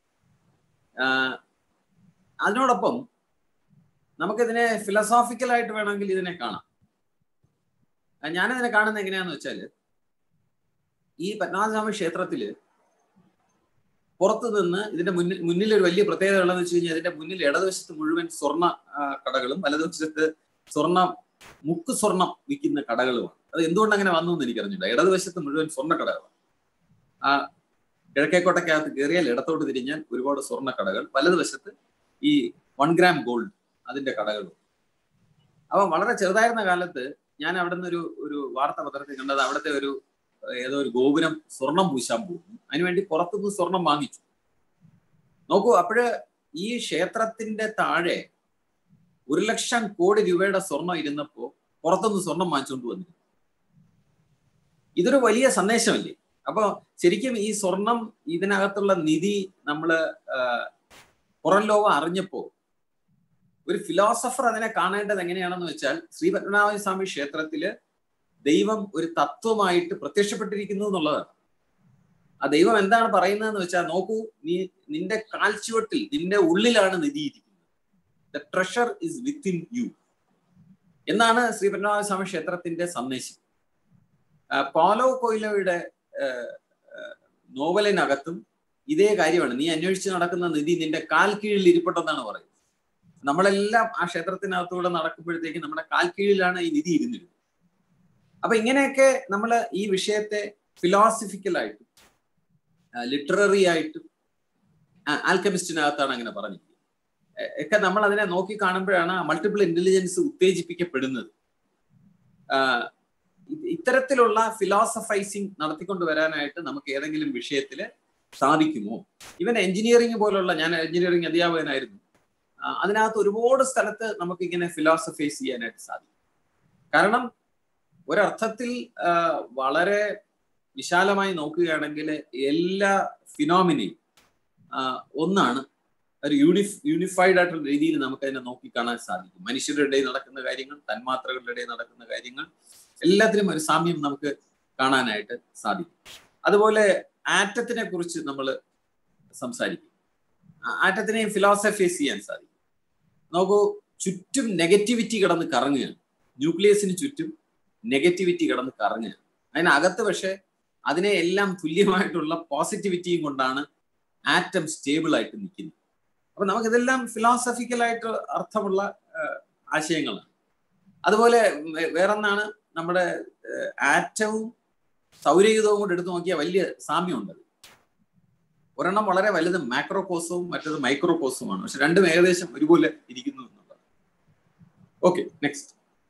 അതിനോടൊപ്പം നമുക്കിതിനെ ഫിലോസോഫിക്കലായിട്ട് വേണമെങ്കിൽ ഇതിനെ കാണാം. ഞാനിതിനെ കാണുന്നത് എങ്ങനെയാന്ന് വെച്ചാൽ, ഈ പത്മനാഭസ്വാമി ക്ഷേത്രത്തില് പുറത്തു നിന്ന് ഇതിന്റെ മുന്നിൽ ഒരു വലിയ പ്രത്യേകത ഉള്ളതെന്ന് വെച്ച് കഴിഞ്ഞാൽ, ഇതിന്റെ മുന്നിൽ ഇടതുവശത്ത് മുഴുവൻ സ്വർണ്ണ കടകളും വലതുവശത്ത് മുക്ക് സ്വർണം വിൽക്കുന്ന കടകളുമാണ്. അത് എന്തുകൊണ്ട് അങ്ങനെ വന്നു എന്ന് എനിക്കറിഞ്ഞില്ല. ഇടതുവശത്ത് മുഴുവൻ സ്വർണ്ണ കടകളാണ്. ആ കിഴക്കേക്കോട്ടയ്ക്കകത്ത് കയറിയാൽ ഇടത്തോട്ട് തിരിഞ്ഞാൽ ഒരുപാട് സ്വർണ്ണ കടകൾ, വലതുവശത്ത് ഈ 1 ഗ്രാം ഗോൾഡ് അതിന്റെ കടകളും. അപ്പൊ വളരെ ചെറുതായിരുന്ന കാലത്ത് ഞാൻ അവിടെ നിന്ന് ഒരു വാർത്താ പത്രത്തിൽ കണ്ടത്, അവിടുത്തെ ഏതോ ഒരു ഗോപുരം സ്വർണം പൂശാൻ പോകുന്നു, അതിനുവേണ്ടി പുറത്തുനിന്ന് സ്വർണം വാങ്ങിച്ചു. നോക്കൂ, അപ്പോഴ് ഈ ക്ഷേത്രത്തിന്റെ താഴെ 1 ലക്ഷം കോടി രൂപയുടെ സ്വർണം ഇരുന്നപ്പോ പുറത്തുനിന്ന് സ്വർണം വാങ്ങിച്ചുകൊണ്ട് വന്നു. ഇതൊരു വലിയ സന്ദേശമല്ലേ? അപ്പൊ ശരിക്കും ഈ സ്വർണം, ഇതിനകത്തുള്ള നിധി നമ്മള് പുറം ലോകം അറിഞ്ഞപ്പോ ഒരു ഫിലോസഫർ അതിനെ കാണേണ്ടത് എങ്ങനെയാണെന്ന് വെച്ചാൽ, ശ്രീ പത്മനാഭസ്വാമി ക്ഷേത്രത്തില് ദൈവം ഒരു തത്വമായിട്ട് പ്രത്യക്ഷപ്പെട്ടിരിക്കുന്നു എന്നുള്ളതാണ്. ആ ദൈവം എന്താണ് പറയുന്നതെന്ന് വെച്ചാൽ, നോക്കൂ, നിന്റെ കാൽച്ചുവട്ടിൽ, നിന്റെ ഉള്ളിലാണ് നിധി ഇരിക്കുന്നത്. The treasure is within you എന്നാണ് ശ്രീ പത്മനാഭസ്വാമി ക്ഷേത്രത്തിന്റെ സന്ദേശം. പൗലോ കൊയ്ലോയുടെ നോവലിനകത്തും ഇതേ കാര്യമാണ്. നീ അന്വേഷിച്ച് നടക്കുന്ന നിധി നിന്റെ കാൽ കീഴിൽ ഇരിപ്പുണ്ടെന്നാണ് പറയുന്നത്. നമ്മളെല്ലാം ആ ക്ഷേത്രത്തിനകത്തൂടെ നടക്കുമ്പോഴത്തേക്ക് നമ്മുടെ കാൽ കീഴിലാണ് ഈ നിധി ഇരുന്നിരുന്നത്. അപ്പൊ ഇങ്ങനെയൊക്കെ നമ്മൾ ഈ വിഷയത്തെ ഫിലോസഫിക്കലായിട്ടും ലിറ്റററി ആയിട്ടും ആൽക്കമിസ്റ്റിനകത്താണ് അങ്ങനെ പറഞ്ഞിരിക്കുന്നത് ഒക്കെ നമ്മൾ അതിനെ നോക്കി കാണുമ്പോഴാണ് മൾട്ടിപ്പിൾ ഇന്റലിജൻസ് ഉത്തേജിപ്പിക്കപ്പെടുന്നത്. ഇത്തരത്തിലുള്ള ഫിലോസഫൈസിങ് നടത്തിക്കൊണ്ട് വരാനായിട്ട് നമുക്ക് ഏതെങ്കിലും വിഷയത്തിൽ സാധിക്കുമോ? ഇവൻ എഞ്ചിനീയറിംഗ് പോലുള്ള, ഞാൻ എഞ്ചിനീയറിംഗ് അധ്യാപകനായിരുന്നു, അതിനകത്ത് ഒരുപാട് സ്ഥലത്ത് നമുക്ക് ഇങ്ങനെ ഫിലോസഫൈസ് ചെയ്യാനായിട്ട് സാധിക്കും. കാരണം ഒരർത്ഥത്തിൽ വളരെ വിശാലമായി നോക്കുകയാണെങ്കിൽ എല്ലാ ഫിനോമിനയും ഒന്നാണ്, ഒരു യൂണിഫൈഡ് ആയിട്ടുള്ള രീതിയിൽ നമുക്ക് അതിനെ നോക്കിക്കാണാൻ സാധിക്കും. മനുഷ്യരുടെ ഇടയിൽ നടക്കുന്ന കാര്യങ്ങൾ, തന്മാത്രകളുടെ ഇടയിൽ നടക്കുന്ന കാര്യങ്ങൾ, എല്ലാത്തിനും ഒരു സാമ്യം നമുക്ക് കാണാനായിട്ട് സാധിക്കും. അതുപോലെ ആറ്റത്തിനെ കുറിച്ച് നമ്മൾ സംസാരിക്കും, ആറ്റത്തിനെയും ഫിലോസഫൈസ് ചെയ്യാൻ സാധിക്കും. നോക്കൂ, ചുറ്റും നെഗറ്റിവിറ്റി കിടന്ന് കറങ്ങുകയാണ്, ന്യൂക്ലിയസിന് ചുറ്റും നെഗറ്റിവിറ്റി കിടന്ന് കറങ്ങുകയാണ്. അതിനകത്ത് പക്ഷെ അതിനെ എല്ലാം തുല്യമായിട്ടുള്ള പോസിറ്റിവിറ്റിയും കൊണ്ടാണ് ആറ്റം സ്റ്റേബിൾ ആയിട്ട് നിൽക്കുന്നത്. അപ്പൊ നമുക്കിതെല്ലാം ഫിലോസഫിക്കലായിട്ട് അർത്ഥമുള്ള ആശയങ്ങളാണ്. അതുപോലെ വേറൊന്നാണ്, നമ്മുടെ ആറ്റവും സൗരയൂഥവും കൊണ്ട് എടുത്തു നോക്കിയാൽ വലിയ സാമ്യമുണ്ട്. ഒരെണ്ണം വളരെ വലുത് മാക്രോകോസവും മറ്റത് മൈക്രോകോസവുമാണ്, പക്ഷെ രണ്ടും ഏകദേശം ഒരുപോലെ ഇരിക്കുന്നു എന്നുള്ളത്. Okay, next.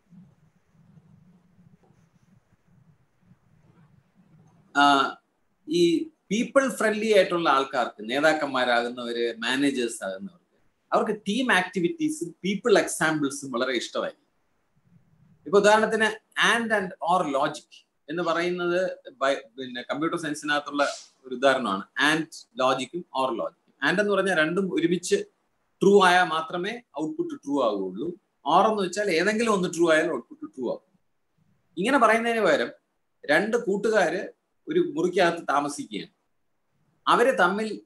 ഈ പീപ്പിൾ ഫ്രണ്ട്ലി ആയിട്ടുള്ള ആൾക്കാർക്ക്, നേതാക്കന്മാരാകുന്നവര്, മാനേജേഴ്സ് ആകുന്നവർക്ക്, അവർക്ക് ടീം ആക്ടിവിറ്റീസും പീപ്പിൾ എക്സാമ്പിൾസും വളരെ ഇഷ്ടമായി. ഇപ്പൊ ഉദാഹരണത്തിന് ആൻഡ് ഓർ ലോജിക് എന്ന് പറയുന്നത് പിന്നെ കമ്പ്യൂട്ടർ സയൻസിനകത്തുള്ള ഒരു ഉദാഹരണമാണ്. ആൻഡ് ലോജിക്കും ഓർ ലോജിക്കും. ആൻഡ് എന്ന് പറഞ്ഞാൽ രണ്ടും ഒരുമിച്ച് ട്രൂ ആയാൽ മാത്രമേ ഔട്ട്പുട്ട് ട്രൂ ആവുകയുള്ളൂ. ഓർ എന്ന് വെച്ചാൽ ഏതെങ്കിലും ഒന്ന് ട്രൂ ആയാൽ ഔട്ട്പുട്ട് ട്രൂ ആവും. ഇങ്ങനെ പറയുന്നതിന് പകരം രണ്ട് കൂട്ടുകാര് ഒരു മുറിക്കകത്ത് താമസിക്കുകയാണ്. അവര് തമ്മിൽ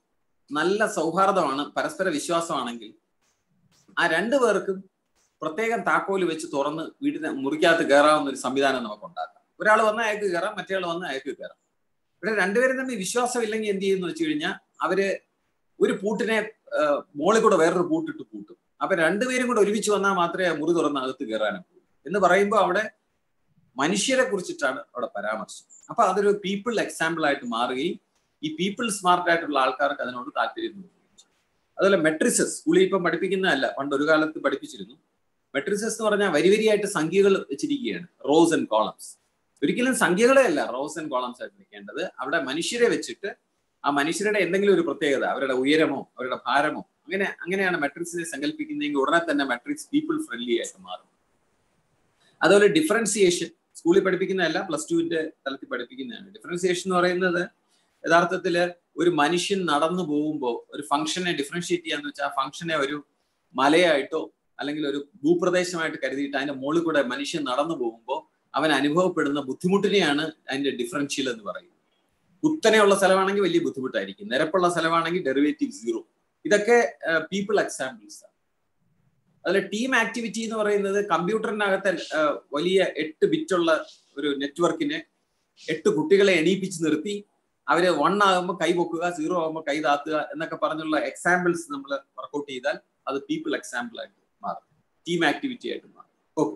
നല്ല സൗഹാർദ്ദമാണ്, പരസ്പര വിശ്വാസമാണെങ്കിൽ ആ രണ്ടു പേർക്കും പ്രത്യേകം താക്കോല് വെച്ച് തുറന്ന് വീടിന് മുറിക്കകത്ത് കയറാവുന്ന ഒരു സംവിധാനം നമുക്ക് ഉണ്ടാക്കാം. ഒരാൾ വന്നാൽ അയാൾക്ക് കയറാം, മറ്റേ വന്നാൽ അയാൾക്ക് കയറാം. ഇവിടെ രണ്ടുപേരും തമ്മിൽ വിശ്വാസം ഇല്ലെങ്കിൽ എന്ത് ചെയ്യുന്നു വെച്ച് കഴിഞ്ഞാൽ അവര് ഒരു പൂട്ടിനെ മോളിൽ കൂടെ വേറൊരു പൂട്ടിട്ട് പൂട്ടും. അപ്പൊ രണ്ടുപേരും കൂടെ ഒരുമിച്ച് വന്നാൽ മാത്രമേ മുറി തുറന്ന് അകത്ത് കയറാനും എന്ന് പറയുമ്പോൾ അവിടെ മനുഷ്യരെ കുറിച്ചിട്ടാണ് അവിടെ പരാമർശം. അപ്പൊ അതൊരു പീപ്പിൾ എക്സാമ്പിൾ ആയിട്ട് മാറുകയും ഈ പീപ്പിൾ സ്മാർട്ട് ആയിട്ടുള്ള ആൾക്കാർക്ക് അതിനോട് താല്പര്യം തോന്നുകയും. അതുപോലെ മെട്രിസസ് സ്കൂളിൽ ഇപ്പം പഠിപ്പിക്കുന്നതല്ല, പണ്ട് ഒരു കാലത്ത് പഠിപ്പിച്ചിരുന്നു. മെട്രിസസ് എന്ന് പറഞ്ഞാൽ വരി വരിയായിട്ട് സംഖ്യകൾ വെച്ചിരിക്കുകയാണ്, റോസ് ആൻഡ് കോളംസ്. ഒരിക്കലും സംഖ്യകളെ അല്ല റോസ് ആൻഡ് കോളംസ് ആയിട്ട് വെക്കേണ്ടത്. അവിടെ മനുഷ്യരെ വെച്ചിട്ട് ആ മനുഷ്യരുടെ എന്തെങ്കിലും ഒരു പ്രത്യേകത, അവരുടെ ഉയരമോ അവരുടെ ഭാരമോ, അങ്ങനെയാണ് മെട്രിക്സിനെ സങ്കല്പിക്കുന്നതെങ്കിൽ ഉടനെ തന്നെ മെട്രിക്സ് പീപ്പിൾ ഫ്രണ്ട്ലി ആയിട്ട് മാറും. അതുപോലെ ഡിഫറൻസിയേഷൻ സ്കൂളിൽ പഠിപ്പിക്കുന്നതല്ല, +2 തലത്തിൽ പഠിപ്പിക്കുന്നതാണ്. ഡിഫറൻസിയേഷൻ എന്ന് പറയുന്നത് യഥാർത്ഥത്തില് ഒരു മനുഷ്യൻ നടന്നു പോകുമ്പോൾ ഒരു ഫംഗ്ഷനെ ഡിഫറൻഷിയേറ്റ് ചെയ്യാന്ന് വെച്ചാൽ ആ ഫംഗ്ഷനെ ഒരു മലയായിട്ടോ അല്ലെങ്കിൽ ഒരു ഭൂപ്രദേശമായിട്ട് കരുതിയിട്ട് അതിന്റെ മുകളിൽ കൂടെ മനുഷ്യൻ നടന്നു പോകുമ്പോൾ അവൻ അനുഭവപ്പെടുന്ന ബുദ്ധിമുട്ടിനെയാണ് അതിന്റെ ഡിഫറൻഷ്യൽ എന്ന് പറയുന്നത്. കുത്തനെയുള്ള സ്ഥലമാണെങ്കിൽ വലിയ ബുദ്ധിമുട്ടായിരിക്കും, നിരപ്പുള്ള സ്ഥലമാണെങ്കിൽ ഡെറിവേറ്റീവ് 0. ഇതൊക്കെ പീപ്പിൾ എക്സാമ്പിൾസ് ആണ്. അതിൽ ടീം ആക്ടിവിറ്റി എന്ന് പറയുന്നത് കമ്പ്യൂട്ടറിനകത്ത് വലിയ 8 ബിറ്റുള്ള ഒരു നെറ്റ്വർക്കിനെ 8 കുട്ടികളെ എണീപ്പിച്ച് നിർത്തി അവര് 1 ആകുമ്പോൾ കൈ പൊക്കുക, 0 ആകുമ്പോൾ കൈ താത്തുക എന്നൊക്കെ പറഞ്ഞുള്ള എക്സാമ്പിൾസ് നമ്മൾ വർക്ക്ഔട്ട് ചെയ്താൽ അത് പീപ്പിൾ എക്സാമ്പിൾ ആയിട്ട് മാറും, ടീം ആക്ടിവിറ്റി ആയിട്ട് മാറും. Okay,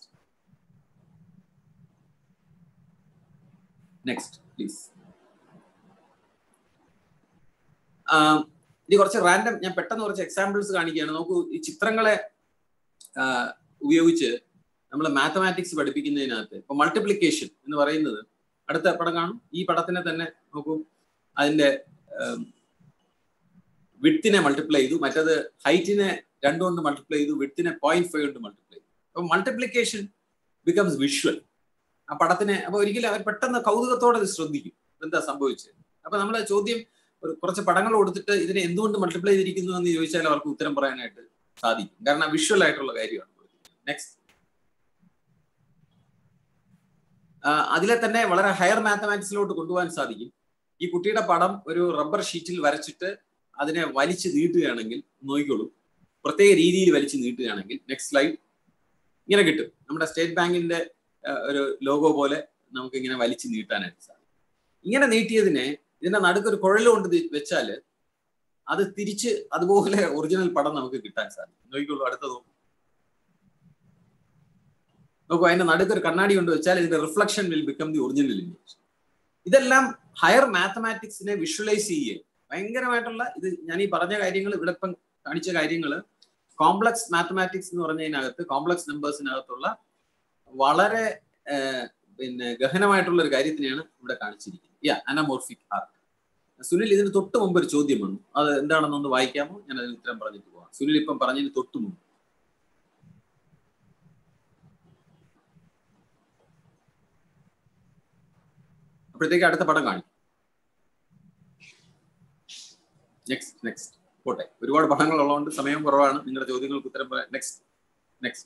next please. ഇത് കുറച്ച് റാൻഡം, ഞാൻ പെട്ടെന്ന് കുറച്ച് എക്സാമ്പിൾസ് കാണിക്കുകയാണ്. നോക്കൂ, ഈ ചിത്രങ്ങളെ ഉപയോഗിച്ച് നമ്മൾ മാത്തമാറ്റിക്സ് പഠിപ്പിക്കുന്നതിനകത്ത് ഇപ്പൊ മൾട്ടിപ്ലിക്കേഷൻ എന്ന് പറയുന്നത്, അടുത്ത പടം കാണും, ഈ പടത്തിനെ തന്നെ നോക്കൂ, അതിന്റെ വിഡ്ത്തിനെ മൾട്ടിപ്ലൈ ചെയ്തു, മറ്റത് ഹൈറ്റിനെ 2 കൊണ്ട് മൾട്ടിപ്ലൈ ചെയ്തു, വിഡ്ത്തിനെ 0.5 കൊണ്ട് മൾട്ടിപ്ലൈ ചെയ്തു. അപ്പൊ മൾട്ടിപ്ലിക്കേഷൻ ബിക്കംസ് വിഷ്വൽ. ആ പടത്തിനെ അപ്പൊ ഒരിക്കലും അവർ പെട്ടെന്ന് കൗതുകത്തോടെ അത് ശ്രദ്ധിക്കും എന്താ സംഭവിച്ചത്. അപ്പൊ നമ്മുടെ ചോദ്യം കുറച്ച് പടങ്ങൾ കൊടുത്തിട്ട് ഇതിനെ എന്തുകൊണ്ട് മൾട്ടിപ്ലൈ ചെയ്തിരിക്കുന്നു എന്ന് ചോദിച്ചാൽ അവർക്ക് ഉത്തരം പറയാനായിട്ട് സാധിക്കും, കാരണം വിഷ്വൽ ആയിട്ടുള്ള കാര്യമാണ്. നെക്സ്റ്റ്. അതിലെ തന്നെ വളരെ ഹയർ മാത്തമാറ്റിക്സിലോട്ട് കൊണ്ടുപോകാൻ സാധിക്കും. ഈ കുട്ടിയുടെ പടം ഒരു റബ്ബർ ഷീറ്റിൽ വരച്ചിട്ട് അതിനെ വലിച്ചു നീട്ടുകയാണെങ്കിൽ, നോക്കിക്കോളൂ, പ്രത്യേക രീതിയിൽ വലിച്ചു നീട്ടുകയാണെങ്കിൽ, നെക്സ്റ്റ് സ്ലൈഡ്, ഇങ്ങനെ കിട്ടും. നമ്മുടെ സ്റ്റേറ്റ് ബാങ്കിന്റെ ഒരു ലോഗോ പോലെ നമുക്ക് ഇങ്ങനെ വലിച്ചു നീട്ടാനായിട്ട് സാധിക്കും. ഇങ്ങനെ നീട്ടിയതിനെ ഇതിന്റെ നടുക്കൊരു കുഴൽ കൊണ്ട് വെച്ചാല് അത് തിരിച്ച് അതുപോലെ ഒറിജിനൽ പടം നമുക്ക് കിട്ടാൻ സാധിക്കും. നോക്കിക്കോളൂ, അടുത്തത് നോക്കൂ, അതിന്റെ നടുക്കൊരു കണ്ണാടി കൊണ്ട് വെച്ചാൽ ഇതിന്റെ reflection will become the original image. ഇതെല്ലാം ഹയർ മാത്തമാറ്റിക്സിനെ വിഷ്വലൈസ് ചെയ്യുക ഭയങ്കരമായിട്ടുള്ള, ഇത് ഞാൻ ഈ പറഞ്ഞ കാര്യങ്ങൾ, ഇവിടെ ഇപ്പം കാണിച്ച കാര്യങ്ങൾ കോംപ്ലക്സ് മാത്തമാറ്റിക്സ് എന്ന് പറഞ്ഞതിനകത്ത്, കോംപ്ലക്സ് നമ്പേഴ്സിനകത്തുള്ള വളരെ ഗഹനമായിട്ടുള്ള ഒരു കാര്യത്തിനെയാണ് ഇവിടെ കാണിച്ചിരിക്കുന്നത്. അനമോർഫിക് ആർക്ക്. സുനിൽ, ഇതിന് തൊട്ട് മുമ്പ് ഒരു ചോദ്യം വന്നു, അത് എന്താണെന്നൊന്ന് വായിക്കാമോ? ഞാൻ അതിന് ഉത്തരം പറഞ്ഞിട്ട് പോവാം. സുനിൽ ഇപ്പം പറഞ്ഞതിന് തൊട്ട് മുമ്പ്. അപ്പോഴത്തേക്ക് അടുത്ത പടം കാണിക്കും. നെക്സ്റ്റ് പോട്ടെ, ഒരുപാട് പടങ്ങൾ ഉള്ളതുകൊണ്ട് സമയം കുറവാണ്, നിങ്ങളുടെ ചോദ്യങ്ങൾക്ക് ഉത്തരം പറയാൻ. നെക്സ്റ്റ്.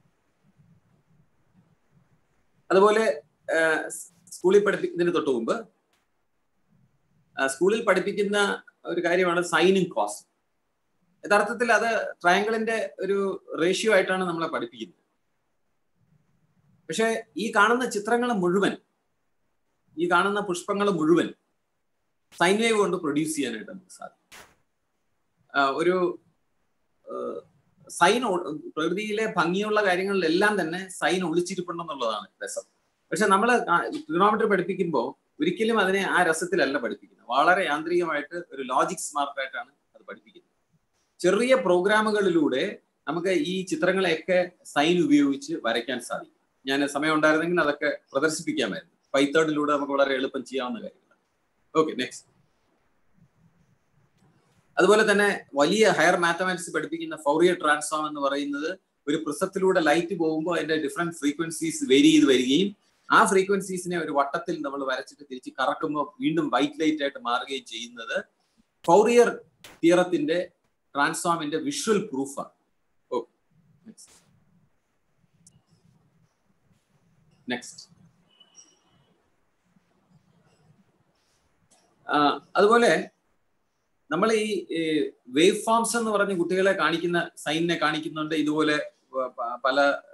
അതുപോലെ സ്കൂളിൽ പഠിപ്പിക്കുന്നതിന് തൊട്ട് മുമ്പ് സ്കൂളിൽ പഠിപ്പിക്കുന്ന ഒരു കാര്യമാണ് സൈനും കോസും. യഥാർത്ഥത്തിൽ അത് ട്രയാങ്കിളിന്റെ ഒരു റേഷ്യോ ആയിട്ടാണ് നമ്മളെ പഠിപ്പിക്കുന്നത്. പക്ഷെ ഈ കാണുന്ന ചിത്രങ്ങൾ മുഴുവൻ, ഈ കാണുന്ന പുഷ്പങ്ങൾ മുഴുവൻ സൈൻ വേവ് കൊണ്ട് പ്രൊഡ്യൂസ് ചെയ്യാനായിട്ട് നമുക്ക് സാധിക്കും. ഒരു സൈൻ, പ്രകൃതിയിലെ ഭംഗിയുള്ള കാര്യങ്ങളിലെല്ലാം തന്നെ സൈൻ ഒളിച്ചിരിപ്പുണ്ടെന്നുള്ളതാണ് രസം. പക്ഷെ നമ്മൾ ട്രിഗണോമെട്രി പഠിപ്പിക്കുമ്പോൾ ഒരിക്കലും അതിനെ ആ രസത്തിലല്ല പഠിപ്പിക്കുന്നത്. വളരെ യാന്ത്രികമായിട്ട് ഒരു ലോജിക് സ്മാർട്ടായിട്ടാണ് അത് പഠിപ്പിക്കുന്നത്. ചെറിയ പ്രോഗ്രാമുകളിലൂടെ നമുക്ക് ഈ ചിത്രങ്ങളെയൊക്കെ സൈൻ ഉപയോഗിച്ച് വരയ്ക്കാൻ സാധിക്കും. ഞാൻ സമയം ഉണ്ടായിരുന്നെങ്കിൽ അതൊക്കെ പ്രദർശിപ്പിക്കാമായിരുന്നു. പൈത്തണിലൂടെ നമുക്ക് വളരെ എളുപ്പം ചെയ്യാവുന്ന കാര്യങ്ങളാണ്. Okay, next. അതുപോലെ തന്നെ വലിയ ഹയർ മാത്തമാറ്റിക്സ് പഠിപ്പിക്കുന്ന ഫൗറിയർ ട്രാൻസ്ഫോം എന്ന് പറയുന്നത് ഒരു പ്രിസത്തിലൂടെ ലൈറ്റ് പോകുമ്പോൾ അതിന്റെ ഡിഫറെന്റ് ഫ്രീക്വൻസീസ് വേരി ചെയ്ത് വരികയും ആ ഫ്രീക്വൻസീസിനെ ഒരു വട്ടത്തിൽ നമ്മൾ വരച്ചിട്ട് തിരിച്ച് കറക്കുമ്പോൾ വീണ്ടും വൈറ്റ് ലൈറ്റ് ആയിട്ട് മാറുകയും ചെയ്യുന്നത് ഫൗറിയർ തിയറത്തിന്റെ ട്രാൻസ്ഫോമിന്റെ വിഷ്വൽ പ്രൂഫാണ്. Okay, next. അതുപോലെ നമ്മൾ ഈ വേവ് ഫോംസ് എന്ന് പറഞ്ഞ് കുട്ടികളെ കാണിക്കുന്ന സൈനിനെ കാണിക്കുന്നുണ്ട്. ഇതുപോലെ പല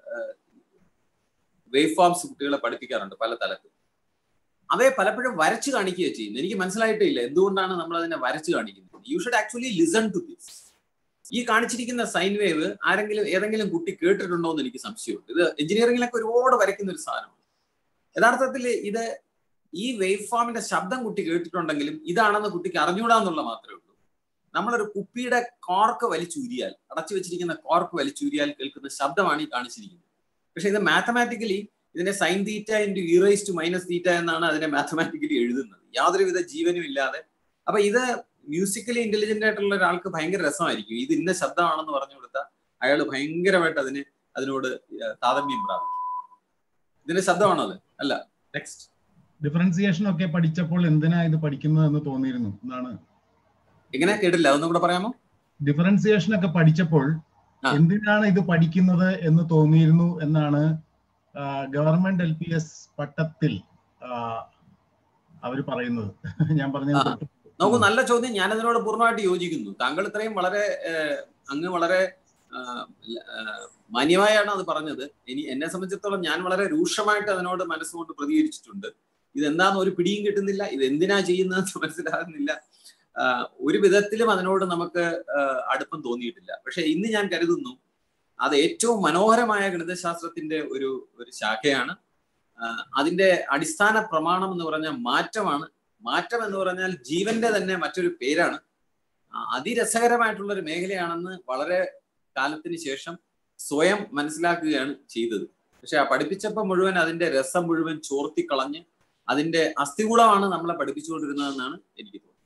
വേവ് ഫോംസ് കുട്ടികളെ പഠിപ്പിക്കാറുണ്ട് പല തലത്തിൽ. അവയെ പലപ്പോഴും വരച്ചു കാണിക്കുകയോ ചെയ്യുന്നു. എനിക്ക് മനസ്സിലായിട്ടില്ല എന്തുകൊണ്ടാണ് നമ്മൾ അതിനെ വരച്ചു കാണിക്കുന്നത്. You should actually listen to this. ഈ കാണിച്ചിരിക്കുന്ന സൈൻ വേവ് ഏതെങ്കിലും കുട്ടി കേട്ടിട്ടുണ്ടോ എന്ന് എനിക്ക് സംശയമുണ്ട്. ഇത് എഞ്ചിനീയറിംഗിലൊക്കെ ഒരുപാട് വരയ്ക്കുന്ന ഒരു സാധനമാണ്. യഥാർത്ഥത്തിൽ ഈ വേവ് ഫോമിന്റെ ശബ്ദം കുട്ടി കേട്ടിട്ടുണ്ടെങ്കിലും ഇതാണെന്ന് കുട്ടിക്ക് അറിഞ്ഞൂടാന്നുള്ള മാത്രമേ ഉള്ളൂ. നമ്മളൊരു കുപ്പിയുടെ കോർക്ക് വലിച്ചൂരിയാൽ, അടച്ചു വെച്ചിരിക്കുന്ന കോർക്ക് വലിച്ചൂരിയാൽ കേൾക്കുന്ന ശബ്ദമാണ് ഈ കാണിച്ചിരിക്കുന്നത്. പക്ഷെ ഇത് മാത്തമാറ്റിക്കലി ഇതിന്റെ sine theta into e raise to minus theta എന്നാണ് അതിനെ മാത്തമാറ്റിക്കലി എഴുതുന്നത്, യാതൊരുവിധ ജീവനും ഇല്ലാതെ. അപ്പൊ ഇത് മ്യൂസിക്കലി ഇന്റലിജന്റ് ആയിട്ടുള്ള ഒരാൾക്ക് ഭയങ്കര രസമായിരിക്കും. ഇത് ഇന്ന ശബ്ദമാണെന്ന് പറഞ്ഞു കൊടുത്താൽ അയാൾ ഭയങ്കരമായിട്ട് അതിനോട് താരതമ്യം പ്രാപിക്കും. ഇതിന്റെ ശബ്ദമാണോ അത്? അല്ല. നെക്സ്റ്റ്. ഡിഫറൻസിയേഷൻ ഒക്കെ പഠിച്ചപ്പോൾ എന്തിനാ ഇത് പഠിക്കുന്നത് എന്ന് തോന്നിയിരുന്നു എന്നാണ്. എങ്ങനെ കേട്ടില്ല, അതൊന്നും കൂടെ പറയാമോ? ഡിഫറൻസിയേഷൻ ഒക്കെ പഠിച്ചപ്പോൾ എന്തിനാണ് ഇത് പഠിക്കുന്നത് എന്ന് തോന്നിയിരുന്നു എന്നാണ് ഗവൺമെന്റ് LPS പട്ടത്തിൽ അവർ പറയുന്നത്. ഞാൻ പറഞ്ഞത് നോക്കൂ, നല്ല ചോദ്യം. ഞാൻ അതിനോട് പൂർണ്ണമായിട്ട് യോജിക്കുന്നു. താങ്കൾ ഇത്രയും അങ്ങ് വളരെ മാന്യമായാണ് അത് പറഞ്ഞത്. എന്നെ സംബന്ധിച്ചിടത്തോളം ഞാൻ വളരെ രൂക്ഷമായിട്ട് അതിനോട് മനസ്സുകൊണ്ട് പ്രതികരിച്ചിട്ടുണ്ട്. ഇതെന്താന്ന് ഒരു പിടിയും കിട്ടുന്നില്ല, ഇത് എന്തിനാ ചെയ്യുന്നതെന്ന് മനസ്സിലാകുന്നില്ല. ഒരു വിധത്തിലും അതിനോട് നമുക്ക് അടുപ്പം തോന്നിയിട്ടില്ല. പക്ഷെ ഇന്ന് ഞാൻ കരുതുന്നു അത് ഏറ്റവും മനോഹരമായ ഗണിതശാസ്ത്രത്തിന്റെ ഒരു ശാഖയാണ്. അതിന്റെ അടിസ്ഥാന പ്രമാണം എന്ന് പറഞ്ഞാൽ മാറ്റമാണ്. മാറ്റം എന്ന് പറഞ്ഞാൽ ജീവന്റെ തന്നെ മറ്റൊരു പേരാണ്. അതിരസകരമായിട്ടുള്ള ഒരു മേഖലയാണെന്ന് വളരെ കാലത്തിന് ശേഷം സ്വയം മനസ്സിലാക്കുകയാണ് ചെയ്തത്. പക്ഷെ ആ പഠിപ്പിച്ചപ്പോൾ മുഴുവൻ അതിന്റെ രസം മുഴുവൻ ചോർത്തിക്കളഞ്ഞ് അതിന്റെ അസ്ഥികൂടമാണ് നമ്മളെ പഠിപ്പിച്ചുകൊണ്ടിരുന്നതെന്നാണ് എനിക്ക് തോന്നുന്നത്.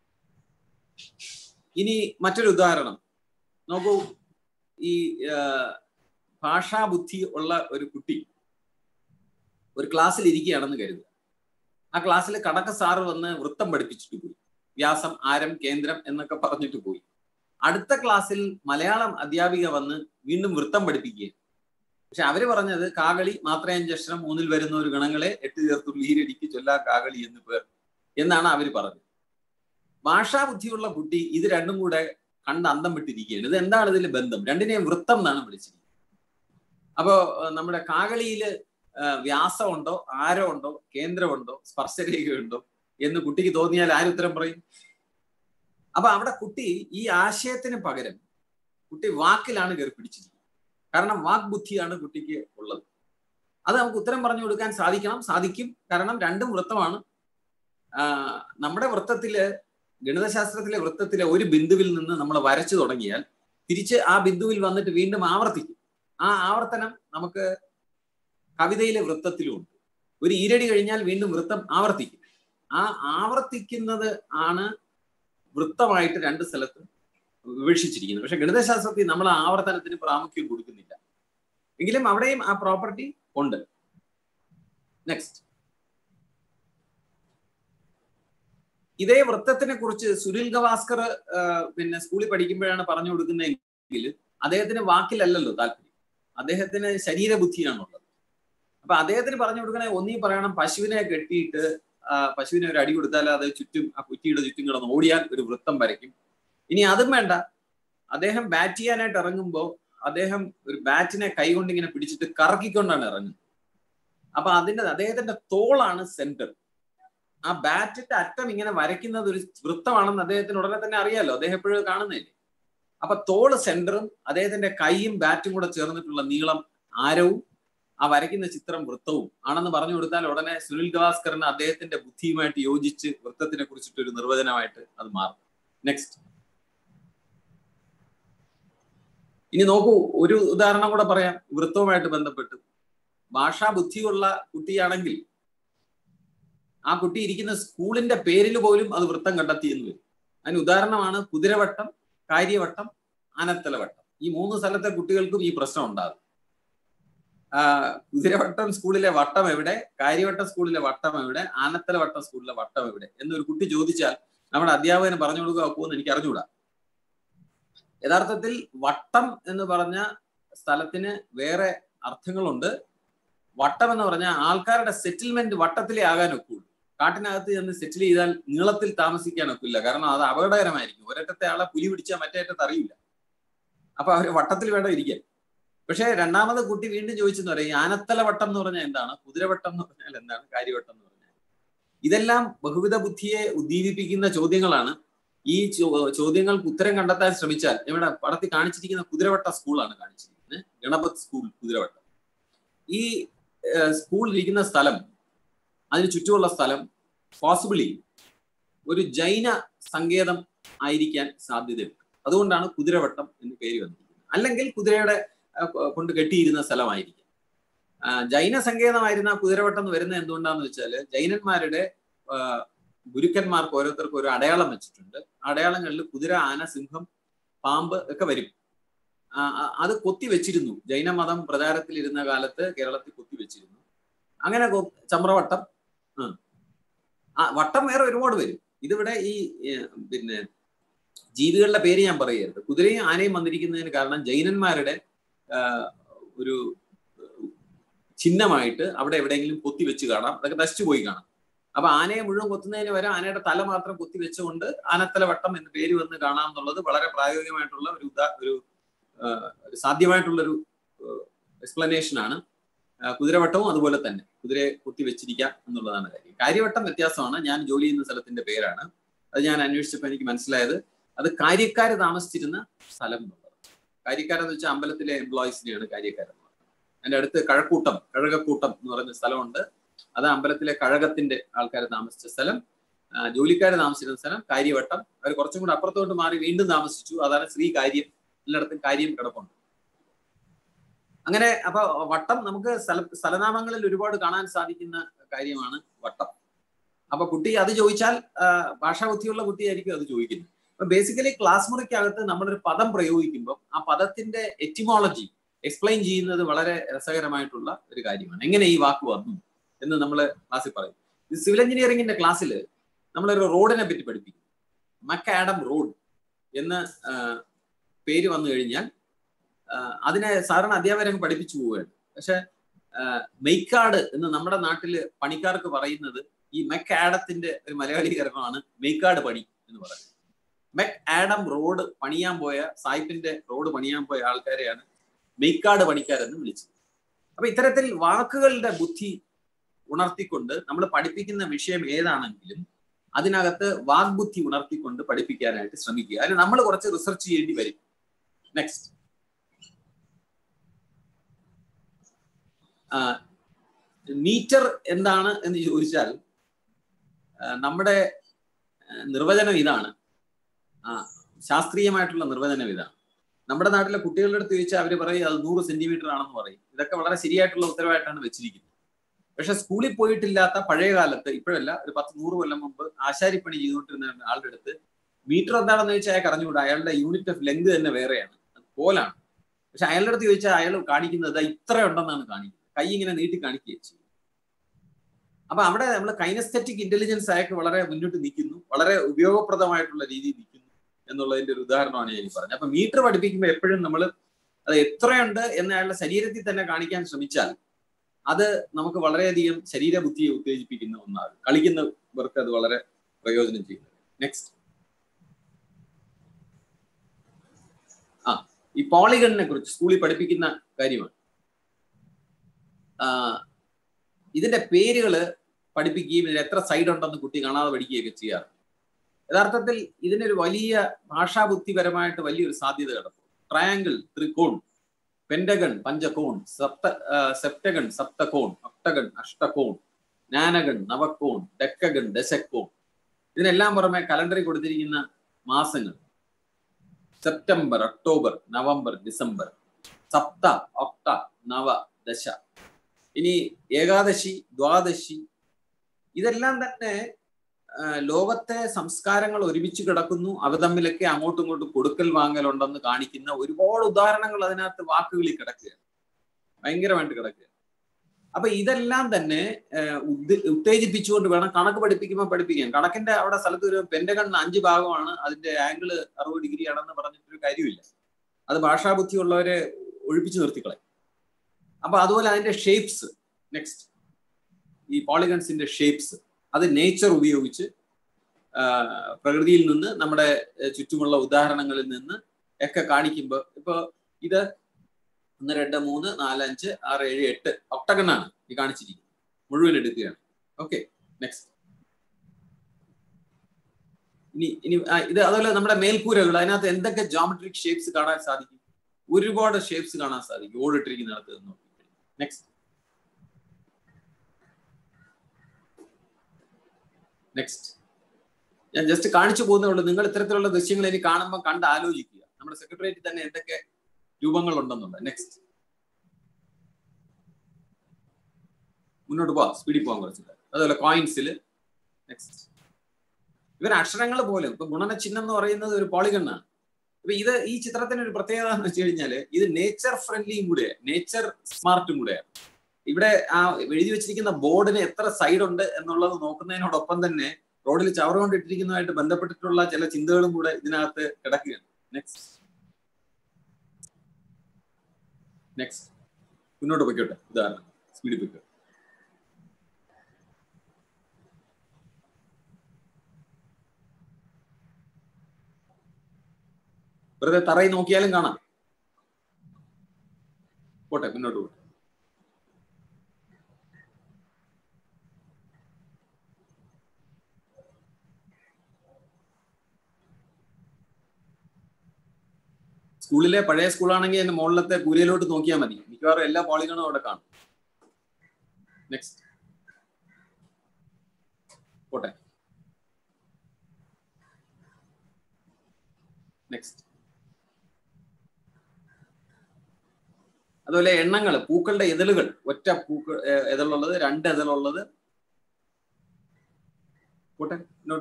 ഇനി മറ്റൊരു ഉദാഹരണം നോക്കൂ. ഈ ഭാഷാബുദ്ധി ഉള്ള ഒരു കുട്ടി ഒരു ക്ലാസ്സിൽ ഇരിക്കുകയാണെന്ന് കരുതുക. ആ ക്ലാസ്സിൽ കണക്ക സാറ് വന്ന് വൃത്തം പഠിപ്പിച്ചിട്ട് പോയി. വ്യാസം, ആരം, കേന്ദ്രം എന്നൊക്കെ പറഞ്ഞിട്ട് പോയി. അടുത്ത ക്ലാസ്സിൽ മലയാളം അധ്യാപിക വന്ന് വീണ്ടും വൃത്തം പഠിപ്പിക്കുകയാണ്. പക്ഷെ അവര് പറഞ്ഞത് കാകളി മാത്രയഞ്ചക്ഷരം മൂന്നിൽ വരുന്ന ഒരു ഗണങ്ങളെ 8 ചേർത്തുള്ള ഈരടിക്ക് ചൊല്ലാ കാകളി എന്ന് പേർ എന്നാണ് അവര് പറഞ്ഞത്. ഭാഷാബുദ്ധിയുള്ള കുട്ടി ഇത് രണ്ടും കൂടെ കണ്ട് അന്തം വിട്ടിരിക്കുകയാണ്. ഇത് എന്താണ് ഇതിൽ ബന്ധം? രണ്ടിനെയും വൃത്തം എന്നാണ് വിളിച്ചിരിക്കുന്നത്. അപ്പോ നമ്മുടെ കാകളിയില് വ്യാസമുണ്ടോ, ആരമുണ്ടോ, കേന്ദ്രമുണ്ടോ, സ്പർശരേഖയുണ്ടോ എന്ന് കുട്ടിക്ക് തോന്നിയാൽ ആരുത്തരം പറയും? അപ്പൊ അവിടെ കുട്ടി ഈ ആശയത്തിന് പകരം കുട്ടി വാക്കിലാണ് കയറി പിടിച്ചിരിക്കുന്നത്. കാരണം വാക് ബുദ്ധിയാണ് കുട്ടിക്ക് ഉള്ളത്. അത് നമുക്ക് ഉത്തരം പറഞ്ഞു കൊടുക്കാൻ സാധിക്കും. കാരണം രണ്ടും വൃത്തമാണ്. നമ്മുടെ വൃത്തത്തില്, ഗണിതശാസ്ത്രത്തിലെ വൃത്തത്തിലെ ഒരു ബിന്ദുവിൽ നിന്ന് നമ്മൾ വരച്ചു തുടങ്ങിയാൽ തിരിച്ച് ആ ബിന്ദുവിൽ വന്നിട്ട് വീണ്ടും ആവർത്തിക്കും. ആ ആവർത്തനം നമുക്ക് കവിതയിലെ വൃത്തത്തിലുമുണ്ട്. ഒരു ഈരടി കഴിഞ്ഞാൽ വീണ്ടും വൃത്തം ആവർത്തിക്കും. ആ ആവർത്തിക്കുന്നത് ആണ് വൃത്തമായിട്ട് രണ്ട് സ്ഥലത്ത് വിവക്ഷിച്ചിരിക്കുന്നത്. പക്ഷെ ഗണിതശാസ്ത്രത്തിൽ നമ്മൾ ആവർത്തനത്തിന് പ്രാമുഖ്യം കൊടുക്കുന്നില്ല. എങ്കിലും അവിടെയും ആ പ്രോപ്പർട്ടി ഉണ്ട്. നെക്സ്റ്റ്. ഇതേ വൃത്തത്തിനെ കുറിച്ച് സുനിൽ ഗവാസ്കർ സ്കൂളിൽ പഠിക്കുമ്പോഴാണ് പറഞ്ഞു കൊടുക്കുന്നതെങ്കിൽ അദ്ദേഹത്തിന് വാക്കിലല്ലല്ലോ താല്പര്യം, അദ്ദേഹത്തിന് ശരീരബുദ്ധിയാണുള്ളത്. അപ്പൊ അദ്ദേഹത്തിന് പറഞ്ഞു കൊടുക്കണേ ഒന്നീ പറയണം, പശുവിനെ കെട്ടിയിട്ട് പശുവിനെ ഒരു അടി കൊടുത്താൽ അത് ചുറ്റും ആ കുറ്റിയുടെ ചുറ്റും കിടന്ന് ഓടിയാൽ ഒരു വൃത്തം വരയ്ക്കും. ഇനി അതും വേണ്ട, അദ്ദേഹം ബാറ്റ് ചെയ്യാനായിട്ട് ഇറങ്ങുമ്പോൾ അദ്ദേഹം ഒരു ബാറ്റിനെ കൈകൊണ്ട് ഇങ്ങനെ പിടിച്ചിട്ട് കറക്കിക്കൊണ്ടാണ് ഇറങ്ങുന്നത്. അപ്പൊ അദ്ദേഹത്തിന്റെ തോളാണ് സെന്റർ. ആ ബാറ്റിന്റെ അറ്റം ഇങ്ങനെ വരയ്ക്കുന്നത് ഒരു വൃത്തമാണെന്ന് അദ്ദേഹത്തിന് ഉടനെ തന്നെ അറിയാലോ, അദ്ദേഹം എപ്പോഴും കാണുന്നില്ലേ. അപ്പൊ തോള് സെന്ററും അദ്ദേഹത്തിന്റെ കൈയും ബാറ്റും കൂടെ ചേർന്നിട്ടുള്ള നീളം ആരവും ആ വരയ്ക്കുന്ന ചിത്രം വൃത്തവും ആണെന്ന് പറഞ്ഞു കൊടുത്താൽ ഉടനെ സുനിൽ ഗവാസ്കറിന് അദ്ദേഹത്തിന്റെ ബുദ്ധിയുമായിട്ട് യോജിച്ച് വൃത്തത്തിനെ കുറിച്ചിട്ട് ഒരു നിർവചനമായിട്ട് അത് മാറും. നെക്സ്റ്റ്. ഇനി നോക്കൂ, ഒരു ഉദാഹരണം കൂടെ പറയാം വൃത്തവുമായിട്ട് ബന്ധപ്പെട്ട്. ഭാഷാ ബുദ്ധിയുള്ള കുട്ടിയാണെങ്കിൽ ആ കുട്ടി ഇരിക്കുന്ന സ്കൂളിന്റെ പേരിൽ പോലും അത് വൃത്തം കണ്ടെത്തിയെന്ന് വരും. അതിന് ഉദാഹരണമാണ് കുതിരവട്ടം, കാര്യവട്ടം, ആനത്തലവട്ടം. ഈ 3 സ്ഥലത്തെ കുട്ടികൾക്കും ഈ പ്രശ്നം ഉണ്ടാകും. കുതിരവട്ടം സ്കൂളിലെ വട്ടം എവിടെ, കാര്യവട്ടം സ്കൂളിലെ വട്ടം എവിടെ, ആനത്തലവട്ടം സ്കൂളിലെ വട്ടം എവിടെ എന്നൊരു കുട്ടി ചോദിച്ചാൽ നമ്മുടെ അധ്യാപകന് പറഞ്ഞു കൊടുക്കുക ഒക്കുമെന്ന് എനിക്ക് അറിഞ്ഞുകൂടാ. യഥാർത്ഥത്തിൽ വട്ടം എന്ന് പറഞ്ഞ സ്ഥലത്തിന് വേറെ അർത്ഥങ്ങളുണ്ട്. വട്ടം എന്ന് പറഞ്ഞാൽ ആൾക്കാരുടെ സെറ്റിൽമെന്റ് വട്ടത്തിലേ ആകാൻ ഒക്കുള്ളൂ. കാട്ടിനകത്ത് ചെന്ന് സെറ്റിൽ ചെയ്താൽ നീളത്തിൽ താമസിക്കാനൊക്കില്ല. കാരണം അത് അപകടകരമായിരിക്കും. ഒരറ്റത്തെ ആളെ പുലി പിടിച്ചാൽ മറ്റേ അറ്റത്ത് അറിയില്ല. അപ്പൊ അവര് വട്ടത്തിൽ വേണം ഇരിക്കാൻ. പക്ഷെ രണ്ടാമത് കുട്ടി വീണ്ടും ചോദിച്ചെന്ന് പറയും, ആനത്തല വട്ടം എന്ന് പറഞ്ഞാൽ എന്താണ്, കുതിരവട്ടം എന്ന് പറഞ്ഞാൽ എന്താണ്, കാര്യവട്ടം എന്ന് പറഞ്ഞാൽ. ഇതെല്ലാം ബഹുവിധ ബുദ്ധിയെ ഉദ്ദീപിപ്പിക്കുന്ന ചോദ്യങ്ങളാണ്. ഈ ചോദ്യങ്ങൾക്ക് ഉത്തരം കണ്ടെത്താൻ ശ്രമിച്ചാൽ, ഇവിടെ പടത്തിൽ കാണിച്ചിരിക്കുന്ന കുതിരവട്ട സ്കൂളാണ് കാണിച്ചിരിക്കുന്നത്, ഗണപത് സ്കൂൾ കുതിരവട്ടം. ഈ സ്കൂൾ ഇരിക്കുന്ന സ്ഥലം, അതിന് ചുറ്റുമുള്ള സ്ഥലം പോസിബിളി ഒരു ജൈന സങ്കേതം ആയിരിക്കാൻ സാധ്യതയുണ്ട്. അതുകൊണ്ടാണ് കുതിരവട്ടം എന്ന് പേര് വന്നിരിക്കുന്നത്. അല്ലെങ്കിൽ കുതിരയുടെ കൊണ്ട് കെട്ടിയിരുന്ന സ്ഥലമായിരിക്കും. ജൈന സങ്കേതമായിരുന്ന കുതിരവട്ടം എന്ന് വരുന്നത് എന്തുകൊണ്ടാന്ന് വെച്ചാൽ, ജൈനന്മാരുടെ ഗുരുക്കന്മാർക്ക് ഓരോരുത്തർക്കും ഒരു അടയാളം വെച്ചിട്ടുണ്ട്. അടയാളങ്ങളിൽ കുതിര, ആന, സിംഹം, പാമ്പ് ഒക്കെ വരും. അത് കൊത്തി വെച്ചിരുന്നു. ജൈനമതം പ്രചാരത്തിലിരുന്ന കാലത്ത് കേരളത്തിൽ കൊത്തി വെച്ചിരുന്നു. അങ്ങനെ ചമ്രവട്ടം, വട്ടം വേറെ ഒരുപാട് വരും. ഇതിവിടെ ഈ പിന്നെ ജീവികളുടെ പേര് ഞാൻ പറയരുത്. കുതിരയും ആനയും വന്നിരിക്കുന്നതിന് കാരണം ജൈനന്മാരുടെ ഒരു ചിഹ്നമായിട്ട് അവിടെ എവിടെയെങ്കിലും കൊത്തി വെച്ച് കാണാം. അതൊക്കെ നശിച്ചു പോയി കാണാം. അപ്പൊ ആനയെ മുഴുവൻ കൊത്തുന്നതിന് വരെ ആനയുടെ തല മാത്രം കൊത്തി വെച്ചുകൊണ്ട് ആനത്തല വട്ടം എന്ന് പേര് വന്ന് കാണാം എന്നുള്ളത് വളരെ പ്രായോഗികമായിട്ടുള്ള ഒരു സാധ്യമായിട്ടുള്ളൊരു എക്സ്പ്ലനേഷൻ ആണ്. കുതിരവട്ടവും അതുപോലെ തന്നെ കുതിരയെ കുത്തി വെച്ചിരിക്കാം എന്നുള്ളതാണ് കാര്യം. കാര്യവട്ടം വ്യത്യാസമാണ്. ഞാൻ ജോലി ചെയ്യുന്ന സ്ഥലത്തിന്റെ പേരാണ്. അത് ഞാൻ അന്വേഷിച്ചപ്പോൾ എനിക്ക് മനസ്സിലായത് അത് കാര്യക്കാര് താമസിച്ചിരുന്ന സ്ഥലം എന്നുള്ളത്. കാര്യക്കാരെന്ന് വെച്ചാൽ അമ്പലത്തിലെ എംപ്ലോയീസിനെയാണ് കാര്യക്കാരെന്ന് പറയുന്നത്. അതിന്റെ അടുത്ത് കഴകക്കൂട്ടം എന്ന് പറയുന്ന സ്ഥലമുണ്ട്. അത് അമ്പലത്തിലെ കഴകത്തിന്റെ ആൾക്കാർ താമസിച്ച സ്ഥലം. ജോലിക്കാർ താമസിച്ചിരുന്ന സ്ഥലം കാര്യവട്ടം. അവർ കുറച്ചും കൂടെ അപ്പുറത്തോട്ട് മാറി വീണ്ടും താമസിച്ചു. അതാണ് ശ്രീകാര്യം. എല്ലായിടത്തും കാര്യം കിടപ്പുണ്ട്. അങ്ങനെ അപ്പൊ വട്ടം നമുക്ക് സ്ഥലനാമങ്ങളിൽ ഒരുപാട് കാണാൻ സാധിക്കുന്ന കാര്യമാണ് വട്ടം. അപ്പൊ കുട്ടി അത് ചോദിച്ചാൽ ഭാഷാബുദ്ധിയുള്ള കുട്ടിയായിരിക്കും അത് ചോദിക്കുന്നത്. അപ്പൊ ബേസിക്കലി ക്ലാസ് മുറിക്കകത്ത് നമ്മളൊരു പദം പ്രയോഗിക്കുമ്പോൾ ആ പദത്തിന്റെ എറ്റിമോളജി എക്സ്പ്ലെയിൻ ചെയ്യുന്നത് വളരെ രസകരമായിട്ടുള്ള ഒരു കാര്യമാണ്. എങ്ങനെ ഈ വാക്ക് വന്നു എന്ന് നമ്മൾ ക്ലാസ്സിൽ പറയും. സിവിൽ എഞ്ചിനീയറിംഗിന്റെ ക്ലാസ്സിൽ നമ്മളൊരു റോഡിനെ പറ്റി പഠിപ്പിക്കും. മക്കാഡം റോഡ് എന്ന പേര് വന്നു കഴിഞ്ഞാൽ അതിനെ സാധാരണ അധ്യാപകരെ പഠിപ്പിച്ചു പോവുകയാണ്. പക്ഷെ മെയ്ക്കാട് എന്ന് നമ്മുടെ നാട്ടില് പണിക്കാർക്ക് പറയുന്നത് ഈ മെക് ആഡത്തിന്റെ ഒരു മലയാളീകരണമാണ് മെയ്ക്കാട് പണി എന്ന് പറയുന്നത്. മെക് ആഡം റോഡ് പണിയാൻ പോയ, സായിപ്പിന്റെ റോഡ് പണിയാൻ പോയ ആൾക്കാരെയാണ് മെയ്ക്കാട് പണിക്കാരെന്ന് വിളിച്ചത്. അപ്പൊ ഇത്തരത്തിൽ വാക്കുകളുടെ ബുദ്ധി ഉണർത്തിക്കൊണ്ട് നമ്മൾ പഠിപ്പിക്കുന്ന വിഷയം ഏതാണെങ്കിലും അതിനകത്ത് വാഗ്ബുദ്ധി ഉണർത്തിക്കൊണ്ട് പഠിപ്പിക്കാനായിട്ട് ശ്രമിക്കുക. അതിന് നമ്മൾ കുറച്ച് റിസർച്ച് ചെയ്യേണ്ടി വരും. നെക്സ്റ്റ്, മീറ്റർ എന്താണ് എന്ന് ചോദിച്ചാൽ നമ്മുടെ നിർവചനം ഇതാണ്, ശാസ്ത്രീയമായിട്ടുള്ള നിർവചനം ഇതാണ്. നമ്മുടെ നാട്ടിലെ കുട്ടികളുടെ അടുത്ത് ചോദിച്ചാൽ അവർ പറയും അത് 100 സെന്റിമീറ്റർ ആണെന്ന് പറയും. ഇതൊക്കെ വളരെ ശരിയായിട്ടുള്ള ഉത്തരവായിട്ടാണ് വെച്ചിരിക്കുന്നത്. പക്ഷെ സ്കൂളിൽ പോയിട്ടില്ലാത്ത പഴയ കാലത്ത്, ഇപ്പോഴല്ല, ഒരു 10-100 കൊല്ലം മുമ്പ് ആശാരിപ്പണി ചെയ്തുകൊണ്ടിരുന്ന ആളുടെ അടുത്ത് മീറ്റർ എന്താണെന്ന് ചോദിച്ചാൽ അയാൾക്ക് അറിഞ്ഞുകൂടാ. അയാളുടെ യൂണിറ്റ് ഓഫ് ലെങ്ത് തന്നെ വേറെയാണ്, അത് പോലാണ്. പക്ഷെ അയാളുടെ അടുത്ത് ചോദിച്ചാൽ അയാൾ കാണിക്കുന്നത് ഇത്ര ഉണ്ടെന്നാണ് കാണിക്കുന്നത്. കൈ ഇങ്ങനെ നീട്ടി കാണിക്കുകയും ചെയ്യും. അപ്പൊ അവിടെ നമ്മൾ കൈനസ്തെറ്റിക് ഇന്റലിജൻസ് അയാൾക്ക് വളരെ മുന്നോട്ട് നിൽക്കുന്നു, വളരെ ഉപയോഗപ്രദമായിട്ടുള്ള രീതിയിൽ നിൽക്കുന്നു എന്നുള്ളതിന്റെ ഒരു ഉദാഹരണമാണ് ഞാൻ പറഞ്ഞത്. അപ്പൊ മീറ്റർ പഠിപ്പിക്കുമ്പോൾ എപ്പോഴും നമ്മൾ അത് എത്രയുണ്ട് എന്ന് അയാളുടെ ശരീരത്തിൽ തന്നെ കാണിക്കാൻ ശ്രമിച്ചാൽ അത് നമുക്ക് വളരെയധികം ശരീരബുദ്ധിയെ ഉത്തേജിപ്പിക്കുന്ന ഒന്നാണ്. കളിക്കുന്നവർക്ക് അത് വളരെ പ്രയോജനം ചെയ്യുന്നത്. നെക്സ്റ്റ്, ഈ പോളിഗണിനെ കുറിച്ച് സ്കൂളിൽ പഠിപ്പിക്കുന്ന കാര്യമാണ്. ഇതിന്റെ പേരുകൾ പഠിപ്പിക്കുകയും ഇതിന് എത്ര സൈഡ് ഉണ്ടെന്ന് കുട്ടി കാണാതെ പഠിക്കുകയൊക്കെ ചെയ്യാറ്. യഥാർത്ഥത്തിൽ ഇതിനൊരു വലിയ ഭാഷാബുദ്ധിപരമായിട്ട് വലിയൊരു സാധ്യത കിടക്കും. ട്രയാങ്കിൾ ത്രികോൺ, പെന്റഗൺ പഞ്ചകോൺ, സെപ്റ്റഗൺ സപ്തകോൺ, ഒക്ടഗൺ അഷ്ടകോൺ, നാനഗൺ നവകോൺ, ഡെക്കഗൺ ദശകോൺ. ഇതിനെല്ലാം പുറമെ കലണ്ടറിൽ കൊടുത്തിരിക്കുന്ന മാസങ്ങൾ സെപ്റ്റംബർ, ഒക്ടോബർ, നവംബർ, ഡിസംബർ, സപ്ത, ഒക്ട, നവ, ദശ. ഇനി ഏകാദശി, ദ്വാദശി, ഇതെല്ലാം തന്നെ ലോകത്തെ സംസ്കാരങ്ങൾ ഒരുമിച്ച് കിടക്കുന്നു. അവ തമ്മിലൊക്കെ അങ്ങോട്ടും ഇങ്ങോട്ടും കൊടുക്കൽ വാങ്ങലുണ്ടെന്ന് കാണിക്കുന്ന ഒരുപാട് ഉദാഹരണങ്ങൾ അതിനകത്ത് വാക്കുകളിൽ കിടക്കുകയാണ്, ഭയങ്കരമായിട്ട് കിടക്കുകയാണ്. അപ്പൊ ഇതെല്ലാം തന്നെ ഉത്തേജിപ്പിച്ചുകൊണ്ട് വേണം കണക്ക് പഠിപ്പിക്കുമ്പോൾ പഠിപ്പിക്കാൻ. കണക്കിന്റെ അവിടെ സ്ഥലത്ത് ഒരു പെന്റഗൺ 5 ഭാഗമാണ്, അതിന്റെ ആംഗിള് 60 ഡിഗ്രി ആണെന്ന് പറഞ്ഞിട്ടൊരു കാര്യമില്ല. അത് ഭാഷാബുദ്ധി ഉള്ളവരെ ഒഴിപ്പിച്ചു നിർത്തിക്കളയും. അപ്പൊ അതുപോലെ അതിന്റെ ഷേപ്സ്, നെക്സ്റ്റ്, ഈ പോളിഗൺസിന്റെ ഷേപ്സ് അത് നേച്ചർ ഉപയോഗിച്ച് പ്രകൃതിയിൽ നിന്ന് നമ്മുടെ ചുറ്റുമുള്ള ഉദാഹരണങ്ങളിൽ നിന്ന് ഒക്കെ കാണിക്കുമ്പോൾ ഇപ്പൊ ഇത് 1 2 3 4 5 6 7 8 ഒക്ടഗണാണ് ഈ കാണിച്ചിരിക്കുന്നത്, മുഴുവൻ എടുക്കുകയാണ്. Okay, next. ഇനി ഇത് അതുപോലെ നമ്മുടെ മേൽക്കൂരകൾ, അതിനകത്ത് എന്തൊക്കെ ജോമെട്രിക് ഷേപ്സ് കാണാൻ സാധിക്കും? ഒരുപാട് ഷേപ്സ് കാണാൻ സാധിക്കും ഓടിട്ടിരിക്കുന്നിടത്ത് നിന്ന്. നെക്സ്റ്റ് നെക്സ്റ്റ് ഞാൻ ജസ്റ്റ് കാണിച്ചു പോകുന്നേ ഉള്ളൂ. നിങ്ങൾ ഇത്തരത്തിലുള്ള ദൃശ്യങ്ങൾ ഇനി കാണുമ്പോൾ കണ്ട് ആലോചിക്കുക നമ്മുടെ സെക്രട്ടേറിയറ്റിൽ തന്നെ എന്തൊക്കെ രൂപങ്ങൾ ഉണ്ടെന്നുള്ളത്. നെക്സ്റ്റ്, മുന്നോട്ട് പോവാം, സ്പീഡിൽ പോകാൻ കുറച്ചില്ല. അതുപോലെ കോയിൻസിൽ. നെക്സ്റ്റ്, ഇവർ അക്ഷരങ്ങൾ പോലും ഇപ്പൊ ഗുണന ചിഹ്നം എന്ന് പറയുന്നത് ഒരു പോളിഗണാണ്. അപ്പൊ ഇത് ഈ ചിത്രത്തിന് ഒരു പ്രത്യേകത എന്ന് വെച്ച് കഴിഞ്ഞാല് ഇത് നേച്ചർ ഫ്രണ്ട്ലിയും കൂടെ, നേച്ചർ സ്മാർട്ടും കൂടെയാണ്. ഇവിടെ ആ എഴുതി വെച്ചിരിക്കുന്ന ബോർഡിന് എത്ര സൈഡ് ഉണ്ട് എന്നുള്ളത് നോക്കുന്നതിനോടൊപ്പം തന്നെ റോഡിൽ ചവറ് കൊണ്ടിട്ടിരിക്കുന്നതുമായിട്ട് ബന്ധപ്പെട്ടിട്ടുള്ള ചില ചിന്തകളും കൂടെ ഇതിനകത്ത് കിടക്കുകയാണ്. നെക്സ്റ്റ് നെക്സ്റ്റ് മുന്നോട്ട് പൊയ്ക്കോട്ടെ. ഉദാഹരണം സ്പീഡിൽ പൊയ്ക്കോട്ടെ. വെറുതെ തറയിൽ നോക്കിയാലും കാണാം. പോട്ടെ, മുന്നോട്ട് പോട്ടെ. സ്കൂളിലെ പഴയ സ്കൂളാണെങ്കിൽ അതിന്റെ മുകളിലത്തെ കൂരയിലോട്ട് നോക്കിയാൽ മതി, മിക്കവാറും എല്ലാ പോളിഗണും അവിടെ കാണും. നെക്സ്റ്റ്, പോട്ടെ. നെക്സ്റ്റ്, അതുപോലെ എണ്ണങ്ങൾ, പൂക്കളുടെ എതളുകൾ, ഒറ്റ പൂക്കൾ എതളുള്ളത്, 2 എതളുള്ളത്, പോട്ടെ,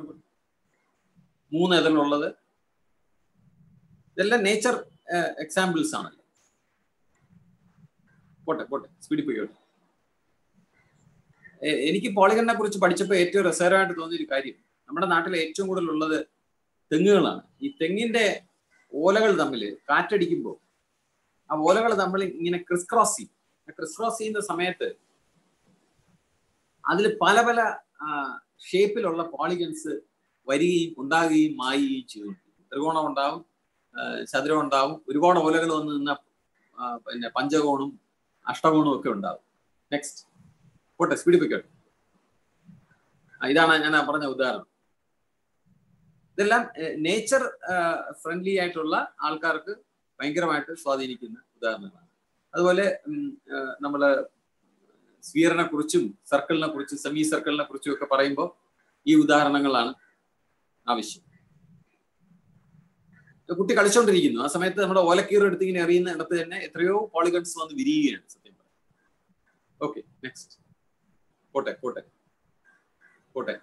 3 എതളുള്ളത്, ഇതെല്ലാം നേച്ചർ എക്സാമ്പിൾസ് ആണല്ലോ. പോട്ടെ പോട്ടെ, സ്പീഡിൽ പോയിക്കോട്ടെ. എനിക്ക് പോളിഗണിനെ കുറിച്ച് പഠിച്ചപ്പോൾ ഏറ്റവും രസകരമായിട്ട് തോന്നിയൊരു കാര്യം, നമ്മുടെ നാട്ടിലെ ഏറ്റവും കൂടുതലുള്ളത് തെങ്ങുകളാണ്. ഈ തെങ്ങിന്റെ ഓലകൾ തമ്മിൽ കാറ്റടിക്കുമ്പോൾ ആ ഓലകൾ തമ്മിൽ ഇങ്ങനെ ക്രിസ് ക്രോസ് ചെയ്യും. ക്രിസ് ക്രോസ് ചെയ്യുന്ന സമയത്ത് അതിൽ പല പല ഷേപ്പിലുള്ള പോളിഗൺസ് വരികയും ഉണ്ടാകുകയും മായുകയും ചെയ്തു. ത്രികോണം ഉണ്ടാവും, ചതുരം ഉണ്ടാവും, ഒരുപാട് ഓലകൾ വന്ന് നിന്ന പിന്നെ പഞ്ചകോണും അഷ്ടകോണും ഒക്കെ ഉണ്ടാവും. നെക്സ്റ്റ്, പോട്ടെ, സ്പീഡിൽ പോയിക്കോട്ടെ. ഇതാണ് ഞാൻ പറഞ്ഞ ഉദാഹരണം. ഇതെല്ലാം നേച്ചർ ഫ്രണ്ട്ലി ആയിട്ടുള്ള ആൾക്കാർക്ക് ഭയങ്കരമായിട്ട് സ്വാധീനിക്കുന്ന ഉദാഹരണങ്ങളാണ്. അതുപോലെ നമ്മള് സ്ഫിയറിനെ കുറിച്ചും സർക്കിളിനെ കുറിച്ചും സെമി സർക്കിളിനെ കുറിച്ചും ഒക്കെ പറയുമ്പോൾ ഈ ഉദാഹരണങ്ങളാണ് ആവശ്യം. കുട്ടി കളിച്ചോണ്ടിരിക്കുന്നു, ആ സമയത്ത് നമ്മുടെ ഓലക്കീർ എടുത്ത് ഇങ്ങനെ എറിയുന്ന ഇടത്ത് തന്നെ എത്രയോ പോളിഗൺസ് വന്ന് വിരിയുകയാണ് സത്യം പറയാം. ഓക്കെ, നെക്സ്റ്റ്, പോട്ടെ പോട്ടെ പോട്ടെ.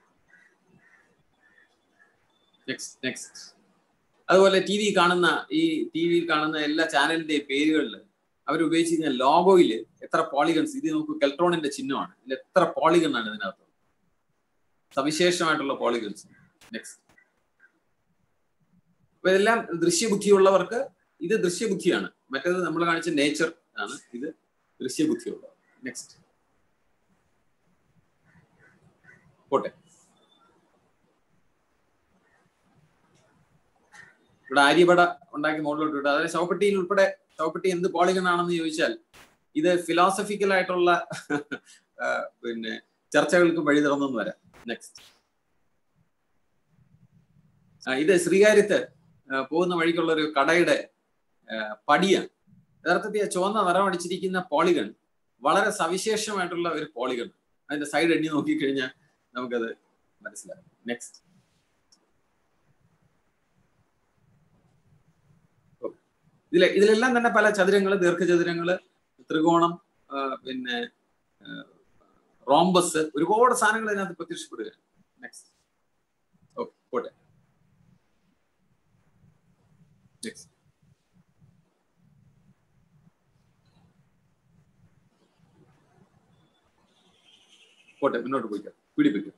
നെക്സ്റ്റ് നെക്സ്റ്റ് അതുപോലെ ടി വിയിൽ കാണുന്ന എല്ലാ ചാനലിന്റെയും പേരുകളിൽ അവർ ഉപയോഗിച്ചിരിക്കുന്ന ലോഗോയിൽ എത്ര പോളിഗൺസ്, ഇത് നോക്കൂ, കെൽട്രോണിന്റെ ചിഹ്നമാണ്, ഇതിൽ എത്ര പോളിഗൺ ആണ് ഇതിനകത്ത്, സവിശേഷമായിട്ടുള്ള പോളിഗൺസ്. നെക്സ്റ്റ്, അപ്പൊ ഇതെല്ലാം ദൃശ്യബുദ്ധിയുള്ളവർക്ക് ഇത് ദൃശ്യബുദ്ധിയാണ്, മറ്റേത് നമ്മൾ കാണിച്ച നേച്ചർ ആണ്, ഇത് ദൃശ്യബുദ്ധിയുള്ളവർ. നെക്സ്റ്റ്, പോട്ടെ. ഇവിടെ ആര്യപട ഉണ്ടാക്കി മുകളിലോട്ട് വിട്ടു. അതായത് ശവപ്പെട്ടിയിൽ ഉൾപ്പെടെ, ശവപ്പെട്ടി എന്ത് പോളിഗൺ ആണെന്ന് ചോദിച്ചാൽ ഇത് ഫിലോസഫിക്കൽ ആയിട്ടുള്ള പിന്നെ ചർച്ചകൾക്ക് വഴി തുറന്നെന്ന് വരാം. നെക്സ്റ്റ്, ഇത് ശ്രീകാര്യത്ത് പോകുന്ന വഴിക്കുള്ള ഒരു കടയുടെ പടിയാണ്. യഥാർത്ഥത്തിൽ ചുവന്ന നിറം അടിച്ചിരിക്കുന്ന പോളിഗൺ വളരെ സവിശേഷമായിട്ടുള്ള ഒരു പോളിഗൺ. അതിന്റെ സൈഡ് എണ്ണി നോക്കിക്കഴിഞ്ഞാൽ നമുക്കത് മനസ്സിലാകും. നെക്സ്റ്റ്, ഇതിലെല്ലാം തന്നെ പല ചതുരങ്ങള്, ദീർഘചതുരങ്ങള്, ത്രികോണം, പിന്നെ റോംബസ്, ഒരുപാട് സാധനങ്ങൾ ഇതിനകത്ത് പ്രത്യക്ഷപ്പെടുക. നെക്സ്റ്റ്, ഓക്കെ, പോട്ടെ. നെക്സ്റ്റ്, പോട്ടെ, മുന്നോട്ട് പോയിക്കോ, പിടിപ്പിക്കും.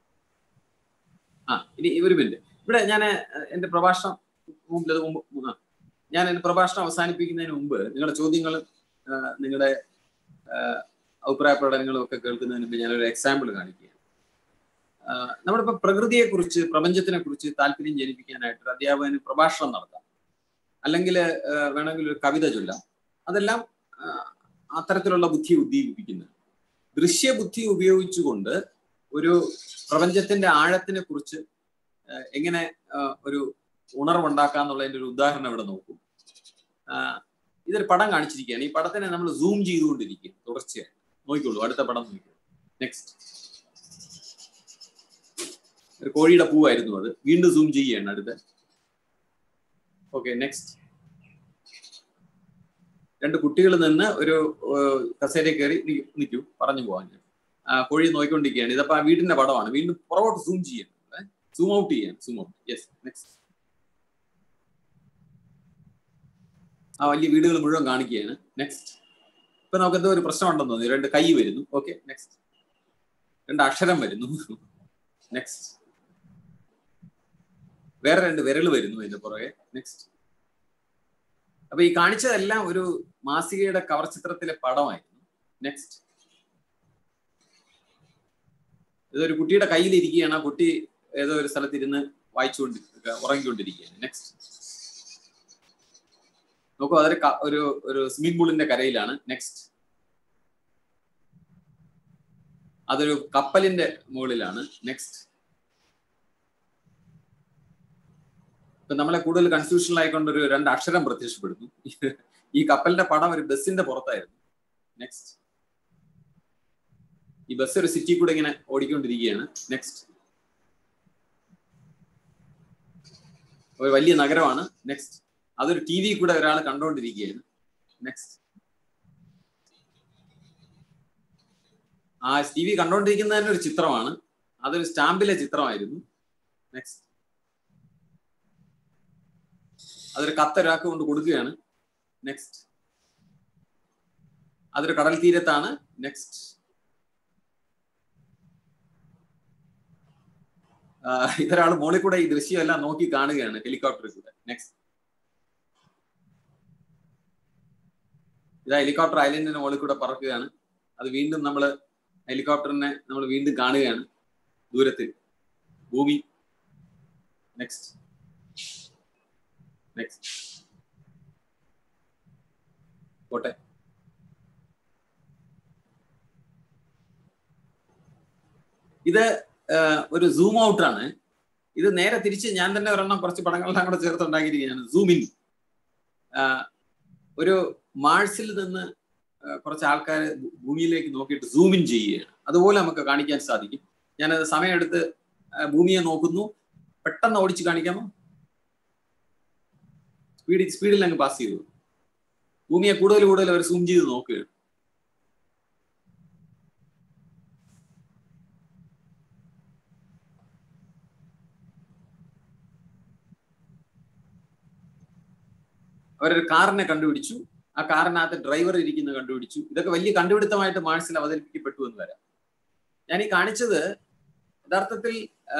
ഇനി ഒരു മിനിറ്റ്, ഇവിടെ ഞാൻ എന്റെ പ്രഭാഷണം അവസാനിപ്പിക്കുന്നതിന് മുമ്പ് നിങ്ങളുടെ ചോദ്യങ്ങളും നിങ്ങളുടെ അഭിപ്രായ പ്രകടനങ്ങളും ഒക്കെ കേൾക്കുന്നതിന് മുമ്പ് ഞാനൊരു എക്സാമ്പിൾ കാണിക്കുകയാണ്. നമ്മളിപ്പോൾ പ്രകൃതിയെ കുറിച്ച് പ്രപഞ്ചത്തിനെ കുറിച്ച് താല്പര്യം ജനിപ്പിക്കാനായിട്ട് ഒരു അധ്യാപകന് പ്രഭാഷണം നടത്താം, അല്ലെങ്കിൽ വേണമെങ്കിൽ ഒരു കവിത ചൊല്ലാം. അതെല്ലാം അത്തരത്തിലുള്ള ബുദ്ധി ഉദ്ദീപിക്കുന്നത്. ദൃശ്യബുദ്ധി ഉപയോഗിച്ചുകൊണ്ട് ഒരു പ്രപഞ്ചത്തിന്റെ ആഴത്തിനെ കുറിച്ച് എങ്ങനെ ഒരു ഉണർവുണ്ടാക്കാന്നുള്ളതിന്റെ ഒരു ഉദാഹരണം ഇവിടെ നോക്കും. ഇതൊരു പടം കാണിച്ചിരിക്കുകയാണ്. ഈ പടത്തിനെ നമ്മൾ സൂം ചെയ്തുകൊണ്ടിരിക്കുക തുടർച്ചയായി. നോക്കിക്കോളൂ, അടുത്ത പടം നോക്കിക്കോളൂ. നെക്സ്റ്റ്. ഒരു കോഴിയുടെ പൂവായിരുന്നു അത്. വീണ്ടും സൂം ചെയ്യുകയാണ് അടുത്ത. Okay, next. രണ്ട് കുട്ടികൾ നിന്ന് ഒരു കസേരയിൽ കയറി നിൽക്കൂ, പറഞ്ഞു പോകാൻ. കോഴി നോക്കിക്കൊണ്ടിരിക്കുകയാണ്. ഇതപ്പോ ആ വീടിന്റെ പടമാണ്. വീണ്ടും പുറകോട്ട് സൂം ചെയ്യണം, സൂം ഔട്ട് ചെയ്യാണ്. Zoom out. Yes, next. ആ വലിയ വീടുകൾ മുഴുവൻ കാണിക്കുകയാണ്. നെക്സ്റ്റ്. ഇപ്പൊ നമുക്ക് എന്തോ ഒരു പ്രശ്നം ഉണ്ടെന്ന് തോന്നി. രണ്ട് കൈ വരുന്നു. Okay, next. രണ്ട് അക്ഷരം വരുന്നു. നെക്സ്റ്റ്. വേറെ രണ്ട് വിരൽ വരുന്നു അതിന്റെ പുറകെ. നെക്സ്റ്റ്. അപ്പൊ ഈ കാണിച്ചതെല്ലാം ഒരു മാസികയുടെ കവർ ചിത്രത്തിലെ പടമായിരുന്നു. നെക്സ്റ്റ്. ഇതൊരു കുട്ടിയുടെ കയ്യിലിരിക്കുകയാണ്. ആ കുട്ടി ഏതോ ഒരു സ്ഥലത്തിരുന്ന് ഉറങ്ങിക്കൊണ്ടിരിക്കുകയാണ്. നെക്സ്റ്റ്. നോക്കൂ, അതൊരു ഒരു സ്വിമ്മിംഗ് പൂളിന്റെ കരയിലാണ്. നെക്സ്റ്റ്. അതൊരു കപ്പലിന്റെ മുകളിലാണ്. നെക്സ്റ്റ്. ഇപ്പൊ നമ്മളെ കൂടുതൽ കൺഫ്യൂഷനിലായിക്കൊണ്ട് ഒരു രണ്ട് അക്ഷരം പ്രത്യക്ഷപ്പെടുന്നു. ഈ കപ്പലിന്റെ പടം ഒരു ബസ്സിന്റെ പുറത്തായിരുന്നു. നെക്സ്റ്റ്. ഈ ബസ് ഒരു സിറ്റി കൂടെ ഇങ്ങനെ ഓടിക്കൊണ്ടിരിക്കുകയാണ്. നെക്സ്റ്റ്. ഒരു വലിയ നഗരമാണ്. നെക്സ്റ്റ്. അതൊരു ടി വി കൂടെ ഒരാൾ കണ്ടുകൊണ്ടിരിക്കുകയാണ്. നെക്സ്റ്റ്. ആ ടി വി കണ്ടുകൊണ്ടിരിക്കുന്ന തന്നെ ഒരു ചിത്രമാണ്. അതൊരു സ്റ്റാമ്പിലെ ചിത്രമായിരുന്നു. നെക്സ്റ്റ്. അതൊരു കത്തൊരാൾക്ക് കൊണ്ട് കൊടുക്കുകയാണ്. നെക്സ്റ്റ്. അതൊരു കടൽ തീരത്താണ്. നെക്സ്റ്റ്. ഇതൊരാൾ മോളിൽ കൂടെ ഈ ദൃശ്യമെല്ലാം നോക്കി കാണുകയാണ്, ഹെലികോപ്റ്ററിൽ കൂടെ. നെക്സ്റ്റ്. ഇതാ ഹെലികോപ്റ്റർ ഐലൻഡിന്റെ മുകളിൽ കൂടെ പറക്കുകയാണ്. അത് വീണ്ടും ഹെലികോപ്റ്ററിനെ നമ്മൾ വീണ്ടും കാണുകയാണ് ദൂരത്തിൽ, ഭൂമി. നെക്സ്റ്റ്. നെക്സ്റ്റ്. പോട്ടെ. ഇത് ഒരു സൂം ഔട്ട് ആണ്. ഇത് നേരെ തിരിച്ച് ഞാൻ തന്നെ ഒരെണ്ണം കുറച്ച് പടങ്ങളെല്ലാം കൂടെ ചേർത്തുണ്ടാക്കിയിരിക്കുകയാണ്. Zoom in. ഒരു മാഴ്സിൽ നിന്ന് കുറച്ച് ആൾക്കാർ ഭൂമിയിലേക്ക് നോക്കിയിട്ട് സൂം ഇൻ ചെയ്യുകയാണ്. അതുപോലെ നമുക്ക് കാണിക്കാൻ സാധിക്കും. ഞാനത് സമയമെടുത്ത് ഭൂമിയെ നോക്കുന്നു. പെട്ടെന്ന് ഓടിച്ച് കാണിക്കാമോ? സ്പീഡിൽ അങ്ങ് പാസ് ചെയ്തു. ഭൂമിയെ കൂടുതൽ അവർ സൂം ചെയ്ത് നോക്കുകയാണ്. അവരൊരു കാറിനെ കണ്ടുപിടിച്ചു. ആ കാറിനകത്ത് ഡ്രൈവർ ഇരിക്കുന്നത് കണ്ടുപിടിച്ചു. ഇതൊക്കെ വലിയ കണ്ടുപിടുത്തമായിട്ട് മാഴ്സിൽ അവതരിപ്പിക്കപ്പെട്ടു എന്ന് വരാം. ഞാൻ ഈ കാണിച്ചത് യഥാർത്ഥത്തിൽ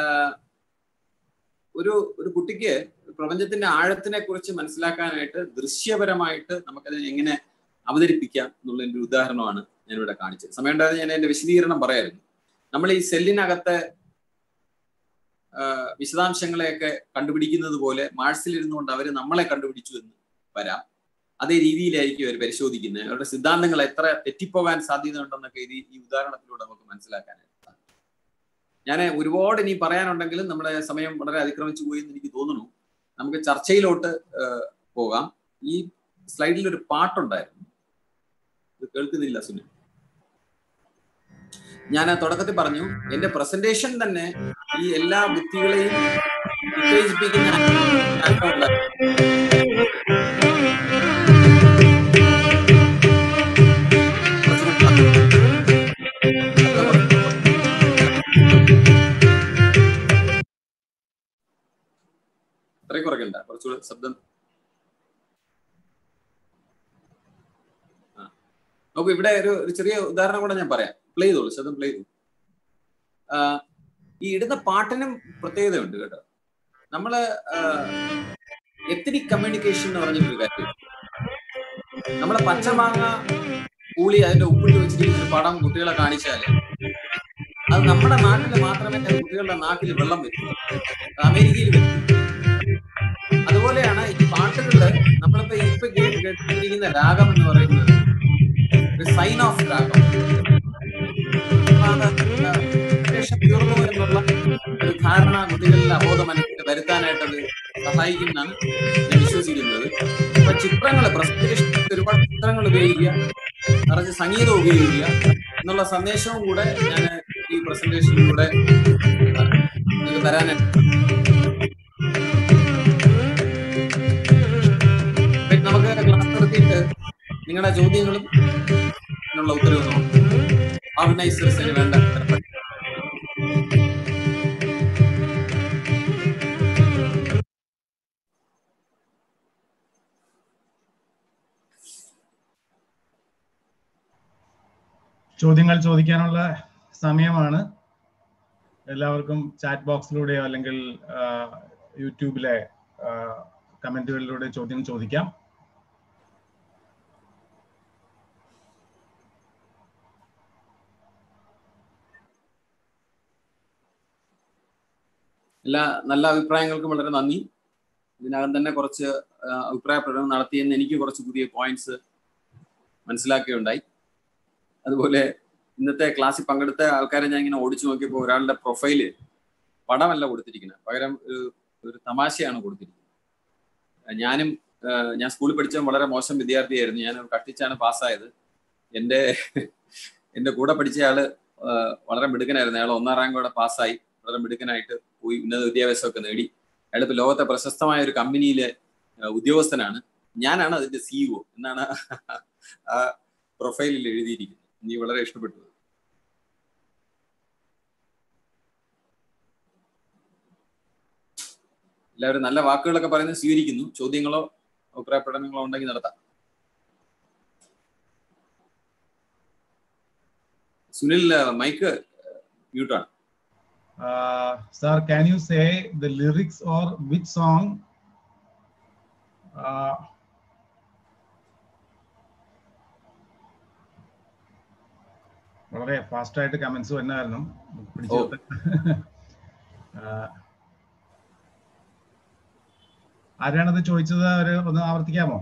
ഒരു കുട്ടിക്ക് പ്രപഞ്ചത്തിന്റെ ആഴത്തിനെ കുറിച്ച് മനസ്സിലാക്കാനായിട്ട് ദൃശ്യപരമായിട്ട് നമുക്കതിനെ എങ്ങനെ അവതരിപ്പിക്കാം എന്നുള്ളതിന്റെ ഒരു ഉദാഹരണമാണ് ഞാനിവിടെ കാണിച്ചത്. സമയം ഉണ്ടായത് ഞാൻ എന്റെ വിശദീകരണം പറയായിരുന്നു. നമ്മൾ ഈ സെല്ലിനകത്തെ വിശദാംശങ്ങളെയൊക്കെ കണ്ടുപിടിക്കുന്നത് പോലെ മാഴ്സിലിരുന്നുകൊണ്ട് അവർ നമ്മളെ കണ്ടുപിടിച്ചു എന്ന് വരാം. അതേ രീതിയിലായിരിക്കും അവർ പരിശോധിക്കുന്നത്. അവരുടെ സിദ്ധാന്തങ്ങൾ എത്ര തെറ്റിപ്പോകാൻ സാധ്യത ഉണ്ടെന്നൊക്കെ ഈ ഉദാഹരണത്തിലൂടെ നമുക്ക് മനസ്സിലാക്കാനായിട്ട്. ഞാൻ ഒരുപാട് ഇനി പറയാനുണ്ടെങ്കിലും നമ്മുടെ സമയം വളരെ അതിക്രമിച്ചു പോയി എന്ന് എനിക്ക് തോന്നുന്നു. നമുക്ക് ചർച്ചയിലോട്ട് പോകാം. ഈ സ്ലൈഡിൽ ഒരു പാട്ടുണ്ടായിരുന്നു, ഇത് കേൾക്കുന്നില്ല സുനിൽ. ഞാൻ തുടക്കത്തിൽ പറഞ്ഞു, എന്റെ പ്രസന്റേഷൻ തന്നെ ഈ എല്ലാ ബുദ്ധികളെയും ഉത്തേജിപ്പിക്കുന്ന അത്രയും കുറയ്ക്കണ്ട, കുറച്ചുകൂടെ ശബ്ദം. നോക്കൂ, ഇവിടെ ഒരു ചെറിയ ഉദാഹരണം കൂടെ ഞാൻ പറയാം. പ്ലേ ചെയ്തോളൂ, ശബ്ദം പ്ലേ ചെയ്തു. ഈ ഇടുന്ന പാട്ടിനും പ്രത്യേകതയുണ്ട് കേട്ടോ. നമ്മള് എത്നിക് കമ്മ്യൂണിക്കേഷൻ എന്ന് പറഞ്ഞൊരു കാര്യം. നമ്മളെ പച്ചമാങ്ങ കൂളി അതിന്റെ ഉപ്പിട്ട് വെച്ചിരിക്കുന്ന ഒരു പടം കുട്ടികളെ കാണിച്ചാല് അത് നമ്മുടെ നാട്ടിൽ മാത്രമേ കുട്ടികളുടെ നാക്കിൽ വെള്ളം വരൂ, അമേരിക്കയിൽ വരും. അതുപോലെയാണ് ഈ പാട്ടുകളില് നമ്മളിപ്പോ കേട്ടിരിക്കുന്ന രാഗം എന്ന് പറയുന്നത് ഒരു സൈൻ ഓഫ് രാഗം തീർന്നു എന്നുള്ള ഒരു ധാരണ കുട്ടികളിൽ അബോധ മനസ്സിൽ വരുത്താനായിട്ട് അത് സഹായിക്കുന്നതാണ് ഞാൻ വിശ്വസിക്കുന്നത്. അപ്പൊ ചിത്രങ്ങൾ പ്രസന്റേഷൻ ഒരുപാട് ചിത്രങ്ങൾ ഉപയോഗിക്കുക, നിറച്ച് സംഗീതം ഉപയോഗിക്കുക എന്നുള്ള സന്ദേശവും കൂടെ ഞാൻ ഈ പ്രസന്റേഷനിലൂടെ തരാനായിട്ട്. നമുക്ക് ക്ലാസ് നടത്തിയിട്ട് നിങ്ങളുടെ ചോദ്യങ്ങളും അതിനുള്ള ഉത്തരവും നോക്കാം. ഓർഗനൈസേഴ്സിന് വേണ്ട ചോദ്യങ്ങൾ ചോദിക്കാനുള്ള സമയമാണ്. എല്ലാവർക്കും ചാറ്റ് ബോക്സിലൂടെയോ അല്ലെങ്കിൽ യൂട്യൂബിലെ കമന്റുകളിലൂടെ ചോദ്യം ചോദിക്കാം. എല്ലാ നല്ല അഭിപ്രായങ്ങൾക്കും വളരെ നന്ദി. ഇതിനകം തന്നെ കുറച്ച് അഭിപ്രായ പ്രകടനം നടത്തിയെന്ന് എനിക്ക് കുറച്ച് പുതിയ പോയിന്റ്സ് മനസ്സിലാക്കുകയുണ്ടായി. അതുപോലെ ഇന്നത്തെ ക്ലാസ്സിൽ പങ്കെടുത്ത ആൾക്കാരെ ഞാൻ ഇങ്ങനെ ഓടിച്ചു നോക്കിയപ്പോൾ ഒരാളുടെ പ്രൊഫൈല് പടമല്ല കൊടുത്തിരിക്കുന്നത്, പകരം ഒരു തമാശയാണ് കൊടുത്തിരിക്കുന്നത്. ഞാൻ സ്കൂളിൽ പഠിച്ച വളരെ മോശം വിദ്യാർത്ഥിയായിരുന്നു. ഞാൻ കഷ്ടിച്ചാണ് പാസ്സായത്. എൻ്റെ കൂടെ പഠിച്ച ആള് വളരെ മിടുക്കനായിരുന്നു. അയാൾ 1ാം റാങ്കോടെ പാസ്സായി വളരെ മിടുക്കനായിട്ട് പോയി ഉന്നത വിദ്യാഭ്യാസമൊക്കെ നേടി. അയാൾ ഇപ്പോൾ ലോകത്തെ പ്രശസ്തമായ ഒരു കമ്പനിയിലെ ഉദ്യോഗസ്ഥനാണ്. ഞാനാണ് അതിന്റെ CEO എന്നാണ് ആ പ്രൊഫൈലിൽ എഴുതിയിരിക്കുന്നത്. എനിക്ക് വളരെ ഇഷ്ടപ്പെട്ടു. എല്ലാവരും നല്ല വാക്കുകളൊക്കെ പറയുന്നത് സ്വീകരിക്കുന്നു. ചോദ്യങ്ങളോ അഭിപ്രായ പ്രകടനങ്ങളോ ഉണ്ടെങ്കിൽ നടത്താം. സുനിൽ, മൈക്ക് മ്യൂട്ടാണ്. Sir, can you say the lyrics or which song വളരെ ഫാസ്റ്റ് ആയിട്ട് കമന്റ്സ് വന്ന കാരണം ആരാണത് ചോദിച്ചത്? ഒന്ന് ആവർത്തിക്കാമോ?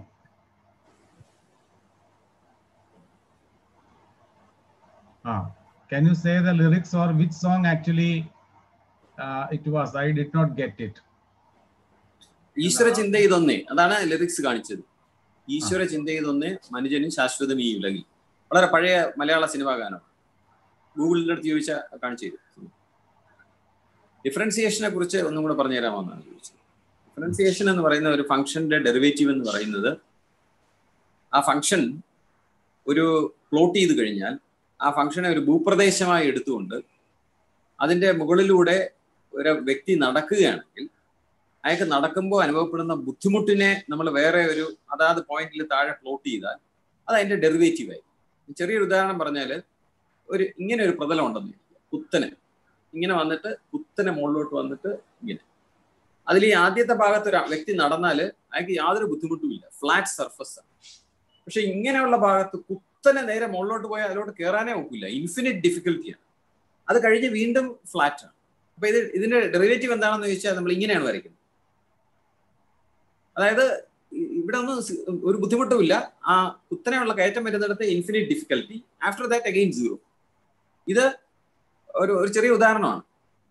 Can you say the lyrics or which song actually it was? I did not get it. ഈശ്വര ചിന്ത ഇതൊന്നേ, അതാണ് ലിറിക്സ് കാണിച്ചത്. ഈശ്വര ചിന്ത ഇതൊന്നേ മനുഷ്യന് ശാശ്വതം ഈ ഉലകിൽ. വളരെ പഴയ മലയാള സിനിമാ ഗാനം. ഗൂഗിളിൻ്റെ അടുത്ത് ചോദിച്ചാൽ കാണിച്ചു തരും. ഡിഫറൻസിയേഷനെ കുറിച്ച് ഒന്നും കൂടെ പറഞ്ഞു തരാമെന്നാണ് ചോദിച്ചത്. ഡിഫറൻസിയേഷൻ എന്ന് പറയുന്ന ഒരു ഫംഗ്ഷന്റെ ഡെറിവേറ്റീവ് എന്ന് പറയുന്നത്, ആ ഫംഗ്ഷൻ ഒരു പ്ലോട്ട് ചെയ്ത് കഴിഞ്ഞാൽ ആ ഫംഗ്ഷനെ ഒരു ഭൂപ്രദേശമായി എടുത്തുകൊണ്ട് അതിൻ്റെ മുകളിലൂടെ ഒരു വ്യക്തി നടക്കുകയാണെങ്കിൽ അയാൾക്ക് നടക്കുമ്പോൾ അനുഭവപ്പെടുന്ന ബുദ്ധിമുട്ടിനെ നമ്മൾ വേറെ ഒരു അതാത് പോയിന്റിൽ താഴെ പ്ലോട്ട് ചെയ്താൽ അത് അതിൻ്റെ ഡെറിവേറ്റീവായി. ചെറിയൊരു ഉദാഹരണം പറഞ്ഞാൽ, ഇങ്ങനെ ഒരു പ്രതലം ഉണ്ടെന്ന് കുത്തനെ ഇങ്ങനെ വന്നിട്ട് കുത്തനെ മുകളിലോട്ട് വന്നിട്ട് ഇങ്ങനെ, അതിൽ ഈ ആദ്യത്തെ ഭാഗത്ത് ഒരു വ്യക്തി നടന്നാൽ അയാൾക്ക് യാതൊരു ബുദ്ധിമുട്ടുമില്ല, ഫ്ലാറ്റ് സർഫസ് ആണ്. പക്ഷെ ഇങ്ങനെയുള്ള ഭാഗത്ത് കുത്തനെ നേരെ മുകളിലോട്ട് പോയാൽ അതിലോട്ട് കയറാനേ ഒക്കില്ല, ഇൻഫിനിറ്റ് ഡിഫിക്കൽറ്റിയാണ്. അത് കഴിഞ്ഞ് വീണ്ടും ഫ്ലാറ്റ് ആണ്. അപ്പൊ ഇതിന്റെ ഡെറിവേറ്റീവ് എന്താണെന്ന് ചോദിച്ചാൽ നമ്മൾ ഇങ്ങനെയാണ് വരയ്ക്കുന്നത്. അതായത് ഇവിടെ ഒന്നും ഒരു ബുദ്ധിമുട്ടുമില്ല, ആ കുത്തനെയുള്ള കയറ്റം വരുന്നിടത്ത് infinite difficulty, after that again 0. ഇത് ഒരു ചെറിയ ഉദാഹരണമാണ്.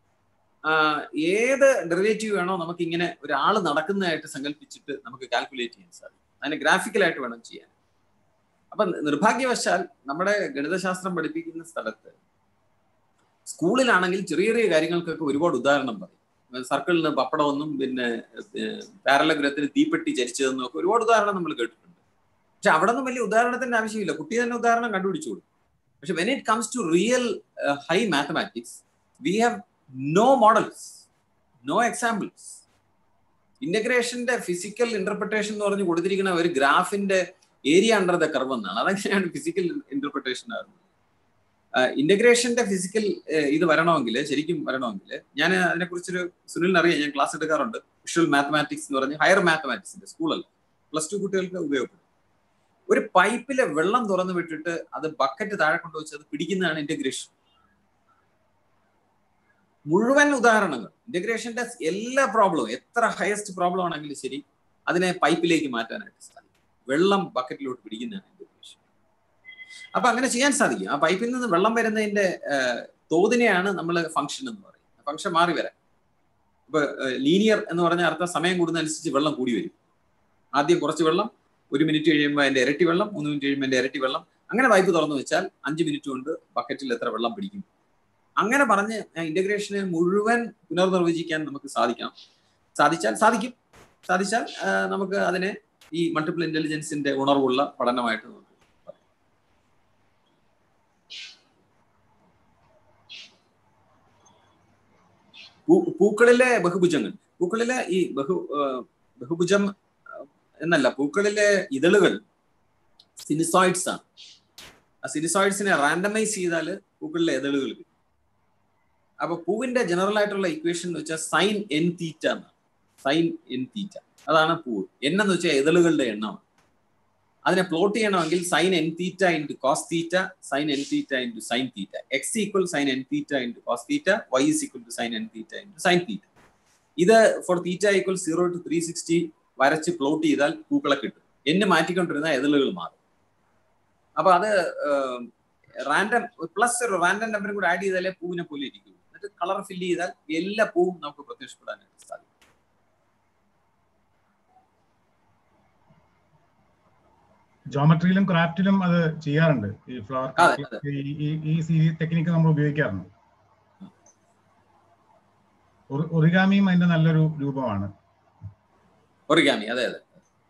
ഏത് ഡെറിവേറ്റീവ് വേണോ നമുക്ക് ഇങ്ങനെ ഒരാൾ നടക്കുന്നതായിട്ട് സങ്കല്പിച്ചിട്ട് നമുക്ക് കാൽക്കുലേറ്റ് ചെയ്യാൻ സാധിക്കും. അതിനെ ഗ്രാഫിക്കലായിട്ട് വേണം ചെയ്യാൻ. അപ്പൊ നിർഭാഗ്യവശാൽ നമ്മുടെ ഗണിതശാസ്ത്രം പഠിപ്പിക്കുന്ന സ്ഥലത്ത് സ്കൂളിലാണെങ്കിൽ ചെറിയ ചെറിയ കാര്യങ്ങൾക്കൊക്കെ ഒരുപാട് ഉദാഹരണം പറയും. സർക്കിളിന് പപ്പടമൊന്നും പിന്നെ പാരലഗ്രഹത്തിന് തീപ്പെട്ടി ചരിച്ചതെന്നും ഒക്കെ ഒരുപാട് ഉദാഹരണം നമ്മൾ കേട്ടിട്ടുണ്ട്. പക്ഷെ അവിടെ ഒന്നും വലിയ ഉദാഹരണത്തിന്റെ ആവശ്യമില്ല, കുട്ടി തന്നെ ഉദാഹരണം കണ്ടുപിടിച്ചോളൂ. പക്ഷെ when it comes to real high mathematics we have no models, no examples. ഇന്റഗ്രേഷന്റെ ഫിസിക്കൽ ഇന്റർപ്രിട്ടേഷൻ എന്ന് പറഞ്ഞ് കൊടുത്തിരിക്കുന്ന ഒരു ഗ്രാഫിന്റെ ഏരിയ അണ്ടർ ദ കർവ് എന്നാണ്. അതെങ്ങനെയാണ് ഫിസിക്കൽ ഇന്റർപ്രിട്ടേഷൻ ആകുന്നത്? ഇന്റഗ്രേഷന്റെ ഫിസിക്കൽ ഇത് ശരിക്കും വരണമെങ്കിൽ ഞാൻ അതിനെക്കുറിച്ചൊരു സുനിലിന് അറിയാം, ഞാൻ ക്ലാസ് എടുക്കാറുണ്ട്. വിഷ്വൽ മാത്തമാറ്റിക്സ് എന്ന് പറഞ്ഞ് ഹയർ മാത്തമാറ്റിക്സിന്റെ സ്കൂളല്ല, +2 കുട്ടികൾക്ക് ഉപയോഗപ്പെടും. ഒരു പൈപ്പിലെ വെള്ളം തുറന്നു വിട്ടിട്ട് അത് ബക്കറ്റ് താഴെ കൊണ്ടുവച്ച് അത് പിടിക്കുന്നതാണ് ഇന്റഗ്രേഷൻ. മുഴുവൻ ഉദാഹരണങ്ങൾ ഇന്റഗ്രേഷന്റെ എല്ലാ പ്രോബ്ലവും എത്ര ഹയസ്റ്റ് പ്രോബ്ലം ആണെങ്കിലും ശരി അതിനെ പൈപ്പിലേക്ക് മാറ്റാനായിട്ട് സാധിക്കും. വെള്ളം ബക്കറ്റിലോട്ട് പിടിക്കുന്നതാണ് ഇന്റഗ്രേഷൻ. അപ്പൊ അങ്ങനെ ചെയ്യാൻ സാധിക്കും. ആ പൈപ്പിൽ നിന്ന് വെള്ളം വരുന്നതിന്റെ തോതിനെയാണ് നമ്മൾ ഫംഗ്ഷൻ എന്ന് പറയുന്നത്. ഫംഗ്ഷൻ മാറി വരാം. ഇപ്പൊ ലീനിയർ എന്ന് പറഞ്ഞ അർത്ഥം സമയം കൂടുന്നതനുസരിച്ച് വെള്ളം കൂടി വരും. ആദ്യം കുറച്ച് വെള്ളം, 1 മിനിറ്റ് കഴിയുമ്പോൾ അതിന്റെ ഇരട്ടി വെള്ളം, 3 മിനിറ്റ് കഴിയുമ്പോൾ അതിന്റെ ഇരട്ടി വെള്ളം, അങ്ങനെ പൈപ്പ് തുറന്നു വെച്ചാൽ 5 മിനിറ്റ് കൊണ്ട് ബക്കറ്റിൽ എത്ര വെള്ളം പിടിക്കും. അങ്ങനെ പറഞ്ഞ് ഇന്റഗ്രേഷനെ മുഴുവൻ പുനർനിർവചിക്കാൻ നമുക്ക് സാധിച്ചാൽ നമുക്ക് അതിനെ ഈ മൾട്ടിപ്പിൾ ഇന്റലിജൻസിന്റെ ഉണർവുള്ള പഠനമായിട്ട് നമുക്ക് പറയാം. പൂക്കളിലെ ബഹുഭുജങ്ങൾ, പൂക്കളിലെ ഈ ബഹുഭുജം എന്നല്ല, പൂക്കളിലെ ഇതളുകൾ സിനിസോയിഡ്സ് ആണ്. ആ സിനിസോയിഡ്സിനെ റാൻഡമൈസ് ചെയ്താൽ പൂക്കളിലെ ഇതളുകൾ കിട്ടും. അപ്പൊ പൂവിന്റെ ജനറൽ ആയിട്ടുള്ള ഇക്വേഷൻ എന്ന് വെച്ചാൽ സൈൻ എൻ തീറ്റ എന്നാണ്. സൈൻ എൻ തീറ്റ അതാണ് പൂവ്. എൻ എന്ന് വെച്ചാൽ ഇതളുകളുടെ എണ്ണമാണ്. അതിനെ പ്ലോട്ട് ചെയ്യണമെങ്കിൽ sine n theta into cos theta, sine n theta into sine theta, x equal sine n theta into cos theta, y is equal to sine n theta into sine theta. ഇത് four theta equal 0 to 360 വരച്ച് plot ചെയ്താൽ പൂക്കളെ കിട്ടും. എന്നെ മാറ്റിക്കൊണ്ടിരുന്ന ഇതളുകൾ മാറും. അപ്പൊ അത് റാൻഡം പ്ലസ് ഒരു റാൻഡം നമ്പറും കൂടെ ആഡ് ചെയ്താലേ പൂവിനെ പോലെ ഇരിക്കും. എന്നിട്ട് കളർ ഫില്ല് ചെയ്താൽ എല്ലാ പൂവും നമുക്ക് പ്രത്യക്ഷപ്പെടാനായിട്ട് സാധിക്കും. ജോമെട്രിയിലും ക്രാഫ്റ്റിലും അത് ചെയ്യാറുണ്ട്. ഈ ഫ്ലവർ ഈ ടെക്നിക്ക് നമ്മൾ ഉപയോഗിക്കാറുണ്ട്. ഒറിഗാമിയും അതിന്റെ നല്ലൊരു രൂപമാണ്. ഒറിഗാമി, അതെ അതെ.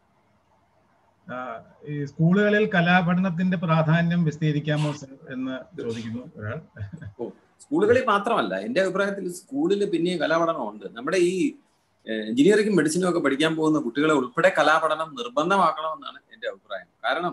ഈ സ്കൂളുകളിൽ കലാപഠനത്തിന്റെ പ്രാധാന്യം വിശദീകരിക്കാമോ എന്ന് ചോദിക്കുന്നു ഒരാൾ. സ്കൂളുകളിൽ മാത്രമല്ല, എന്റെ അഭിപ്രായത്തിൽ സ്കൂളിൽ പിന്നെ കലാപഠനമുണ്ട്. നമ്മുടെ ഈ എഞ്ചിനീയറിംഗും മെഡിസിനും ഒക്കെ പഠിക്കാൻ പോകുന്ന കുട്ടികളെ ഉൾപ്പെടെ കലാപഠനം നിർബന്ധമാക്കണമെന്നാണ് എന്റെ അഭിപ്രായം. കാരണം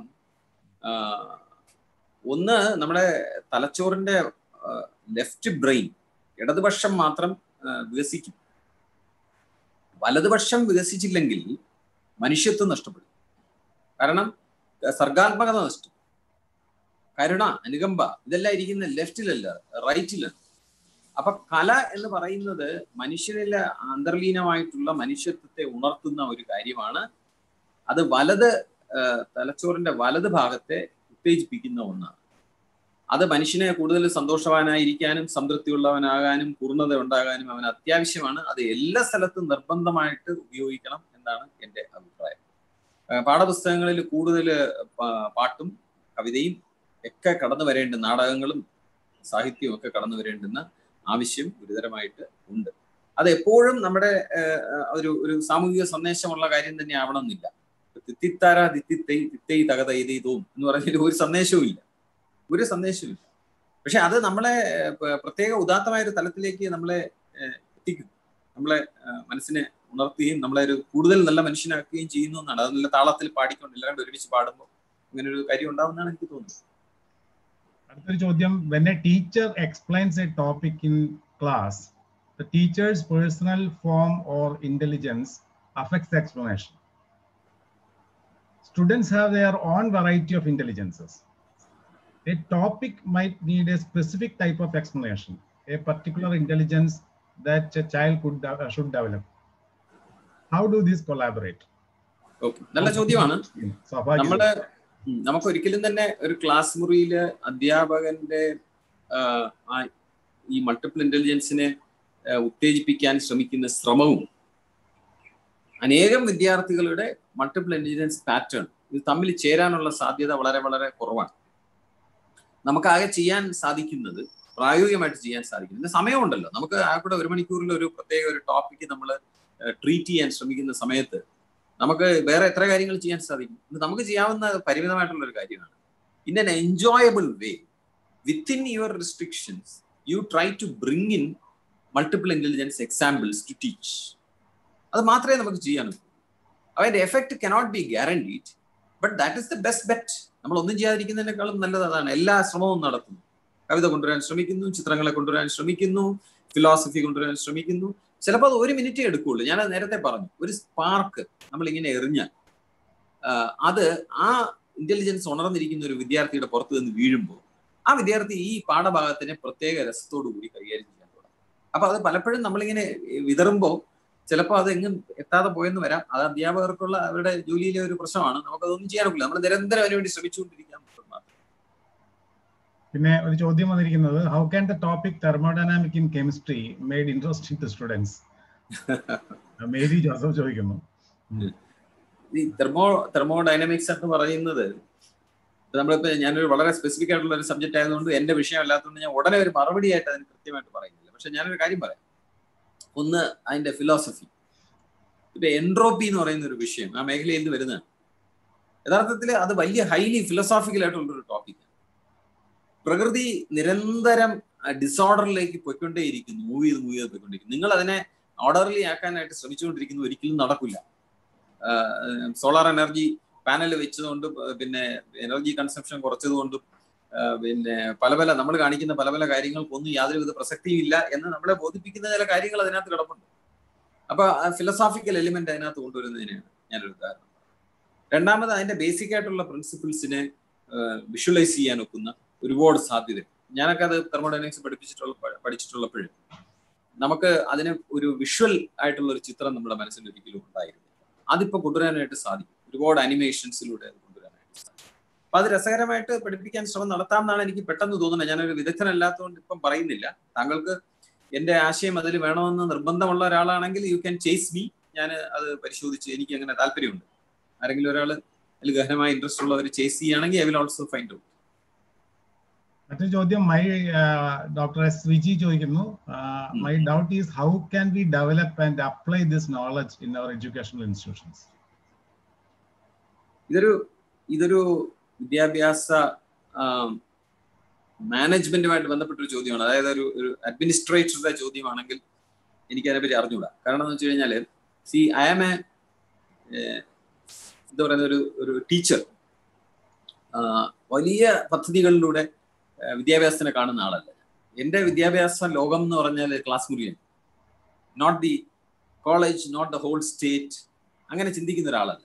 ഒന്ന്, നമ്മുടെ തലച്ചോറിന്റെ ലെഫ്റ്റ് ബ്രെയിൻ ഇടതുപക്ഷം മാത്രം വികസിക്കും. വലതുപക്ഷം വികസിച്ചില്ലെങ്കിൽ മനുഷ്യത്വം നഷ്ടപ്പെടും. കാരണം സർഗാത്മകത നഷ്ടം, കരുണ, അനുകമ്പ ഇതെല്ലാം ഇരിക്കുന്ന ലെഫ്റ്റിലല്ല, റൈറ്റിലാണ്. അപ്പൊ കല എന്ന് പറയുന്നത് മനുഷ്യരിലെ അന്തർലീനമായിട്ടുള്ള മനുഷ്യത്വത്തെ ഉണർത്തുന്ന ഒരു കാര്യമാണ്. അത് തലച്ചോറിന്റെ വലത് ഭാഗത്തെ ഉത്തേജിപ്പിക്കുന്ന ഒന്നാണ്. അത് മനുഷ്യനെ കൂടുതൽ സന്തോഷവാനായിരിക്കാനും സംതൃപ്തിയുള്ളവനാകാനും പൂർണ്ണത ഉണ്ടാകാനും അവന് അത്യാവശ്യമാണ്. അത് എല്ലാ സ്ഥലത്തും നിർബന്ധമായിട്ട് ഉപയോഗിക്കണം എന്നാണ് എൻ്റെ അഭിപ്രായം. പാഠപുസ്തകങ്ങളിൽ കൂടുതൽ പാട്ടും കവിതയും ഒക്കെ കടന്നു വരേണ്ട, നാടകങ്ങളും സാഹിത്യവും ഒക്കെ കടന്നു വരേണ്ടുന്ന ആവശ്യം ഗുരുതരമായിട്ട് ഉണ്ട്. അത് എപ്പോഴും നമ്മുടെ ഒരു സാമൂഹിക സന്ദേശമുള്ള കാര്യം തന്നെ ആവണമെന്നില്ല. തിത്തിത്താര തിത്തൈ തകതൈതോം എന്ന് പറഞ്ഞാൽ ഒരു സന്ദേശവും ഇല്ല. പക്ഷെ അത് നമ്മളെ പ്രത്യേക ഉദാത്തമായ ഒരു തലത്തിലേക്ക് നമ്മളെ എത്തിക്കും. നമ്മളെ മനസ്സിനെ ഉണർത്തുകയും നമ്മളെ ഒരു കൂടുതൽ നല്ല മനുഷ്യനാക്കുകയും ചെയ്യുന്നു എന്നാണ്. അത് നല്ല താളത്തിൽ പാടിക്കൊണ്ട് എല്ലാവരും ഒരുമിച്ച് പാടുമ്പോൾ അങ്ങനെ ഒരു കാര്യം ഉണ്ടാവുന്നതാണ് എനിക്ക് തോന്നുന്നത്. അടുത്തൊരു ചോദ്യം. When a teacher explains a topic in class, the teacher's personal form or intelligence affects the explanation. Students have their own variety of intelligences. A topic might need a specific type of explanation, a particular intelligence that a child should develop. How do these collaborate? Okay, നല്ല ചോദ്യമാണ്. നമുക്ക് ഒരിക്കലും തന്നെ ഒരു class മുറിയില് അധ്യാപകന്റെ ഈ multiple ഇന്റലിജൻസിനെ ഉത്തേജിപ്പിക്കാൻ ശ്രമിക്കുന്ന ശ്രമവും അനേകം വിദ്യാർത്ഥികളുടെ മൾട്ടിപ്പിൾ ഇന്റലിജൻസ് പാറ്റേൺ ഇത് തമ്മിൽ ചേരാനുള്ള സാധ്യത വളരെ വളരെ കുറവാണ്. നമുക്കാകെ ചെയ്യാൻ സാധിക്കുന്നത്, പ്രായോഗികമായിട്ട് ചെയ്യാൻ സാധിക്കുന്നത്, സമയമുണ്ടല്ലോ. നമുക്ക് ആ കൂടെ 1 മണിക്കൂറിൽ ഒരു പ്രത്യേക ഒരു ടോപ്പിക്ക് നമ്മൾ ട്രീറ്റ് ചെയ്യാൻ ശ്രമിക്കുന്ന സമയത്ത് നമുക്ക് വേറെ എത്ര കാര്യങ്ങൾ ചെയ്യാൻ സാധിക്കും? ഇത് നമുക്ക് ചെയ്യാവുന്ന പരിമിതമായിട്ടുള്ള ഒരു കാര്യമാണ്. In an enjoyable way within your restrictions you try to bring in multiple intelligence examples to teach. അത് മാത്രമേ നമുക്ക് ചെയ്യാനുള്ളൂ. അതിന്റെ effect cannot be guaranteed, but that is the best bet. നമ്മൾ ഒന്നും ചെയ്യാതിരിക്കുന്നതിനേക്കാളും നല്ലത് അതാണ്. എല്ലാ ശ്രമവും നടത്തുന്നു. കവിത കൊണ്ടുവരാൻ ശ്രമിക്കുന്നു, ചിത്രങ്ങളെ കൊണ്ടുവരാൻ ശ്രമിക്കുന്നു, ഫിലോസഫി കൊണ്ടുവരാൻ ശ്രമിക്കുന്നു. ചിലപ്പോൾ അത് 1 മിനിറ്റേ എടുക്കുകയുള്ളൂ. ഞാൻ നേരത്തെ പറഞ്ഞു, ഒരു സ്പാർക്ക് നമ്മൾ ഇങ്ങനെ എറിഞ്ഞാൽ അത് ആ ഇന്റലിജൻസ് ഉണർന്നിരിക്കുന്ന ഒരു വിദ്യാർത്ഥിയുടെ പുറത്ത് നിന്ന് വീഴുമ്പോൾ ആ വിദ്യാർത്ഥി ഈ പാഠഭാഗത്തിനെ പ്രത്യേക രസത്തോടു കൂടി കൈകാര്യം ചെയ്യാൻ തുടങ്ങും. അപ്പൊ അത് പലപ്പോഴും നമ്മളിങ്ങനെ വിതറുമ്പോൾ ചിലപ്പോൾ അത് എങ്ങും എത്താതെ പോയെന്ന് വരാം. അത് അധ്യാപകർക്കുള്ള അവരുടെ ജോലിയിലെ ഒരു പ്രശ്നമാണ്. നമുക്കതൊന്നും ചെയ്യാനൊക്കില്ല. നമ്മൾ നിരന്തരം അതിനു വേണ്ടി ശ്രമിച്ചുകൊണ്ടിരിക്കാൻ മാത്രം. പിന്നെ ഒരു ചോദ്യം വന്നിരിക്കുന്നത്, how can the topic thermodynamic in chemistry made interesting to students? Mary Joseph ചോദിക്കുന്നു. ഈ തെർമോഡൈനാമിക്സ് എന്ന് പറയുന്നത് നമ്മളിപ്പോ ഞാനൊരു വളരെ സ്പെസിഫിക് ആയിട്ടുള്ള ഒരു സബ്ജക്റ്റ് ആയതുകൊണ്ട് എന്റെ വിഷയം അല്ലാത്തതുകൊണ്ട് ഞാൻ ഉടനെ ഒരു മറുപടി ആയിട്ട് അതിന് കൃത്യമായിട്ട് പറയുന്നില്ല. പക്ഷെ ഞാനൊരു കാര്യം പറയാം. ഒന്ന് അതിന്റെ ഫിലോസഫി. ഇപ്പൊ എൻട്രോപ്പി എന്ന് പറയുന്ന ഒരു വിഷയം ആ മേഖലയിൽ നിന്ന് വരുന്നതാണ്. യഥാർത്ഥത്തിൽ അത് വലിയ ഹൈലി ഫിലോസോഫിക്കൽ ആയിട്ടുള്ളൊരു ടോപ്പിക്. പ്രകൃതി നിരന്തരം ഡിസോർഡറിലേക്ക് പോയിക്കൊണ്ടേയിരിക്കുന്നു, മൂവ് ചെയ്ത് പോയിക്കൊണ്ടിരിക്കുന്നു. നിങ്ങൾ അതിനെ ഓർഡർലി ആക്കാനായിട്ട് ശ്രമിച്ചുകൊണ്ടിരിക്കുന്നു, ഒരിക്കലും നടക്കില്ല. സോളാർ എനർജി പാനൽ വെച്ചതുകൊണ്ടും പിന്നെ എനർജി കൺസംഷൻ കുറച്ചതുകൊണ്ടും പിന്നെ പല നമ്മൾ കാണിക്കുന്ന പല കാര്യങ്ങൾക്കൊന്നും യാതൊരുവിധ പ്രസക്തിയും ഇല്ല എന്ന് നമ്മളെ ബോധിപ്പിക്കുന്ന ചില കാര്യങ്ങൾ അതിനകത്ത് കിടപ്പുണ്ട്. അപ്പൊ ഫിലോസോഫിക്കൽ എലിമെന്റ് അതിനകത്ത് കൊണ്ടുവരുന്നതിനാണ് ഞാനൊരു ഉദാഹരണം. രണ്ടാമത് അതിന്റെ ബേസിക് ആയിട്ടുള്ള പ്രിൻസിപ്പിൾസിനെ വിഷ്വലൈസ് ചെയ്യാൻ ഒക്കുന്ന ഒരുപാട് സാധ്യത. ഞാനൊക്കെ അത് തെർമോഡൈനാമിക്സ് പഠിച്ചിട്ടുള്ളപ്പോഴും നമുക്ക് അതിന് ഒരു വിഷ്വൽ ആയിട്ടുള്ള ഒരു ചിത്രം നമ്മുടെ മനസ്സിൽ ഒരിക്കലും ഉണ്ടായിരുന്നു. അതിപ്പോ കൊണ്ടുവരാനായിട്ട് സാധിക്കും. ഒരുപാട് അനിമേഷൻസിലൂടെ അത് കൊണ്ടുവരാനായിട്ട് സാധിക്കും. അപ്പൊ അത് രസകരമായിട്ട് പഠിപ്പിക്കാൻ ശ്രമം നടത്താം എന്നാണ് എനിക്ക് പെട്ടെന്ന് തോന്നുന്നത്. ഞാനൊരു വിദഗ്ധനല്ലാത്തതുകൊണ്ട് ഇപ്പം പറയുന്നില്ല. താങ്കൾക്ക് എന്റെ ആശയം അതിൽ വേണമെന്ന് നിർബന്ധമുള്ള ഒരാളാണെങ്കിൽ യു ക്യാൻ ചേസ് മീ. ഞാൻ അത് പരിശോധിച്ച് എനിക്ക് അങ്ങനെ താല്പര്യമുണ്ട്. ആരെങ്കിലും ഒരാൾ അതിൽ ഗഹനമായ ഇൻട്രസ്റ്റ് ഉള്ളവർ ചേസ് ചെയ്യുകയാണെങ്കിൽ I will also find out. മറ്റൊരു ചോദ്യം ഡോക്ടർ എസ് വിജി ചോദിക്കുന്നു, my doubt is how can we develop and apply this knowledge in our educational institutions? ഇതൊരു വിദ്യാഭ്യാസ മാനേജ്മെന്റുമായിട്ട് ബന്ധപ്പെട്ടൊരു ചോദ്യമാണ്. അതായത് ഒരു അഡ്മിനിസ്ട്രേറ്ററുടെ ചോദ്യമാണെങ്കിൽ എനിക്ക് അതിനെപ്പറ്റി അറിഞ്ഞുകൂടാ. കാരണം എന്ന് വെച്ച് കഴിഞ്ഞാൽ ഐ ആം എന്താ പറയുന്ന ഒരു ടീച്ചർ. വലിയ പദ്ധതികളിലൂടെ വിദ്യാഭ്യാസത്തിനെ കാണുന്ന ആളല്ല. എൻ്റെ വിദ്യാഭ്യാസ ലോകം എന്ന് പറഞ്ഞാൽ ക്ലാസ് മുറിയാണ്. Not the college, not the whole state. അങ്ങനെ ചിന്തിക്കുന്ന ഒരാളല്ല.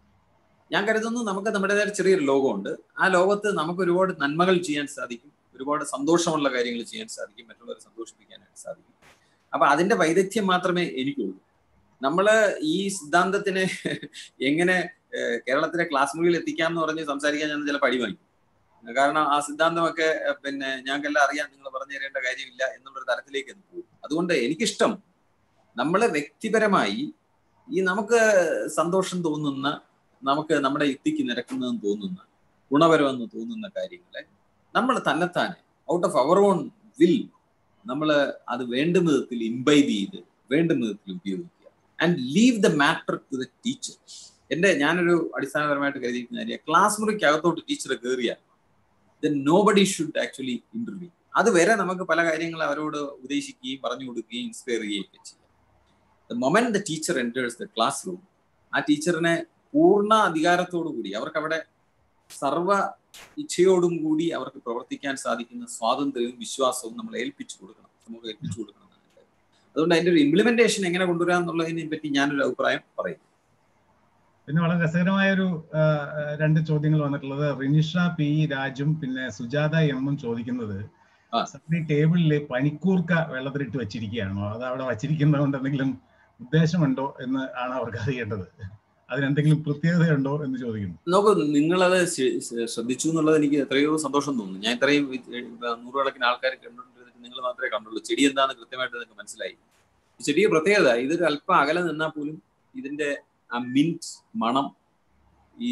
ഞാൻ കരുതുന്നു നമുക്ക് നമ്മുടേതായ ചെറിയൊരു ലോകമുണ്ട്. ആ ലോകത്ത് നമുക്ക് ഒരുപാട് നന്മകൾ ചെയ്യാൻ സാധിക്കും, ഒരുപാട് സന്തോഷമുള്ള കാര്യങ്ങൾ ചെയ്യാൻ സാധിക്കും, മറ്റുള്ളവരെ സന്തോഷിപ്പിക്കാനായിട്ട് സാധിക്കും. അപ്പൊ അതിന്റെ വൈദഗ്ധ്യം മാത്രമേ എനിക്കുള്ളൂ. നമ്മള് ഈ സിദ്ധാന്തത്തിനെ എങ്ങനെ കേരളത്തിലെ ക്ലാസ് മുറിയിൽ എത്തിക്കാം എന്ന് പറഞ്ഞ് സംസാരിക്കാൻ ഞാൻ ചില പടി വാങ്ങിക്കും. കാരണം ആ സിദ്ധാന്തമൊക്കെ പിന്നെ ഞങ്ങൾക്കെല്ലാം അറിയാം, നിങ്ങൾ പറഞ്ഞു തരേണ്ട കാര്യമില്ല എന്നുള്ളൊരു തലത്തിലേക്ക് അത് പോകും. അതുകൊണ്ട് എനിക്കിഷ്ടം നമ്മള് വ്യക്തിപരമായി ഈ നമുക്ക് സന്തോഷം തോന്നുന്ന, നമുക്ക് നമ്മുടെ യുക്തിക്ക് നിരക്കുന്നതെന്ന് തോന്നുന്ന, ഗുണപരമെന്ന് തോന്നുന്ന കാര്യങ്ങളെ നമ്മൾ തന്നെത്താനെ out of our own will നമ്മൾ അത് വേണ്ട വിധത്തിൽ ഇംബൈബ് ചെയ്ത് വേണ്ട വിധത്തിൽ ഉപയോഗിക്കുക. And leave the matter to the teacher. ഞാനൊരു അടിസ്ഥാനപരമായിട്ട് കരുതിയിരിക്കുന്ന കാര്യം, ക്ലാസ് മുറിക്ക് അകത്തോട്ട് ടീച്ചർ കയറിയാൽ then nobody should actually intervene. അതുവരെ നമുക്ക് പല കാര്യങ്ങൾ അവരോട് ഉപദേശിക്കുകയും പറഞ്ഞു കൊടുക്കുകയും ഇൻസ്പയർ ചെയ്യുകയും ഒക്കെ ചെയ്യാം. The moment the teacher enters the classroom, ആ ടീച്ചറിനെ പൂർണ്ണ അധികാരത്തോടു കൂടി, അവർക്ക് അവിടെ സർവ ഇച്ഛയോടും കൂടി അവർക്ക് പ്രവർത്തിക്കാൻ സാധിക്കുന്ന സ്വാതന്ത്ര്യവും വിശ്വാസവും നമ്മൾ ഏൽപ്പിച്ചു കൊടുക്കണം, നമുക്ക് ഏൽപ്പിച്ചു കൊടുക്കണം. അതുകൊണ്ട് അതിന്റെ ഒരു ഇംപ്ലിമെന്റേഷൻ എങ്ങനെ കൊണ്ടുവരാം എന്നുള്ളതിനെ പറ്റി ഞാനൊരു അഭിപ്രായം പറയുന്നു. പിന്നെ വളരെ രസകരമായ ഒരു രണ്ട് ചോദ്യങ്ങൾ വന്നിട്ടുള്ളത്. റിനിഷ പി രാജും പിന്നെ സുജാത എമ്മും ചോദിക്കുന്നത്, ടേബിളില് പനിക്കൂർക്ക വെള്ളത്തിലിട്ട് വെച്ചിരിക്കുകയാണോ, അത് അവിടെ വച്ചിരിക്കുന്നത് കൊണ്ട് എന്തെങ്കിലും ഉദ്ദേശമുണ്ടോ എന്ന് ആണ് അവർക്ക് അറിയേണ്ടത്. അതിനെന്തെങ്കിലും പ്രത്യേകതയുണ്ടോ എന്ന് ചോദിക്കുന്നു. നോക്കൂ, നിങ്ങളത് ശ്രദ്ധിച്ചു എന്നുള്ളത് എനിക്ക് എത്രയോ സന്തോഷം തോന്നുന്നു. ഞാൻ ഇത്രയും നൂറുകണക്കിന് ആൾക്കാർ കണ്ടുകൊണ്ടിരുന്നിട്ട് നിങ്ങൾ മാത്രമേ കണ്ടുള്ളൂ. ചെടി എന്താണെന്ന് കൃത്യമായിട്ട് നിങ്ങൾക്ക് മനസ്സിലായി. ഈ ചെടിയെ പ്രത്യേകത, ഇതൊരു അല്പം അകലെ നിന്നാൽ പോലും ഇതിന്റെ ആ മിന്റ് മണം ഈ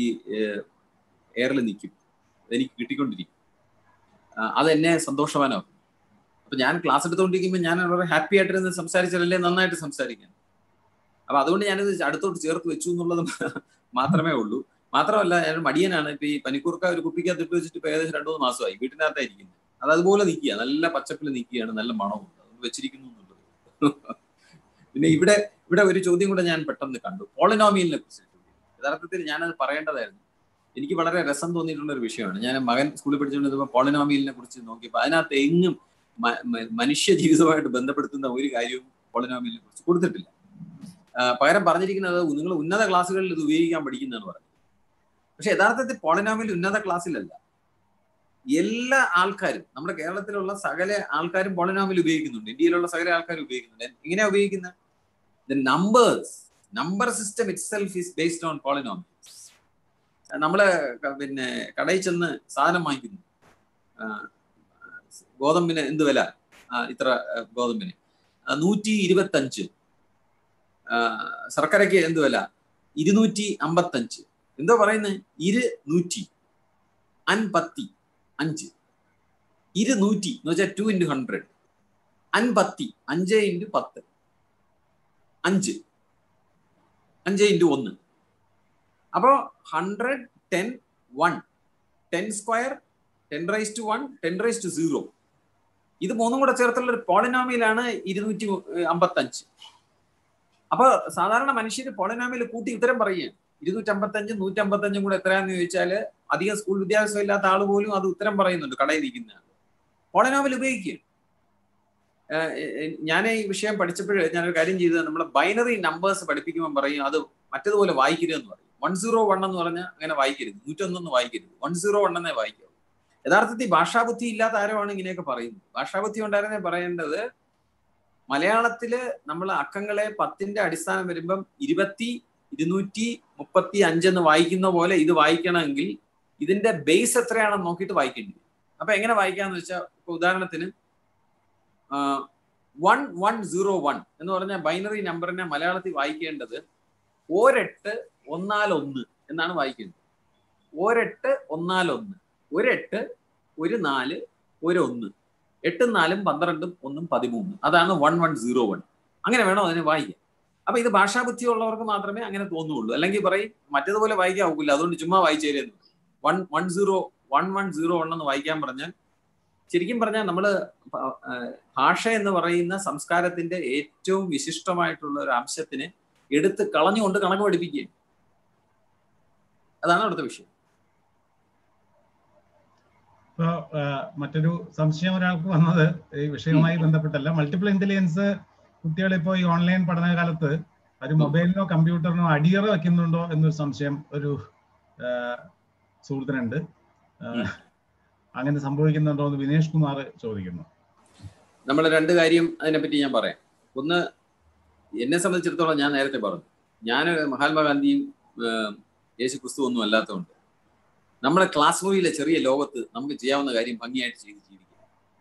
എയറിൽ നിൽക്കും, എനിക്ക് കിട്ടിക്കൊണ്ടിരിക്കും. അതെന്നെ സന്തോഷവാനാക്കും. അപ്പൊ ഞാൻ ക്ലാസ് എടുത്തുകൊണ്ടിരിക്കുമ്പോൾ ഞാൻ വളരെ ഹാപ്പി ആയിട്ടിരുന്ന് സംസാരിച്ചാലല്ലേ നന്നായിട്ട് സംസാരിക്കാൻ. അപ്പൊ അതുകൊണ്ട് ഞാനിത് അടുത്തോട്ട് ചേർത്ത് വെച്ചു എന്നുള്ളത് മാത്രമേ ഉള്ളൂ. മാത്രമല്ല, ഞാൻ മടിയനാണ്. ഇപ്പൊ ഈ പനിക്കൂർക്ക ഒരു കുപ്പിക്കകത്ത് ഇട്ട് വെച്ചിട്ട് ഇപ്പൊ ഏകദേശം 2-3 മാസമായി വീട്ടിനകത്തായിരിക്കുന്നത്. അത് അതുപോലെ നിൽക്കുക, നല്ല പച്ചപ്പിൽ നിൽക്കുകയാണ്, നല്ല മണവും. അതുകൊണ്ട് വെച്ചിരിക്കുന്നു എന്നുള്ളത്. പിന്നെ ഇവിടെ ഒരു ചോദ്യം കൂടെ ഞാൻ പെട്ടെന്ന് കണ്ടു, പോളിനോമിയലിനെ കുറിച്ച്. യഥാർത്ഥത്തിൽ ഞാനത് പറയേണ്ടതായിരുന്നു. എനിക്ക് വളരെ രസം തോന്നിയിട്ടുള്ള ഒരു വിഷയമാണ്. ഞാൻ മകൻ സ്കൂളിൽ പഠിച്ചുകൊണ്ടിരുന്നപ്പോൾ പോളിനോമിയലിനെ കുറിച്ച് നോക്കിയപ്പോൾ അതിനകത്ത് എങ്ങും മനുഷ്യ ജീവിതവുമായിട്ട് ബന്ധപ്പെടുത്തുന്ന ഒരു കാര്യവും പോളിനോമിയലിനെ കുറിച്ച് കൊടുത്തിട്ടില്ല. പകരം പറഞ്ഞിരിക്കുന്നത് നിങ്ങൾ ഉന്നത ക്ലാസ്സുകളിൽ ഇത് ഉപയോഗിക്കാൻ പഠിക്കുന്നതാണ് പറഞ്ഞത്. പക്ഷെ യഥാർത്ഥത്തിൽ പോളിനോമിയൽ ഉന്നത ക്ലാസ്സിലല്ല. എല്ലാ ആൾക്കാരും, നമ്മുടെ കേരളത്തിലുള്ള സകല ആൾക്കാരും പോളിനോമിയൽ ഉപയോഗിക്കുന്നുണ്ട്, ഇന്ത്യയിലുള്ള സകല ആൾക്കാരും ഉപയോഗിക്കുന്നുണ്ട്. എങ്ങനെയാ ഉപയോഗിക്കുന്നത്? The number system itself is based on polynomials. നമ്മള് പിന്നെ കടയിൽ ചെന്ന് സാധനം വാങ്ങിക്കുന്നു, ഗോതമ്പിന് എന്ത് വില, ഇത്ര ഗോതമ്പിന് 125, ശർക്കരയ്ക്ക് എന്ത് വില 255, എന്തോ പറയുന്നത് 255, 200 എന്ന് വെച്ചാൽ 2 into 100, 50, 5 into 10, 5 into 1. അപ്പോ 100, 10, 1, 10 സ്ക്വയർ, 10⁻⁴, 10⁻�0. ഇത് മൂന്നും കൂടെ ചേർത്തുള്ള ഒരു പോളിനോമിയലാണ് 255. അപ്പൊ സാധാരണ മനുഷ്യര് പോളിനോമിയൽ കൂട്ടി ഉത്തരം പറയുകയാണ്. 255, 155 കൂടെ എത്രയാന്ന് ചോദിച്ചാൽ അധികം സ്കൂൾ വിദ്യാഭ്യാസം ഇല്ലാത്ത ആൾ പോലും അത് ഉത്തരം പറയുന്നുണ്ട്, കടയിൽ ഇരിക്കുന്ന ആൾ. പോളിനോമിയൽ ഉപയോഗിക്കുകയാണ്. ഞാൻ ഈ വിഷയം പഠിച്ചപ്പോഴേ ഞാനൊരു കാര്യം ചെയ്തത്, നമ്മളെ ബൈനറി നമ്പേഴ്സ് പഠിപ്പിക്കുമ്പോൾ പറയും അത് മറ്റേതുപോലെ വായിക്കരുതെന്ന് പറയും. 101 എന്ന് പറഞ്ഞാൽ അങ്ങനെ വായിക്കരുത്, 101 വായിക്കരുത്, 101 എന്നേ വായിക്കാവൂ. യഥാർത്ഥത്തിൽ ഭാഷാബുദ്ധി ഇല്ലാത്ത ആരുമാണ് ഇങ്ങനെയൊക്കെ പറയുന്നത്. ഭാഷാബുദ്ധി ഉണ്ടായിരുന്നേ പറയേണ്ടത്, മലയാളത്തില് നമ്മൾ അക്കങ്ങളെ 10ന്റെ അടിസ്ഥാനം വരുമ്പം 20, 235 എന്ന് വായിക്കുന്ന പോലെ ഇത് വായിക്കണമെങ്കിൽ ഇതിന്റെ ബേസ് എത്രയാണെന്ന് നോക്കിയിട്ട് വായിക്കേണ്ടി വരും. അപ്പൊ എങ്ങനെ വായിക്കാന്ന് വെച്ചാൽ, ഇപ്പൊ ഉദാഹരണത്തിന് 1101 എന്ന് പറഞ്ഞ ബൈനറി നമ്പറിനെ മലയാളത്തിൽ വായിക്കേണ്ടത് 1814 എന്നാണ് വായിക്കേണ്ടത്. 1814, 18, 14, 1, 8, 4, 12, 1, 13. അതാണ് 1101. അങ്ങനെ വേണം അതിനെ വായിക്കാൻ. അപ്പൊ ഇത് ഭാഷാബുദ്ധി ഉള്ളവർക്ക് മാത്രമേ അങ്ങനെ തോന്നുള്ളൂ. അല്ലെങ്കിൽ പറയും മറ്റേതുപോലെ വായിക്കാൻ ഒക്കില്ല, അതുകൊണ്ട് ചുമ്മാ വായിച്ചേരുന്നു. 1101 എന്ന് വായിക്കാൻ പറഞ്ഞാൽ, ശരിക്കും പറഞ്ഞാൽ നമ്മള് ഭാഷ എന്ന് പറയുന്ന സംസ്കാരത്തിന്റെ ഏറ്റവും വിശിഷ്ടമായിട്ടുള്ള ഒരു അംശത്തിനെ എടുത്ത് കളഞ്ഞുകൊണ്ട് കണക്ക് പഠിപ്പിക്കുകയാണ്. അതാണ് അടുത്ത വിഷയം. ഇപ്പൊ മറ്റൊരു സംശയം ഒരാൾക്ക് വന്നത് ഈ വിഷയവുമായി ബന്ധപ്പെട്ടല്ല. മൾട്ടിപ്പിൾ ഇന്റലിജൻസ് കുട്ടികൾ ഇപ്പോൾ ഈ ഓൺലൈൻ പഠനകാലത്ത് ഒരു മൊബൈലിനോ കമ്പ്യൂട്ടറിനോ അടിയറ വെക്കുന്നുണ്ടോ എന്നൊരു സംശയം ഒരു സുഹൃത്തിനുണ്ട്. അങ്ങനെ സംഭവിക്കുന്നുണ്ടോ എന്ന് വിനേഷ് കുമാർ ചോദിക്കുന്നു. നമ്മൾ രണ്ട് കാര്യം അതിനെപ്പറ്റി ഞാൻ പറയാം. ഒന്ന്, എന്നെ സംബന്ധിച്ചിടത്തോളം ഞാൻ നേരത്തെ പറഞ്ഞു, ഞാൻ മഹാത്മാഗാന്ധിയും യേശു ക്രിസ്തു ഒന്നും അല്ലാത്തതുകൊണ്ട് നമ്മുടെ ക്ലാസ് മുറിയിലെ ചെറിയ ലോകത്ത് നമുക്ക് ചെയ്യാവുന്ന കാര്യം ഭംഗിയായിട്ട് ചെയ്ത് ജീവിക്കുക.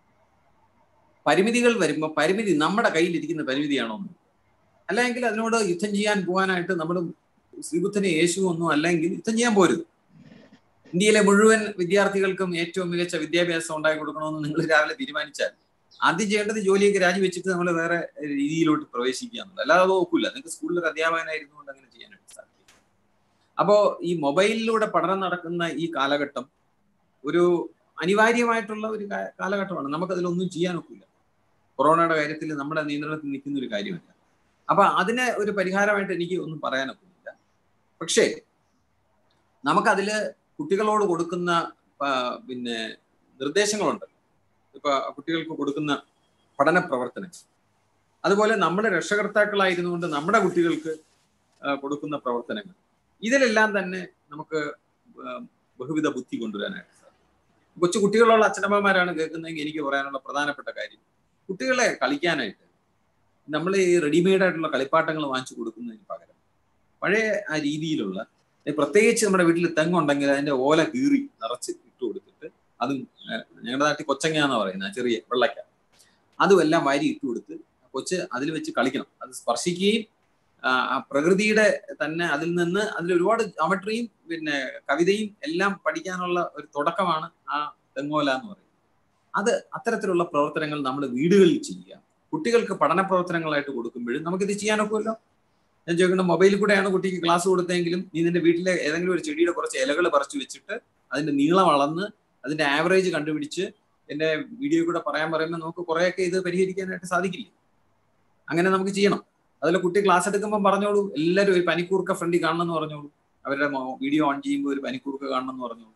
പരിമിതികൾ വരുമ്പോൾ പരിമിതി നമ്മുടെ കയ്യിലിരിക്കുന്ന പരിമിതിയാണോ എന്ന്, അല്ലെങ്കിൽ അതിനോട് യുദ്ധം ചെയ്യാൻ പോകാനായിട്ട് നമ്മൾ ശ്രീബുദ്ധനെ യേശു ഒന്നും അല്ലെങ്കിൽ യുദ്ധം ചെയ്യാൻ പോരുത്. ഇന്ത്യയിലെ മുഴുവൻ വിദ്യാർത്ഥികൾക്കും ഏറ്റവും മികച്ച വിദ്യാഭ്യാസം ഉണ്ടാക്കി കൊടുക്കണമെന്ന് നിങ്ങൾ രാവിലെ തീരുമാനിച്ചാൽ ആദ്യം ചെയ്യേണ്ടത് ജോലിയൊക്കെ രാജിവെച്ചിട്ട് നമ്മൾ വേറെ രീതിയിലോട്ട് പ്രവേശിക്കുക എന്നുള്ളത്. അല്ലാതെ അത് നോക്കൂല. നിങ്ങൾക്ക് സ്കൂളിൽ ഒരു അധ്യാപകനായിരുന്നു കൊണ്ട് അങ്ങനെ ചെയ്യാനായിട്ട് സാധിക്കും. അപ്പോ ഈ മൊബൈലിലൂടെ പഠനം നടക്കുന്ന ഈ കാലഘട്ടം ഒരു അനിവാര്യമായിട്ടുള്ള ഒരു കാലഘട്ടമാണ്. നമുക്കതിലൊന്നും ചെയ്യാനൊക്കില്ല. കൊറോണയുടെ കാര്യത്തിൽ നമ്മുടെ നിയന്ത്രണത്തിൽ നിൽക്കുന്ന ഒരു കാര്യമല്ല. അപ്പൊ അതിന് ഒരു പരിഹാരമായിട്ട് എനിക്ക് ഒന്നും പറയാനൊക്കുന്നില്ല. പക്ഷേ നമുക്കതില് കുട്ടികളോട് കൊടുക്കുന്ന പിന്നെ നിർദ്ദേശങ്ങളുണ്ട്. ഇപ്പൊ കുട്ടികൾക്ക് കൊടുക്കുന്ന പഠന പ്രവർത്തനങ്ങൾ, അതുപോലെ നമ്മുടെ രക്ഷകർത്താക്കളായിരുന്നുകൊണ്ട് നമ്മുടെ കുട്ടികൾക്ക് കൊടുക്കുന്ന പ്രവർത്തനങ്ങൾ, ഇതിലെല്ലാം തന്നെ നമുക്ക് ബഹുവിധ ബുദ്ധി കൊണ്ടുവരാനായിട്ട് സാധിക്കും. കൊച്ചു കുട്ടികളുള്ള അച്ഛനമ്മമാരാണ് കേൾക്കുന്നതെങ്കിൽ എനിക്ക് പറയാനുള്ള പ്രധാനപ്പെട്ട കാര്യം, കുട്ടികളെ കളിക്കാനായിട്ട് നമ്മൾ ഈ റെഡിമെയ്ഡ് ആയിട്ടുള്ള കളിപ്പാട്ടങ്ങൾ വാങ്ങിച്ചു കൊടുക്കുന്നതിന് പകരം പഴയ ആ രീതിയിലുള്ള, പ്രത്യേകിച്ച് നമ്മുടെ വീട്ടിൽ തെങ്ങുണ്ടെങ്കിൽ അതിന്റെ ഓല കീറി നിറച്ച് ഇട്ട് കൊടുത്തിട്ട്, അതും ഞങ്ങളുടെ നാട്ടിൽ കൊച്ചങ്ങാന്ന് പറയുന്ന ചെറിയ വെള്ളക്ക, അതും എല്ലാം വാരി ഇട്ട് കൊടുത്ത് കൊച്ച് അതിൽ വെച്ച് കളിക്കണം. അത് സ്പർശിക്കുകയും ആ പ്രകൃതിയുടെ തന്നെ അതിൽ നിന്ന് അതിൽ ഒരുപാട് ജോമെട്രിയും പിന്നെ കവിതയും എല്ലാം പഠിക്കാനുള്ള ഒരു തുടക്കമാണ് ആ തെങ്ങോല എന്ന് പറയുന്നത്. അത് അത്തരത്തിലുള്ള പ്രവർത്തനങ്ങൾ നമ്മൾ വീടുകളിൽ ചെയ്യുക. കുട്ടികൾക്ക് പഠന പ്രവർത്തനങ്ങളായിട്ട് കൊടുക്കുമ്പോഴും നമുക്കിത് ചെയ്യാനൊക്കുമല്ലോ. ഞാൻ ചോദിക്കുന്ന, മൊബൈലിൽ കൂടെയാണ് കുട്ടിക്ക് ക്ലാസ് കൊടുത്തെങ്കിലും നീ നിന്റെ വീട്ടിലെ ഏതെങ്കിലും ഒരു ചെടിയുടെ കുറച്ച് ഇലകൾ പറിച്ചു വെച്ചിട്ട് അതിന്റെ നീളം അളന്ന് അതിന്റെ ആവറേജ് കണ്ടുപിടിച്ച് എന്റെ വീഡിയോ കൂടെ പറയുമ്പോൾ നമുക്ക് കുറെയൊക്കെ ഇത് പരിഹരിക്കാനായിട്ട് സാധിക്കില്ലേ? അങ്ങനെ നമുക്ക് ചെയ്യണം. അതിൽ കുട്ടി ക്ലാസ് എടുക്കുമ്പോൾ പറഞ്ഞോളൂ, എല്ലാവരും ഒരു പനിക്കൂർക്ക ഫ്രണ്ടിൽ കാണണം എന്ന് പറഞ്ഞോളൂ. അവരുടെ വീഡിയോ ഓൺ ചെയ്യുമ്പോൾ ഒരു പനിക്കൂർക്ക കാണണം എന്ന് പറഞ്ഞോളൂ.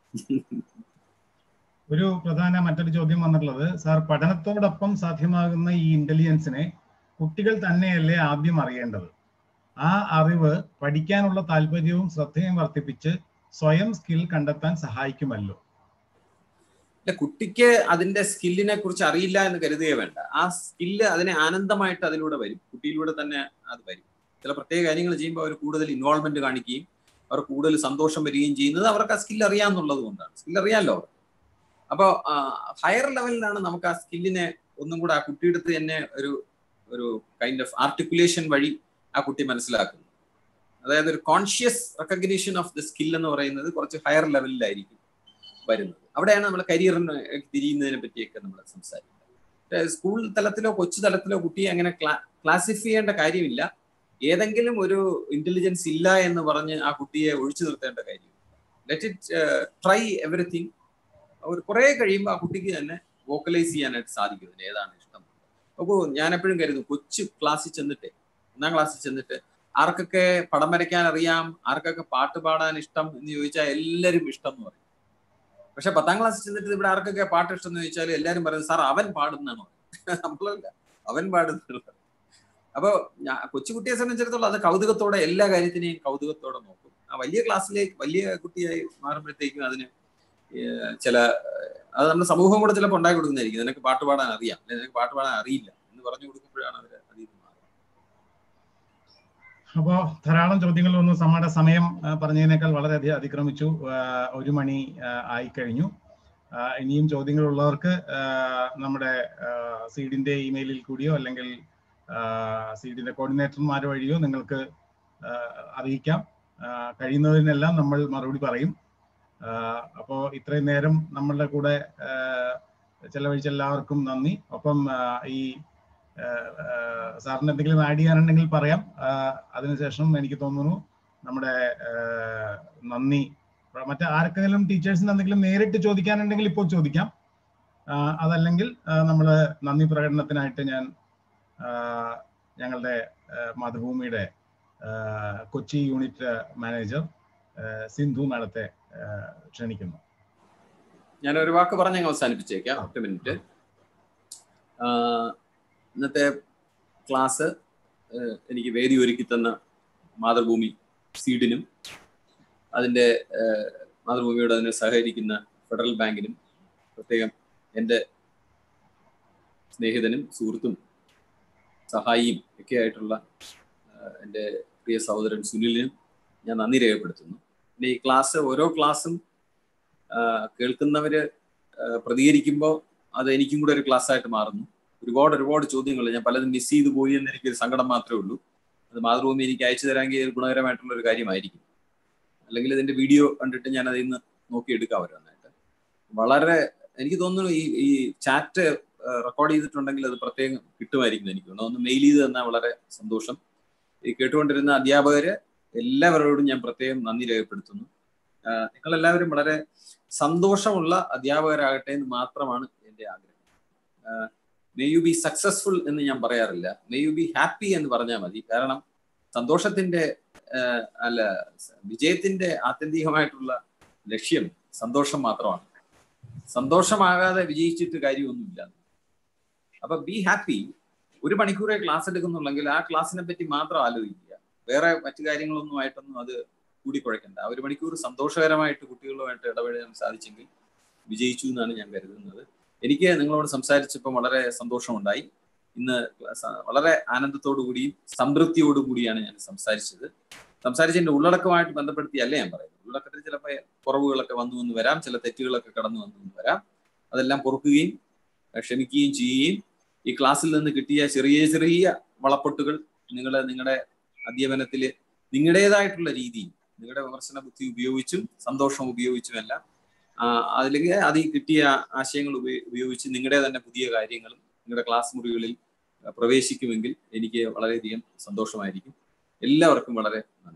ഒരു പ്രധാന മറ്റൊരു ചോദ്യം വന്നിട്ടുള്ളത്, സാർ, പഠനത്തോടൊപ്പം സാധ്യമാകുന്ന ഈ ഇന്റലിജൻസിനെ കുട്ടികൾ തന്നെയല്ലേ ആദ്യം അറിയേണ്ടത്? ആ അറിവ് പഠിക്കാനുള്ള താല്പര്യവും ശ്രദ്ധയും വർദ്ധിപ്പിച്ച് സ്വയം സ്കിൽ കണ്ടെത്താൻ സഹായിക്കുമല്ലോ. കുട്ടിക്ക് അതിന്റെ സ്കില്ലിനെ കുറിച്ച് അറിയില്ല എന്ന് കരുതുകയേ വേണ്ട. ആ സ്കില്ല് അതിനെ ആനന്ദമായിട്ട് അതിലൂടെ വരും, കുട്ടിയിലൂടെ തന്നെ അത് വരും. ചില പ്രത്യേക കാര്യങ്ങൾ ചെയ്യുമ്പോൾ അവർ കൂടുതൽ ഇൻവോൾവ്മെന്റ് കാണിക്കുകയും അവർ കൂടുതൽ സന്തോഷം വരികയും ചെയ്യുന്നത് അവർക്ക് ആ സ്കില്ല് അറിയാമെന്നുള്ളത് കൊണ്ടാണ്. സ്കില്ല് അറിയാമല്ലോ. അപ്പോൾ ഹയർ ലെവലിലാണ് നമുക്ക് ആ സ്കില്ലിനെ ഒന്നും കൂടെ ആ കുട്ടിയുടെ അടുത്ത് തന്നെ ഒരു കൈൻഡ് ഓഫ് ആർട്ടിക്കുലേഷൻ വഴി ആ കുട്ടി മനസ്സിലാക്കുന്നു. അതായത് ഒരു conscious recognition of the skill എന്ന് പറയുന്നത് കുറച്ച് ഹയർ ലെവലിലായിരിക്കും വരുന്നത്. അവിടെയാണ് നമ്മൾ കരിയറിന് തിരിയുന്നതിനെ പറ്റിയൊക്കെ നമ്മൾ സംസാരിക്കുന്നത്. സ്കൂൾ തലത്തിലോ കൊച്ചു തലത്തിലോ കുട്ടിയെ അങ്ങനെ ക്ലാസിഫൈ ചെയ്യേണ്ട കാര്യമില്ല. ഏതെങ്കിലും ഒരു ഇന്റലിജൻസ് ഇല്ല എന്ന് പറഞ്ഞ് ആ കുട്ടിയെ ഒഴിച്ചു നിർത്തേണ്ട കാര്യമില്ല. Let it try everything. ഒരു കുറെ കഴിയുമ്പോൾ ആ കുട്ടിക്ക് തന്നെ വോക്കലൈസ് ചെയ്യാനായിട്ട് സാധിക്കും ഇതിന് ഏതാണ് ഇഷ്ടം. അപ്പോൾ ഞാൻ എപ്പോഴും കരുതും, കൊച്ചു ക്ലാസ്സിൽ ചെന്നിട്ട്, 1ാം ക്ലാസ്സിൽ ചെന്നിട്ട് ആർക്കൊക്കെ പടം വരയ്ക്കാൻ അറിയാം, ആർക്കൊക്കെ പാട്ട് പാടാൻ ഇഷ്ടം എന്ന് ചോദിച്ചാൽ എല്ലാവരും ഇഷ്ടം എന്ന് പറയും. പക്ഷെ 10ാം ക്ലാസ്സിൽ ചെന്നിട്ട് ഇവിടെ ആർക്കൊക്കെ പാട്ട് ഇഷ്ടം എന്ന് ചോദിച്ചാൽ എല്ലാവരും പറയുന്നത് സാർ അവൻ പാടുന്നതാണോ? നമ്മളല്ല, അവൻ പാടുന്നുള്ള. അപ്പോൾ കൊച്ചുകുട്ടിയെ സംബന്ധിച്ചിടത്തോളം അത് കൗതുകത്തോടെ എല്ലാ കാര്യത്തിനെയും കൗതുകത്തോടെ നോക്കും. ആ വലിയ ക്ലാസ്സിലേക്ക് വലിയ കുട്ടിയായി മാറുമ്പോഴത്തേക്കും അതിന് ചില അത് നമ്മുടെ സമൂഹം കൂടെ ചിലപ്പോൾ ഉണ്ടാക്കി കൊടുക്കുന്നതായിരിക്കും. നിനക്ക് പാട്ട് പാടാൻ അറിയാം, അല്ലെങ്കിൽ നിനക്ക് പാട്ട് പാടാൻ അറിയില്ല എന്ന് പറഞ്ഞു കൊടുക്കുമ്പോഴാണ് അവർ അതിൽ മാറുന്നത്. അപ്പോൾ ധാരാളം ചോദ്യങ്ങളൊന്നും നമ്മുടെ സമയം പറഞ്ഞതിനേക്കാൾ വളരെയധികം അതിക്രമിച്ചു. 1 മണി ആയിക്കഴിഞ്ഞു. ഇനിയും ചോദ്യങ്ങളുള്ളവർക്ക് നമ്മുടെ സീഡിന്റെ ഇമെയിലിൽ കൂടിയോ അല്ലെങ്കിൽ സീഡിന്റെ കോർഡിനേറ്റർമാർ വഴിയോ നിങ്ങൾക്ക് അറിയിക്കാം. കഴിയുന്നതിനെല്ലാം നമ്മൾ മറുപടി പറയും. അപ്പോൾ ഇത്രയും നേരം നമ്മളുടെ കൂടെ ചെലവഴിച്ച എല്ലാവർക്കും നന്ദി. ഒപ്പം ഈ സാറിന് എന്തെങ്കിലും ആഡ് ചെയ്യാനുണ്ടെങ്കിൽ പറയാം. അതിനുശേഷം എനിക്ക് തോന്നുന്നു നമ്മുടെ നന്ദി മറ്റേ ആർക്കെങ്കിലും ടീച്ചേഴ്സിന് എന്തെങ്കിലും നേരിട്ട് ചോദിക്കാനുണ്ടെങ്കിൽ ഇപ്പോൾ ചോദിക്കാം. അതല്ലെങ്കിൽ നമ്മൾ നന്ദി പ്രകടനത്തിനായിട്ട് ഞാൻ ഞങ്ങളുടെ മാതൃഭൂമിയുടെ കൊച്ചി യൂണിറ്റ് മാനേജർ സിന്ധു മാഡത്തെ ക്ഷണിക്കുന്നു. ഞാൻ ഒരു വാക്ക് പറഞ്ഞ് അവസാനിപ്പിച്ചേക്കാം. 10 മിനിറ്റ്. ഇന്നത്തെ ക്ലാസ് എനിക്ക് വേദി ഒരുക്കി തന്ന മാതൃഭൂമി സീഡിനും അതിൻ്റെ മാതൃഭൂമിയോട് അതിനെ സഹകരിക്കുന്ന ഫെഡറൽ ബാങ്കിനും പ്രത്യേകം എൻ്റെ സ്നേഹിതനും സുഹൃത്തും സഹായിയും ഒക്കെ ആയിട്ടുള്ള എൻ്റെ പ്രിയ സഹോദരൻ സുനിലിനും ഞാൻ നന്ദി രേഖപ്പെടുത്തുന്നു. പിന്നെ ഈ ക്ലാസ് ഓരോ ക്ലാസ്സും കേൾക്കുന്നവര് പ്രതികരിക്കുമ്പോൾ അത് എനിക്കും കൂടെ ഒരു ക്ലാസ്സായിട്ട് മാറുന്നു. ഒരുപാട് ചോദ്യങ്ങൾ ഞാൻ പലതും മിസ് ചെയ്തു പോയി എന്ന് എനിക്കൊരു സങ്കടം മാത്രമേ ഉള്ളൂ. അത് മാതൃഭൂമി എനിക്ക് അയച്ചു തരാമെങ്കിൽ ഒരു ഗുണകരമായിട്ടുള്ള ഒരു കാര്യമായിരിക്കും. അല്ലെങ്കിൽ ഇതിന്റെ വീഡിയോ കണ്ടിട്ട് ഞാൻ അതിൽ നിന്ന് നോക്കിയെടുക്കാം ഓരോന്നായിട്ട്. വളരെ എനിക്ക് തോന്നുന്നു ഈ ചാറ്റ് റെക്കോർഡ് ചെയ്തിട്ടുണ്ടെങ്കിൽ അത് പ്രത്യേകം കിട്ടുമായിരിക്കും എനിക്ക് തോന്നുന്നു. ഒന്ന് മെയിൽ ചെയ്ത് തന്നാൽ വളരെ സന്തോഷം. ഈ കേട്ടുകൊണ്ടിരുന്ന അധ്യാപകര് എല്ലാവരോടും ഞാൻ പ്രത്യേകം നന്ദി രേഖപ്പെടുത്തുന്നു. നിങ്ങളെല്ലാവരും വളരെ സന്തോഷമുള്ള അധ്യാപകരാകട്ടെ എന്ന് മാത്രമാണ് എൻ്റെ ആഗ്രഹം. മേ യു ബി സക്സസ്ഫുൾ എന്ന് ഞാൻ പറയാറില്ല, മേ യു ബി ഹാപ്പി എന്ന് പറഞ്ഞാൽ മതി. കാരണം സന്തോഷത്തിന്റെ വിജയത്തിന്റെ ആത്യന്തികമായിട്ടുള്ള ലക്ഷ്യം സന്തോഷം മാത്രമാണ്. സന്തോഷമാകാതെ വിജയിച്ചിട്ട് കാര്യമൊന്നുമില്ല. അപ്പൊ ബി ഹാപ്പി. 1 മണിക്കൂറേ ക്ലാസ് എടുക്കുന്നുണ്ടെങ്കിൽ ആ ക്ലാസ്സിനെ പറ്റി മാത്രം ആലോചിക്കുക, വേറെ മറ്റു കാര്യങ്ങളൊന്നുമായിട്ടൊന്നും അത് കൂടിക്കുഴയ്ക്കണ്ട. 1 മണിക്കൂർ സന്തോഷകരമായിട്ട് കുട്ടികളുമായിട്ട് ഇടപെടാൻ സാധിച്ചെങ്കിൽ വിജയിച്ചു എന്നാണ് ഞാൻ കരുതുന്നത്. എനിക്ക് നിങ്ങളോട് സംസാരിച്ചപ്പോൾ വളരെ സന്തോഷമുണ്ടായി. ഇന്ന് വളരെ ആനന്ദത്തോടു കൂടിയും സംതൃപ്തിയോടു കൂടിയാണ് ഞാൻ സംസാരിച്ചതിന്റെ ഉള്ളടക്കമായിട്ട് ബന്ധപ്പെടുത്തിയല്ല ഞാൻ പറയുന്നത്. ഉള്ളടക്കത്തിൽ ചിലപ്പോൾ കുറവുകളൊക്കെ വന്നു വരാം, ചില തെറ്റുകളൊക്കെ കടന്നു വന്നു വരാം. അതെല്ലാം പൊറുക്കുകയും ക്ഷമിക്കുകയും ചെയ്യുകയും ഈ ക്ലാസ്സിൽ നിന്ന് കിട്ടിയ ചെറിയ വളപ്പൊട്ടുകൾ നിങ്ങളുടെ അധ്യാപനത്തിൽ നിങ്ങളുടേതായിട്ടുള്ള രീതിയിൽ നിങ്ങളുടെ വിമർശന ബുദ്ധി ഉപയോഗിച്ചും സന്തോഷം ഉപയോഗിച്ചുമെല്ലാം അതിലേക്ക് അതിൽ കിട്ടിയ ആശയങ്ങൾ ഉപയോഗിച്ച് നിങ്ങളുടെ തന്നെ പുതിയ കാര്യങ്ങളും നിങ്ങളുടെ ക്ലാസ് മുറികളിൽ പ്രവേശിക്കുമെങ്കിൽ എനിക്ക് വളരെയധികം സന്തോഷമായിരിക്കും. എല്ലാവർക്കും വളരെ നന്ദി.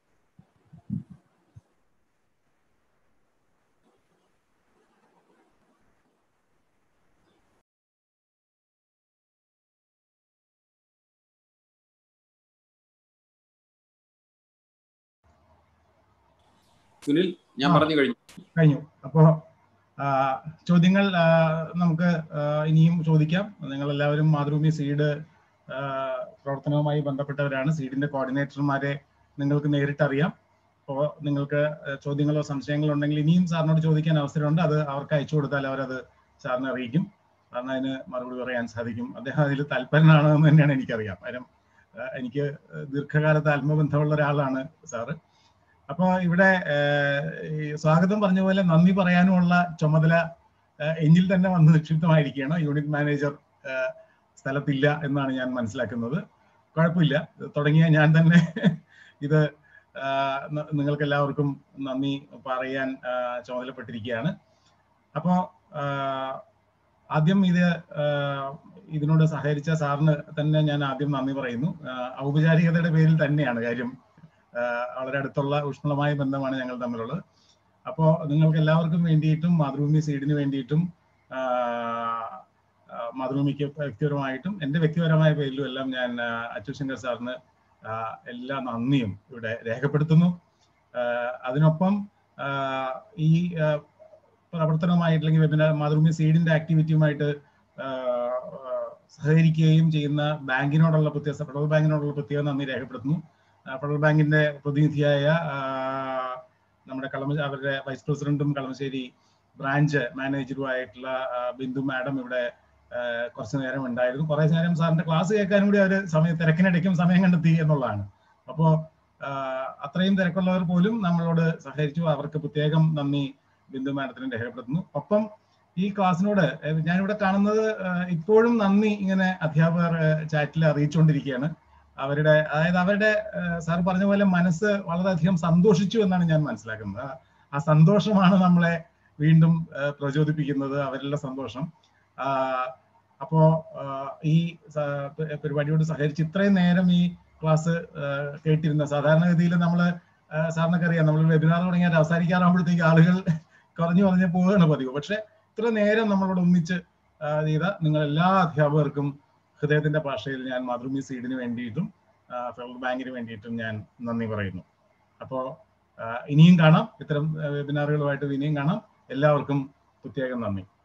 സുനിൽ, ഞാൻ പറഞ്ഞു കഴിഞ്ഞു. അപ്പോ ചോദ്യങ്ങൾ നമുക്ക് ഇനിയും ചോദിക്കാം. നിങ്ങൾ എല്ലാവരും മാതൃഭൂമി സീഡ് പ്രവർത്തനവുമായി ബന്ധപ്പെട്ടവരാണ്. സീഡിന്റെ കോർഡിനേറ്റർമാരെ നിങ്ങൾക്ക് നേരിട്ട് അറിയാം. അപ്പോൾ നിങ്ങൾക്ക് ചോദ്യങ്ങളോ സംശയങ്ങളോ ഉണ്ടെങ്കിൽ ഇനിയും സാറിനോട് ചോദിക്കാൻ അവസരമുണ്ട്. അത് അവർക്ക് അയച്ചു കൊടുത്താൽ അവരത് സാറിനെ അറിയിക്കും. സാറിന് അതിന് മറുപടി പറയാൻ സാധിക്കും. അദ്ദേഹം അതിൽ തൽപരനാണ് എന്ന് തന്നെയാണ് എനിക്കറിയാം. കാരണം എനിക്ക് ദീർഘകാലത്ത് ആത്മബന്ധമുള്ള ഒരാളാണ് സാറ്. അപ്പോൾ ഇവിടെ സ്വാഗതം പറഞ്ഞ പോലെ നന്ദി പറയാനുമുള്ള ചുമതല എന്നിൽ തന്നെ വന്ന് നിക്ഷിപ്തമായിരിക്കുകയാണ്. യൂണിറ്റ് മാനേജർ സ്ഥലത്തില്ല എന്നാണ് ഞാൻ മനസ്സിലാക്കുന്നത്. കുഴപ്പമില്ല, തുടങ്ങിയ ഞാൻ തന്നെ ഇത് നിങ്ങൾക്ക് എല്ലാവർക്കും നന്ദി പറയാൻ ചുമതലപ്പെട്ടിരിക്കുകയാണ്. അപ്പോൾ ആദ്യം ഇതിനോട് സഹകരിച്ച സാറിന് തന്നെ ഞാൻ ആദ്യം നന്ദി പറയുന്നു. ഔപചാരികതയുടെ പേരിൽ തന്നെയാണ് കാര്യം. വളരെ അടുത്തുള്ള ഊഷ്മളമായ ബന്ധമാണ് ഞങ്ങൾ തമ്മിലുള്ളത്. അപ്പോൾ നിങ്ങൾക്ക് എല്ലാവർക്കും വേണ്ടിയിട്ടും മാതൃഭൂമി സീഡിന് വേണ്ടിയിട്ടും മാതൃഭൂമിക്ക് വ്യക്തിപരമായിട്ടും എൻ്റെ വ്യക്തിപരമായ പേരിലും എല്ലാം ഞാൻ അച്ചു ശങ്കർ സാറിന് എല്ലാ നന്ദിയും ഇവിടെ രേഖപ്പെടുത്തുന്നു. അതിനൊപ്പം ഈ പ്രവർത്തനവുമായിട്ട് അല്ലെങ്കിൽ വെബിനാർ മാതൃഭൂമി സീഡിന്റെ ആക്ടിവിറ്റിയുമായിട്ട് സഹകരിക്കുകയും ചെയ്യുന്ന ബാങ്കിനോടുള്ള ഫെഡറൽ ബാങ്കിനോടുള്ള പ്രത്യേക നന്ദി രേഖപ്പെടുത്തുന്നു. ഫെഡറൽ ബാങ്കിന്റെ പ്രതിനിധിയായ നമ്മുടെ അവരുടെ വൈസ് പ്രസിഡന്റും കളമശ്ശേരി ബ്രാഞ്ച് മാനേജറുമായിട്ടുള്ള ബിന്ദു മാഡം ഇവിടെ കുറച്ചു നേരം ഉണ്ടായിരുന്നു. കുറെ നേരം സാറിന്റെ ക്ലാസ് കേൾക്കാനും കൂടി അവർ തിരക്കിനിടയ്ക്കും സമയം കണ്ടെത്തി എന്നുള്ളതാണ്. അപ്പോൾ അത്രയും തിരക്കുള്ളവർ പോലും നമ്മളോട് സഹകരിച്ചു. അവർക്ക് പ്രത്യേകം നന്ദി ബിന്ദു മാഡത്തിന് രേഖപ്പെടുത്തുന്നു. ഒപ്പം ഈ ക്ലാസ്സിനോട് ഞാനിവിടെ കാണുന്നത് ഇപ്പോഴും നന്ദി ഇങ്ങനെ അധ്യാപകർ ചാറ്റിൽ അറിയിച്ചുകൊണ്ടിരിക്കുകയാണ്. അവരുടെ സാർ പറഞ്ഞ പോലെ മനസ്സ് വളരെയധികം സന്തോഷിച്ചു എന്നാണ് ഞാൻ മനസ്സിലാക്കുന്നത്. ആ സന്തോഷമാണ് നമ്മളെ വീണ്ടും പ്രചോദിപ്പിക്കുന്നത്, അവരുടെ സന്തോഷം. അപ്പോ ഈ പരിപാടിയോട് സഹകരിച്ച് ഇത്രയും നേരം ഈ ക്ലാസ് കേട്ടിരുന്ന, സാധാരണഗതിയിൽ സാറിനൊക്കെ അറിയാം, നമ്മൾ വെബിനാർ തുടങ്ങിയാൽ അവസാനിക്കാറാകുമ്പോഴത്തേക്ക് ആളുകൾ കുറഞ്ഞു പോവുകയാണ് പതിവ്. പക്ഷെ ഇത്ര നേരം നമ്മളോട് ഒന്നിച്ച് ചെയ്ത നിങ്ങൾ എല്ലാ അധ്യാപകർക്കും ഹൃദയത്തിന്റെ ഭാഷയിൽ ഞാൻ മാതൃഭൂമി സീഡിന് വേണ്ടിയിട്ടും ഫെഡറൽ ബാങ്കിന് വേണ്ടിയിട്ടും ഞാൻ നന്ദി പറയുന്നു. അപ്പോൾ ഇനിയും കാണാം, ഇത്തരം വെബിനാറുകളുമായിട്ട് ഇനിയും കാണാം. എല്ലാവർക്കും പ്രത്യേകം നന്ദി.